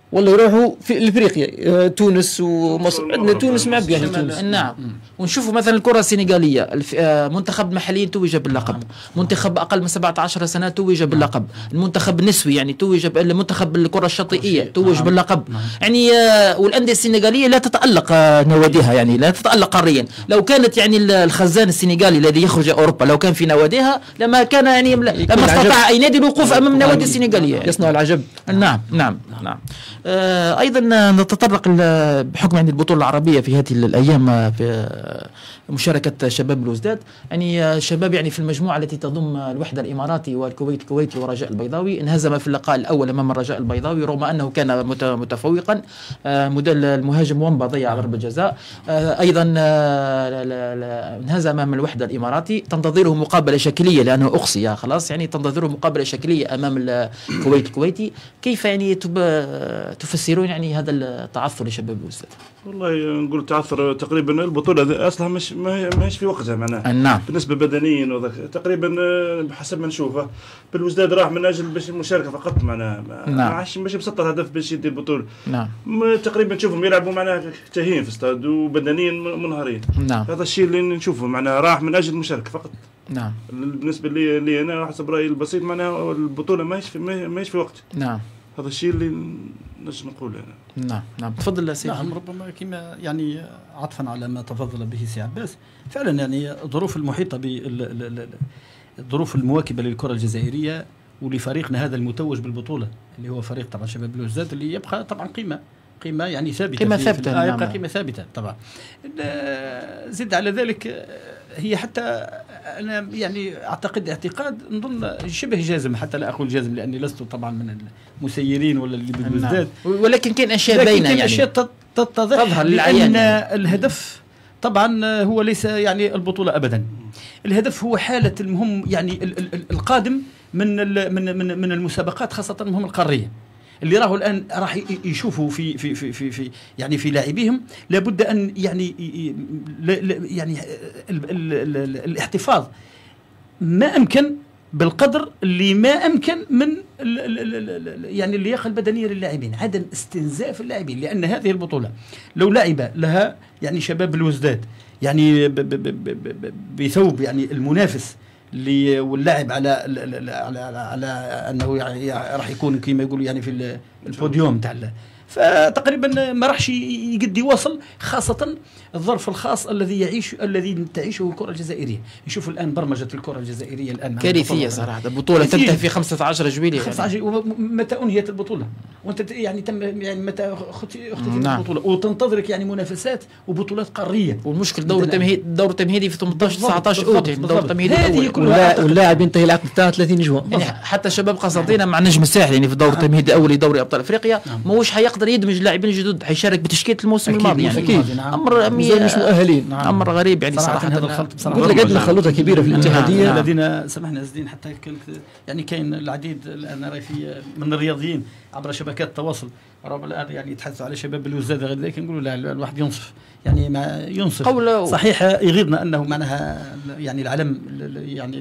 ولا يروحوا في افريقيا، تونس ومصر. عندنا تونس معبي يعني تونس. نعم. ونشوفوا مثلا الكره السنغاليه، منتخب محلي توج باللقب، منتخب اقل من سبعة عشر سنه توج باللقب، المنتخب النسوي يعني توج، المنتخب الكره الشاطئيه توج باللقب. يعني والانديه السنغاليه لا تتالق نواديها، يعني لا تتالق قاريا. لو كانت يعني الخزان السنغالي الذي يخرج اوروبا لو كان في نواديها لما كان يعني لما استطاع اي نادي الوقوف امام النوادي السنغالية يعني. يصنع العجب. نعم نعم نعم. آه ايضا نتطرق بحكم يعني البطوله العربيه في هذه الايام في مشاركه شباب بلوزداد، يعني شباب يعني في المجموعه التي تضم الوحده الاماراتي والكويت الكويتي ورجاء البيضاوي، انهزم في اللقاء الاول امام الرجاء البيضاوي رغم انه كان متفوقا. آه المهاجم ومبا ضيع ضربه جزاء. آه ايضا آه انهزم امام الوحده الاماراتي، تنتظره مقابله شكليه لانه اقصي خلاص، يعني تنتظره مقابله شكليه امام الكويت الكويتي. كيف يعني تفسرون يعني هذا التعثر لشباب بلوزداد؟ والله نقول تعثر تقريبا، البطوله اصلا مش ما هيش في وقتها معناها. نعم. بالنسبه بدنيا وذاك تقريبا بحسب ما نشوفه بلوزداد راح من اجل باش المشاركه فقط معناها. نعم. ما عادش ماشي بسطر هدف باش يدي البطوله. نعم. تقريبا نشوفهم يلعبوا معناها تاهين في استاد وبدنيا منهارين. نعم. هذا الشيء اللي نشوفه معناها راح من اجل المشاركه فقط. نعم. بالنسبه لي, لي انا حسب رايي البسيط معناها البطوله ما هيش ما هيش في وقت. نعم. هذا الشيء اللي نجم نقوله انا. نعم نعم. تفضل سيدي. نعم. ربما كما يعني عطفا على ما تفضل به سي عباس، فعلا يعني الظروف المحيطه بالظروف المواكبه للكره الجزائريه ولفريقنا هذا المتوج بالبطوله اللي هو فريق طبعا شباب بلوزداد، اللي يبقى طبعا قيمه قيمه يعني ثابته، قيمه ثابته. نعم. يبقى قيمه ثابته طبعا. زد على ذلك هي حتى انا يعني اعتقد اعتقاد نظن شبه جازم، حتى لا اقول جازم لاني لست طبعا من المسيرين ولا اللي بلوزداد، ولكن كاين اشياء باينه يعني اشياء تتضح لان الهدف طبعا هو ليس يعني البطوله ابدا. الهدف هو حاله المهم يعني القادم من من من من المسابقات، خاصه المهم القاريه اللي راهو الان راح يشوفوا في في في في, في يعني في لاعبيهم لابد ان يعني يعني ال ال ال الاحتفاظ ما امكن بالقدر اللي ما امكن من ال ال ال يعني اللياقه البدنيه للاعبين، عدم استنزاف اللاعبين، لان هذه البطوله لو لعب لها يعني شباب الوزداد يعني بثوب يعني المنافس اللي واللاعب على على على, على انه يعني راح يكون كما يقولوا يعني في البوديوم تاع، فتقريبا ما راحش يقد يواصل، خاصه الظرف الخاص الذي يعيش الذي تعيشه الكره الجزائريه. نشوف الان برمجه الكره الجزائريه الان كارثيه صراحه. البطوله تنتهي في خمسة عشر جويليه خمسة عشر يعني. متى انهيت البطوله وانت يعني تم يعني متى اختتمت نعم. البطوله وتنتظرك يعني منافسات وبطولات قاريه. والمشكل دور التمهيد دور التمهيدي في ثمانية عشر تسعة عشر اوت يعني دور التمهيدي الاول، واللاعب ينتهي العقد بتاعه ثلاثين جوان يعني حتى شباب قسنطينه مع النجم الساحلي يعني في الدور التمهيدي الاول لدوري ابطال افريقيا ماهوش حيقدر يدمج لاعبين جدد، حيشارك بتشكيله الموسم الماضي يعني اكيد امر مش مؤهلين. امر غريب يعني صراحه. هذا الخلط بصراحه قلت لك عندنا خلطه كبيره في الاتحاديه الذين سمحنا زدين حتى يعني كاين العديد الان راي في من الرياضيين عبر شبكات التواصل رغم الان يعني يتحدثوا على شباب الوزداد غير ذلك، نقولوا لا الواحد ينصف يعني ما ينصف صحيح يغيظنا انه معناها يعني العلم يعني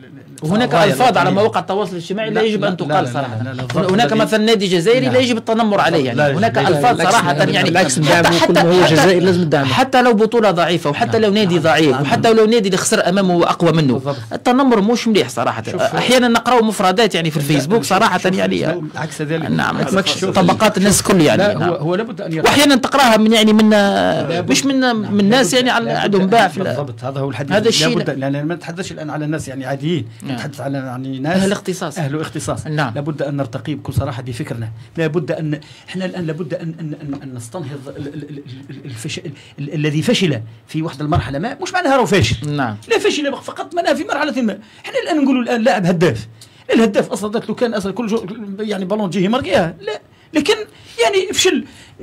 وهناك الفاظ على مواقع التواصل الاجتماعي لا يجب ان تقال صراحه. هناك مثلا نادي جزائري لا يجب التنمر عليه يعني هناك الفاظ صراحه يعني بالعكس حتى هو جزائري لازم ندعمه حتى لو بطوله ضعيفه وحتى لو نادي ضعيف وحتى لو نادي اللي خسر امامه اقوى منه، التنمر مش مليح صراحه. احيانا نقراو مفردات يعني في الفيسبوك صراحه يعني عكس ذلك نعم طبقات الناس الكل يعني لا هو هو لابد ان واحيانا تقراها من يعني من مش من من ناس يعني عندهم باع في بالضبط. هذا هو الحديث. هذا الشيء لابد يعني ما نتحدثش الان على الناس يعني عاديين، نتحدث على يعني ناس اهل اختصاص اهل اختصاص. نعم. لابد ان نرتقي بكل صراحه بفكرنا، لابد ان احنا الان لابد ان ان ان نستنهض الفشل الذي فشل في واحد المرحله ما، مش معناها راهو فاشل، نعم لا فشل فقط معناها في مرحله ما. احنا الان نقولوا الان لاعب هداف، الهداف اصلا لو كان اصلا كل يعني بالون جيه ماركيها لا، لكن يعني فشل.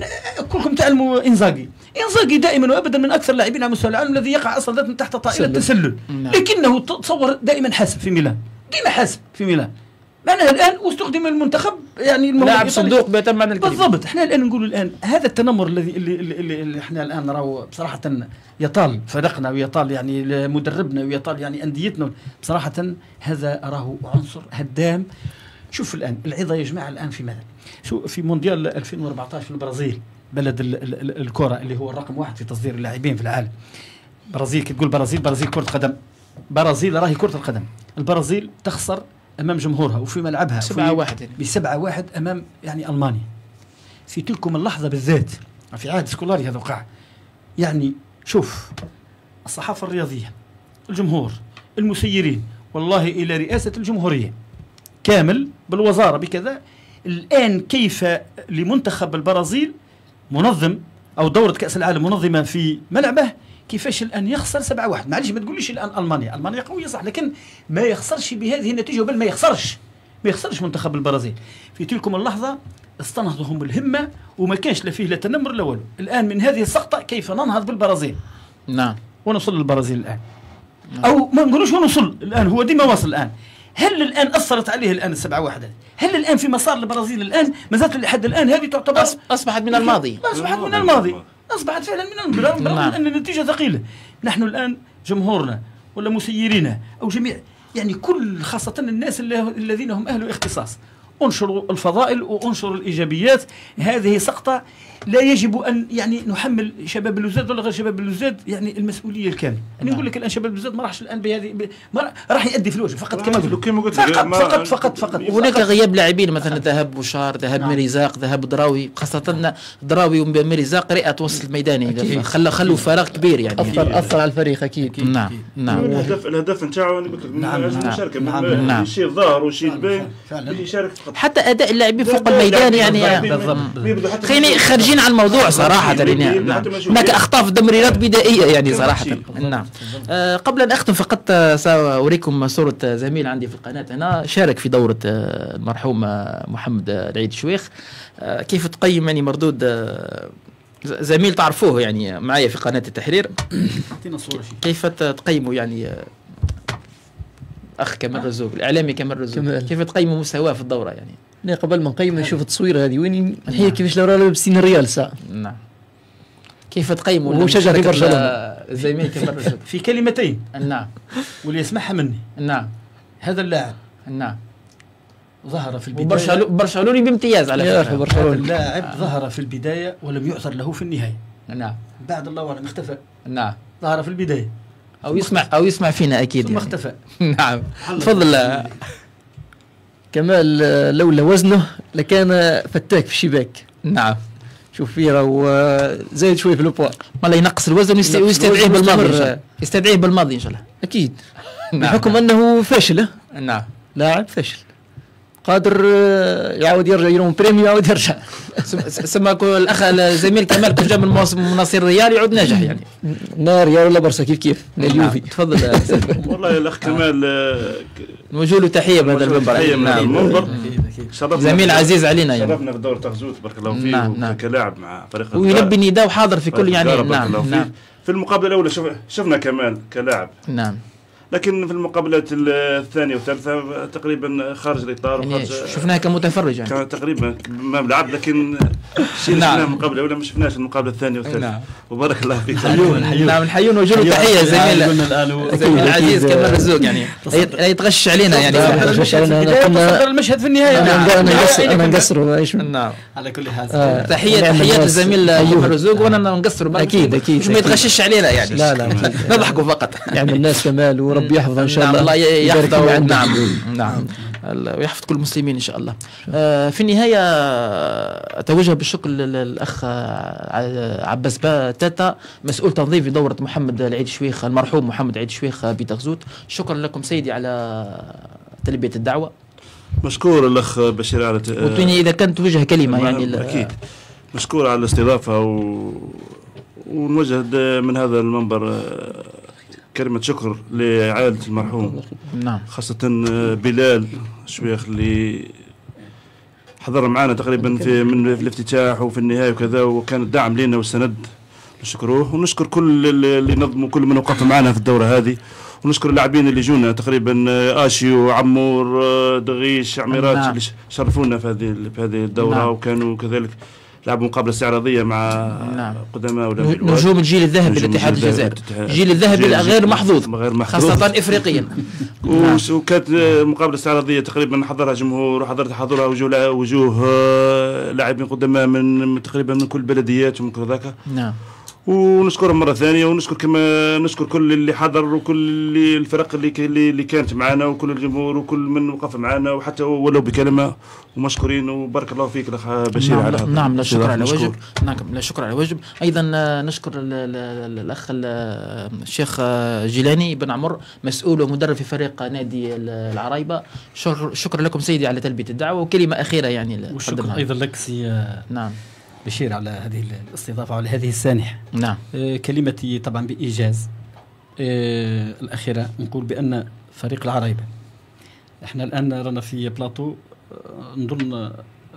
كلكم تعلموا انزاغي، انزاغي دائما وابدا من اكثر اللاعبين على مستوى العالم الذي يقع اصلا من تحت طائله التسلل، لكنه تصور دائما حاسب في ميلان، ديما حاسب في ميلان. معناها الان واستخدم المنتخب يعني لاعب صندوق بيتم معنى الكلمه بالضبط. احنا الان نقول الان هذا التنمر الذي اللي, اللي, اللي احنا الان نراه بصراحه يطال فرقنا ويطال يعني مدربنا ويطال يعني انديتنا، بصراحه هذا اراه عنصر هدام شوف الان العظه يا جماعه الان في ماذا؟ شو في مونديال ألفين وأربعطاش في البرازيل، بلد ال ال ال الكره اللي هو الرقم واحد في تصدير اللاعبين في العالم. برازيل كي تقول برازيل برازيل كره قدم، برازيل راهي كره القدم. البرازيل تخسر امام جمهورها وفي ملعبها سبعة واحد يعني. بسبعة واحد امام يعني المانيا. في تلكم اللحظه بالذات في عهد سكولاري هذا وقع. يعني شوف الصحافه الرياضيه، الجمهور، المسيرين، والله الى رئاسه الجمهوريه كامل بالوزاره بكذا. الان كيف لمنتخب البرازيل منظم او دوره كاس العالم منظمه في ملعبه كيفاش الان يخسر سبعة واحد؟ معليش ما تقوليش الان المانيا، المانيا قويه صح، لكن ما يخسرش بهذه النتيجه، بل ما يخسرش ما يخسرش منتخب البرازيل. في تلكم اللحظه استنهضهم الهمه وما كانش لا فيه لا تنمر لا والو. الان من هذه السقطه كيف ننهض بالبرازيل؟ نعم. ونوصل للبرازيل الان. نعم. او ما نقولوش ونوصل الان، هو ديما واصل الان. هل الان اثرت عليه الان السبعة واحد؟ هل الان في مسار البرازيل الان ما زالت لحد الان هذه تعتبر اصبحت من الماضي. اصبحت من الماضي. اصبحت فعلا من الماضي، رغم ان النتيجه ثقيله. نحن الان جمهورنا ولا مسيرينا او جميع يعني كل خاصه الناس الذين هم اهل اختصاص انشروا الفضائل وانشروا الايجابيات. هذه سقطه لا يجب ان يعني نحمل شباب اللوزاد ولا غير شباب اللوزاد يعني المسؤوليه الكامله. انا نقول لك الان شباب اللوزاد ما راحش الان بهذه ب... ما راح يؤدي في الوجه فقط كما قلت فقط فقط فقط فقط. هناك غياب لاعبين مثلا ذهب بوشار، ذهب نعم. ميريزاق، ذهب دراوي، خاصه دراوي وميريزاق رئه وسط الميداني خلوا خلوا فراغ كبير يعني اثر اثر على الفريق اكيد, أكيد. نعم نعم. الهدف الهدف نتاعو انا قلت لك نعم المشاركه نعم نعم. يشيل ظهر ويشيل بين يشارك حتى اداء اللاعبين فوق الميدان يعني خليني خارجين عن الموضوع صراحه. يعني نعم. هناك اخطاء في تمريرات بدائيه يعني صراحه. نعم. آه قبل ان اختم فقط ساوريكم صوره زميل عندي في القناه هنا شارك في دوره آه المرحوم محمد العيد الشويخ. آه كيف تقيم يعني مردود آه زميل تعرفوه يعني معايا في قناه التحرير. كيف تقيموا يعني آه اخ كمال رزوق الاعلامي كمال رزوق كيف تقيموا مستواه في الدوره يعني؟ لا قبل ما نقيم نشوف التصويره هذه وين هي كيفاش لو لابسين الريال ساعه. نعم. كيف تقيموا هو شجع في برشلونه الزميل كمال رزوق في كلمتين؟ نعم. واللي يسمعها مني. نعم. هذا اللاعب نعم ظهر في البدايه برشلوني بامتياز على فكره. هذا اللاعب ظهر في البدايه ولم يعثر له في النهايه. نعم. بعد الله اعلم اختفى. نعم. ظهر في البدايه او يسمع او يسمع فينا اكيد ثم يعني. اختفى. نعم. تفضل كمال. لولا وزنه لكان فتاك في الشباك. نعم. شوف فيه راهو زايد شوي في البوا. والله ينقص الوزن ويستدعيه بالماضي يستدعيه بالماضي ان شاء الله اكيد. بحكم انه فاشل. نعم. لاعب فاشل قادر يعاود يرجع يروم بريميو يعاود يرجع. سماك الاخ الزميل كمال كون جا من مناصير الريال يعود ناجح يعني. نار ريال ولا برشا كيف كيف اليوفي. تفضل. والله الاخ كمال نوجه له تحيه بهذا المنبر. تحيه من المنبر. زميل عزيز علينا يعني. شرفنا في دورة تغزوت بارك الله فيه. نعم نعم. كلاعب مع فريق ويلبي النداء وحاضر في كل يعني. نعم نعم. في المقابله الاولى شوف شفنا كمال كلاعب. نعم. لكن في المقابلات الثانيه والثالثه تقريبا خارج الاطار يعني شفناه كمتفرج يعني كان تقريبا ما ملعب لكن شفناه نعم. المقابله الاولى ما شفناش المقابله الثانيه والثالثه. نعم. وبارك الله فيك. نعم نحيون وجه له تحيه زميل العزيز كمال رزوق يعني لا يتغش علينا يعني. كنا المشهد في النهايه. انا نقصروا. نعم. على كل حال تحيه تحيات الزميل كمال رزوق وانا نقصروا اكيد اكيد ما يتغشش علينا يعني. لا لا نضحكوا فقط. يعمل الناس كمال وربي يحفظه ان شاء الله. الله يحفظه. نعم نعم ويحفظ كل المسلمين ان شاء الله. آه في النهايه اتوجه بالشكر للاخ عباس تاتا مسؤول تنظيم في دوره محمد العيد الشويخ المرحوم محمد العيد الشويخ بتغزوت. شكرا لكم سيدي على تلبيه الدعوه. مشكور الاخ بشير على وطيني اذا كانت توجه كلمه يعني. اكيد مشكور على الاستضافه و... ونوجه من هذا المنبر كلمة شكر لعائلة المرحوم. نعم. خاصة بلال الشويخ اللي حضر معنا تقريبا في من في الافتتاح وفي النهاية وكذا وكان الدعم لنا والسند نشكروه ونشكر كل اللي نظموا كل من وقف معنا في الدورة هذه ونشكر اللاعبين اللي جونا تقريبا آشيو عمور دغيش عميرات. نعم. اللي شرفونا في هذه في هذه الدورة. نعم. وكانوا كذلك لعبوا مقابله استعراضيه مع نعم. قدماء ولا نجوم الجيل الذهبي للاتحاد الجزائري، الجيل الذهبي غير محظوظ غير محظوظ خاصه افريقيا. وكانت مقابله استعراضيه تقريبا حضرها جمهور وحضرت حضورها وجوه وجوه لاعبين قدماء من تقريبا من كل البلديات ومن كل ذاك. نعم. ونشكرهم مره ثانيه، ونشكر كما نشكر كل اللي حضر وكل اللي الفرق اللي اللي كانت معنا وكل الجمهور وكل من وقف معنا وحتى ولو بكلمه، ومشكورين وبارك الله فيك الاخ بشير. نعم. على هذا. نعم لا شكر على واجب. نعم لا شكر على واجب. ايضا نشكر الاخ الشيخ جيلاني بن عمر مسؤول ومدرب في فريق نادي العرايبه. شكرا لكم سيدي على تلبيه الدعوه، وكلمه اخيره يعني والشكر ايضا لك سي نعم بشير على هذه الاستضافه وعلى هذه السانحه. نعم. آه كلمتي طبعا بايجاز آه الاخيره نقول بان فريق العرايبه احنا الان رانا في بلاطو آه نظن آه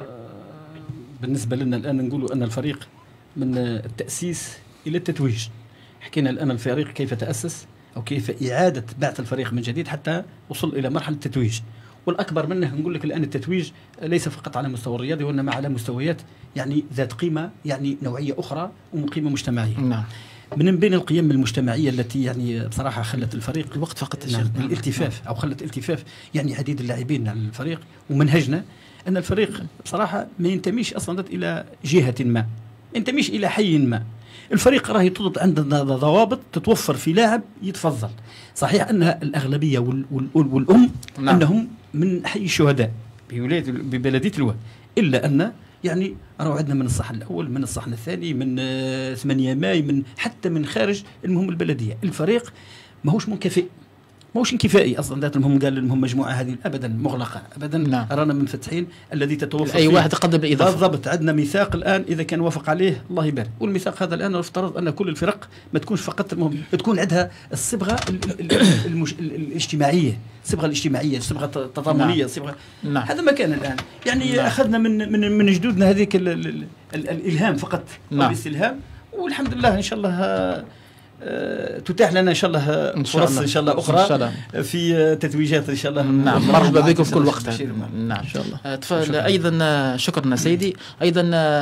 بالنسبه لنا الان نقولوا ان الفريق من التاسيس الى التتويج. حكينا الان الفريق كيف تاسس او كيف اعاده بعث الفريق من جديد حتى وصل الى مرحله التتويج، والأكبر منه نقول لك الآن التتويج ليس فقط على مستوى الرياضي وإنما على مستويات يعني ذات قيمة يعني نوعية أخرى وقيمة مجتمعية. نعم. من بين القيم المجتمعية التي يعني بصراحة خلت الفريق الوقت فقط نعم الالتفاف أو خلت التفاف يعني عديد اللاعبين على الفريق، ومنهجنا أن الفريق بصراحة ما ينتميش أصلا إلى جهة ما، ينتميش إلى حي ما. الفريق راهي عندنا ضوابط تتوفر في لاعب يتفضل. صحيح أن الأغلبية وال وال والأم نعم. أنهم من حي الشهداء بولاية ببلدية الواد، إلا أن يعني راهو عندنا من الصحن الأول من الصحن الثاني من آه ثمانية ماي من حتى من خارج المهم البلدية. الفريق ماهوش منكفئ ماهوش انكفائي اصلا ذات المهم قال المهم مجموعه هذه ابدا مغلقه ابدا. نعم. رانا منفتحين الذي تتوفر اي واحد يقدم الاضافه بالضبط. عندنا ميثاق الان اذا كان وافق عليه الله يبارك، والميثاق هذا الان يفترض ان كل الفرق ما تكونش فقط المهم تكون عندها الصبغه المش... الاجتماعيه، الصبغه الاجتماعيه، الصبغه التضامنيه، الصبغه نعم. هذا ما كان الان يعني نعم. اخذنا من من من جدودنا هذيك ال... ال... ال... الالهام فقط نعم. الاستلهام، والحمد لله ان شاء الله أه تتاح لنا ان شاء الله فرص ان شاء الله اخرى إن شاء الله. في تتويجات ان شاء الله. نعم مرحبا بكم في كل وقت. نعم ان شاء الله. تفضل. ايضا شكرا سيدي. ايضا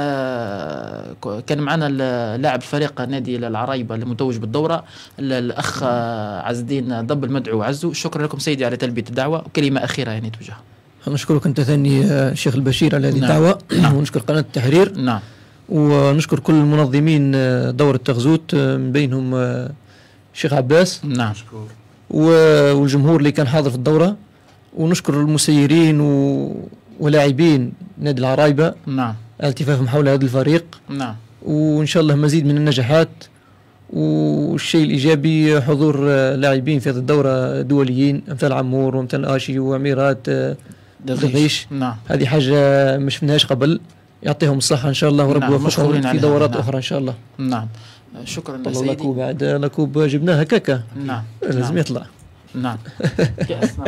كان معنا لاعب فريق نادي العرايبه المتوج بالدوره الاخ عز الدين ضب المدعو عزو. شكرا لكم سيدي على تلبيه الدعوه، وكلمه اخيره يعني توجهها. نشكرك انت ثاني الشيخ البشير على هذه الدعوه. نعم. ونشكر قناه التحرير. نعم. ونشكر كل المنظمين دورة تغزوت من بينهم الشيخ عباس. نعم. والجمهور اللي كان حاضر في الدورة، ونشكر المسيرين ولاعبين نادي العرايبة. نعم. التفافهم حول هذا الفريق. نعم. وإن شاء الله مزيد من النجاحات. والشيء الإيجابي حضور لاعبين في هذه الدورة دوليين أمثال عمور وأمثال آشي وعميرات دغيش. نعم. هذه حاجة ما شفناهاش قبل، يعطيهم الصحة إن شاء الله ورب يوفقهم نعم. في دورات نعم. أخرى إن شاء الله. نعم. شكرا سيدي. لكوب بعد لكوب جبناها هكاكا. نعم. لازم نعم. يطلع. نعم. كأس نعم.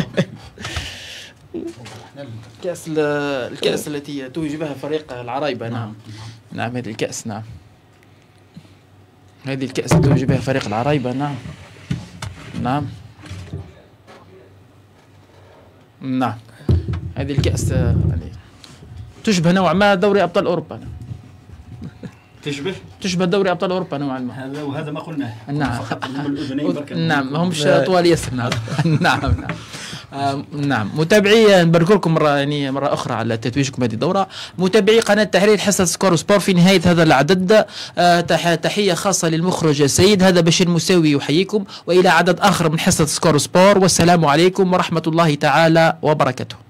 كأس الكأس التي توج بها فريق العرايبة. نعم. نعم هذه الكأس. نعم. هذه الكأس توج بها فريق العرايبة. نعم. نعم. نعم. هذه الكأس تشبه نوعا ما دوري ابطال اوروبا. تشبه تشبه دوري ابطال اوروبا نوعا ما. هذا وهذا ما قلناه. نعم. نعم ما همش طوال ياسر. نعم. نعم نعم. آه نعم متابعي نبارك لكم مره يعني مره اخرى على تتويجكم هذه الدوره. متابعي قناه التحرير حصه سكور سبور في نهايه هذا العدد آه تحيه خاصه للمخرج سيد. هذا بشير مساوي يحييكم، والى عدد اخر من حصه سكور سبور، والسلام عليكم ورحمه الله تعالى وبركاته.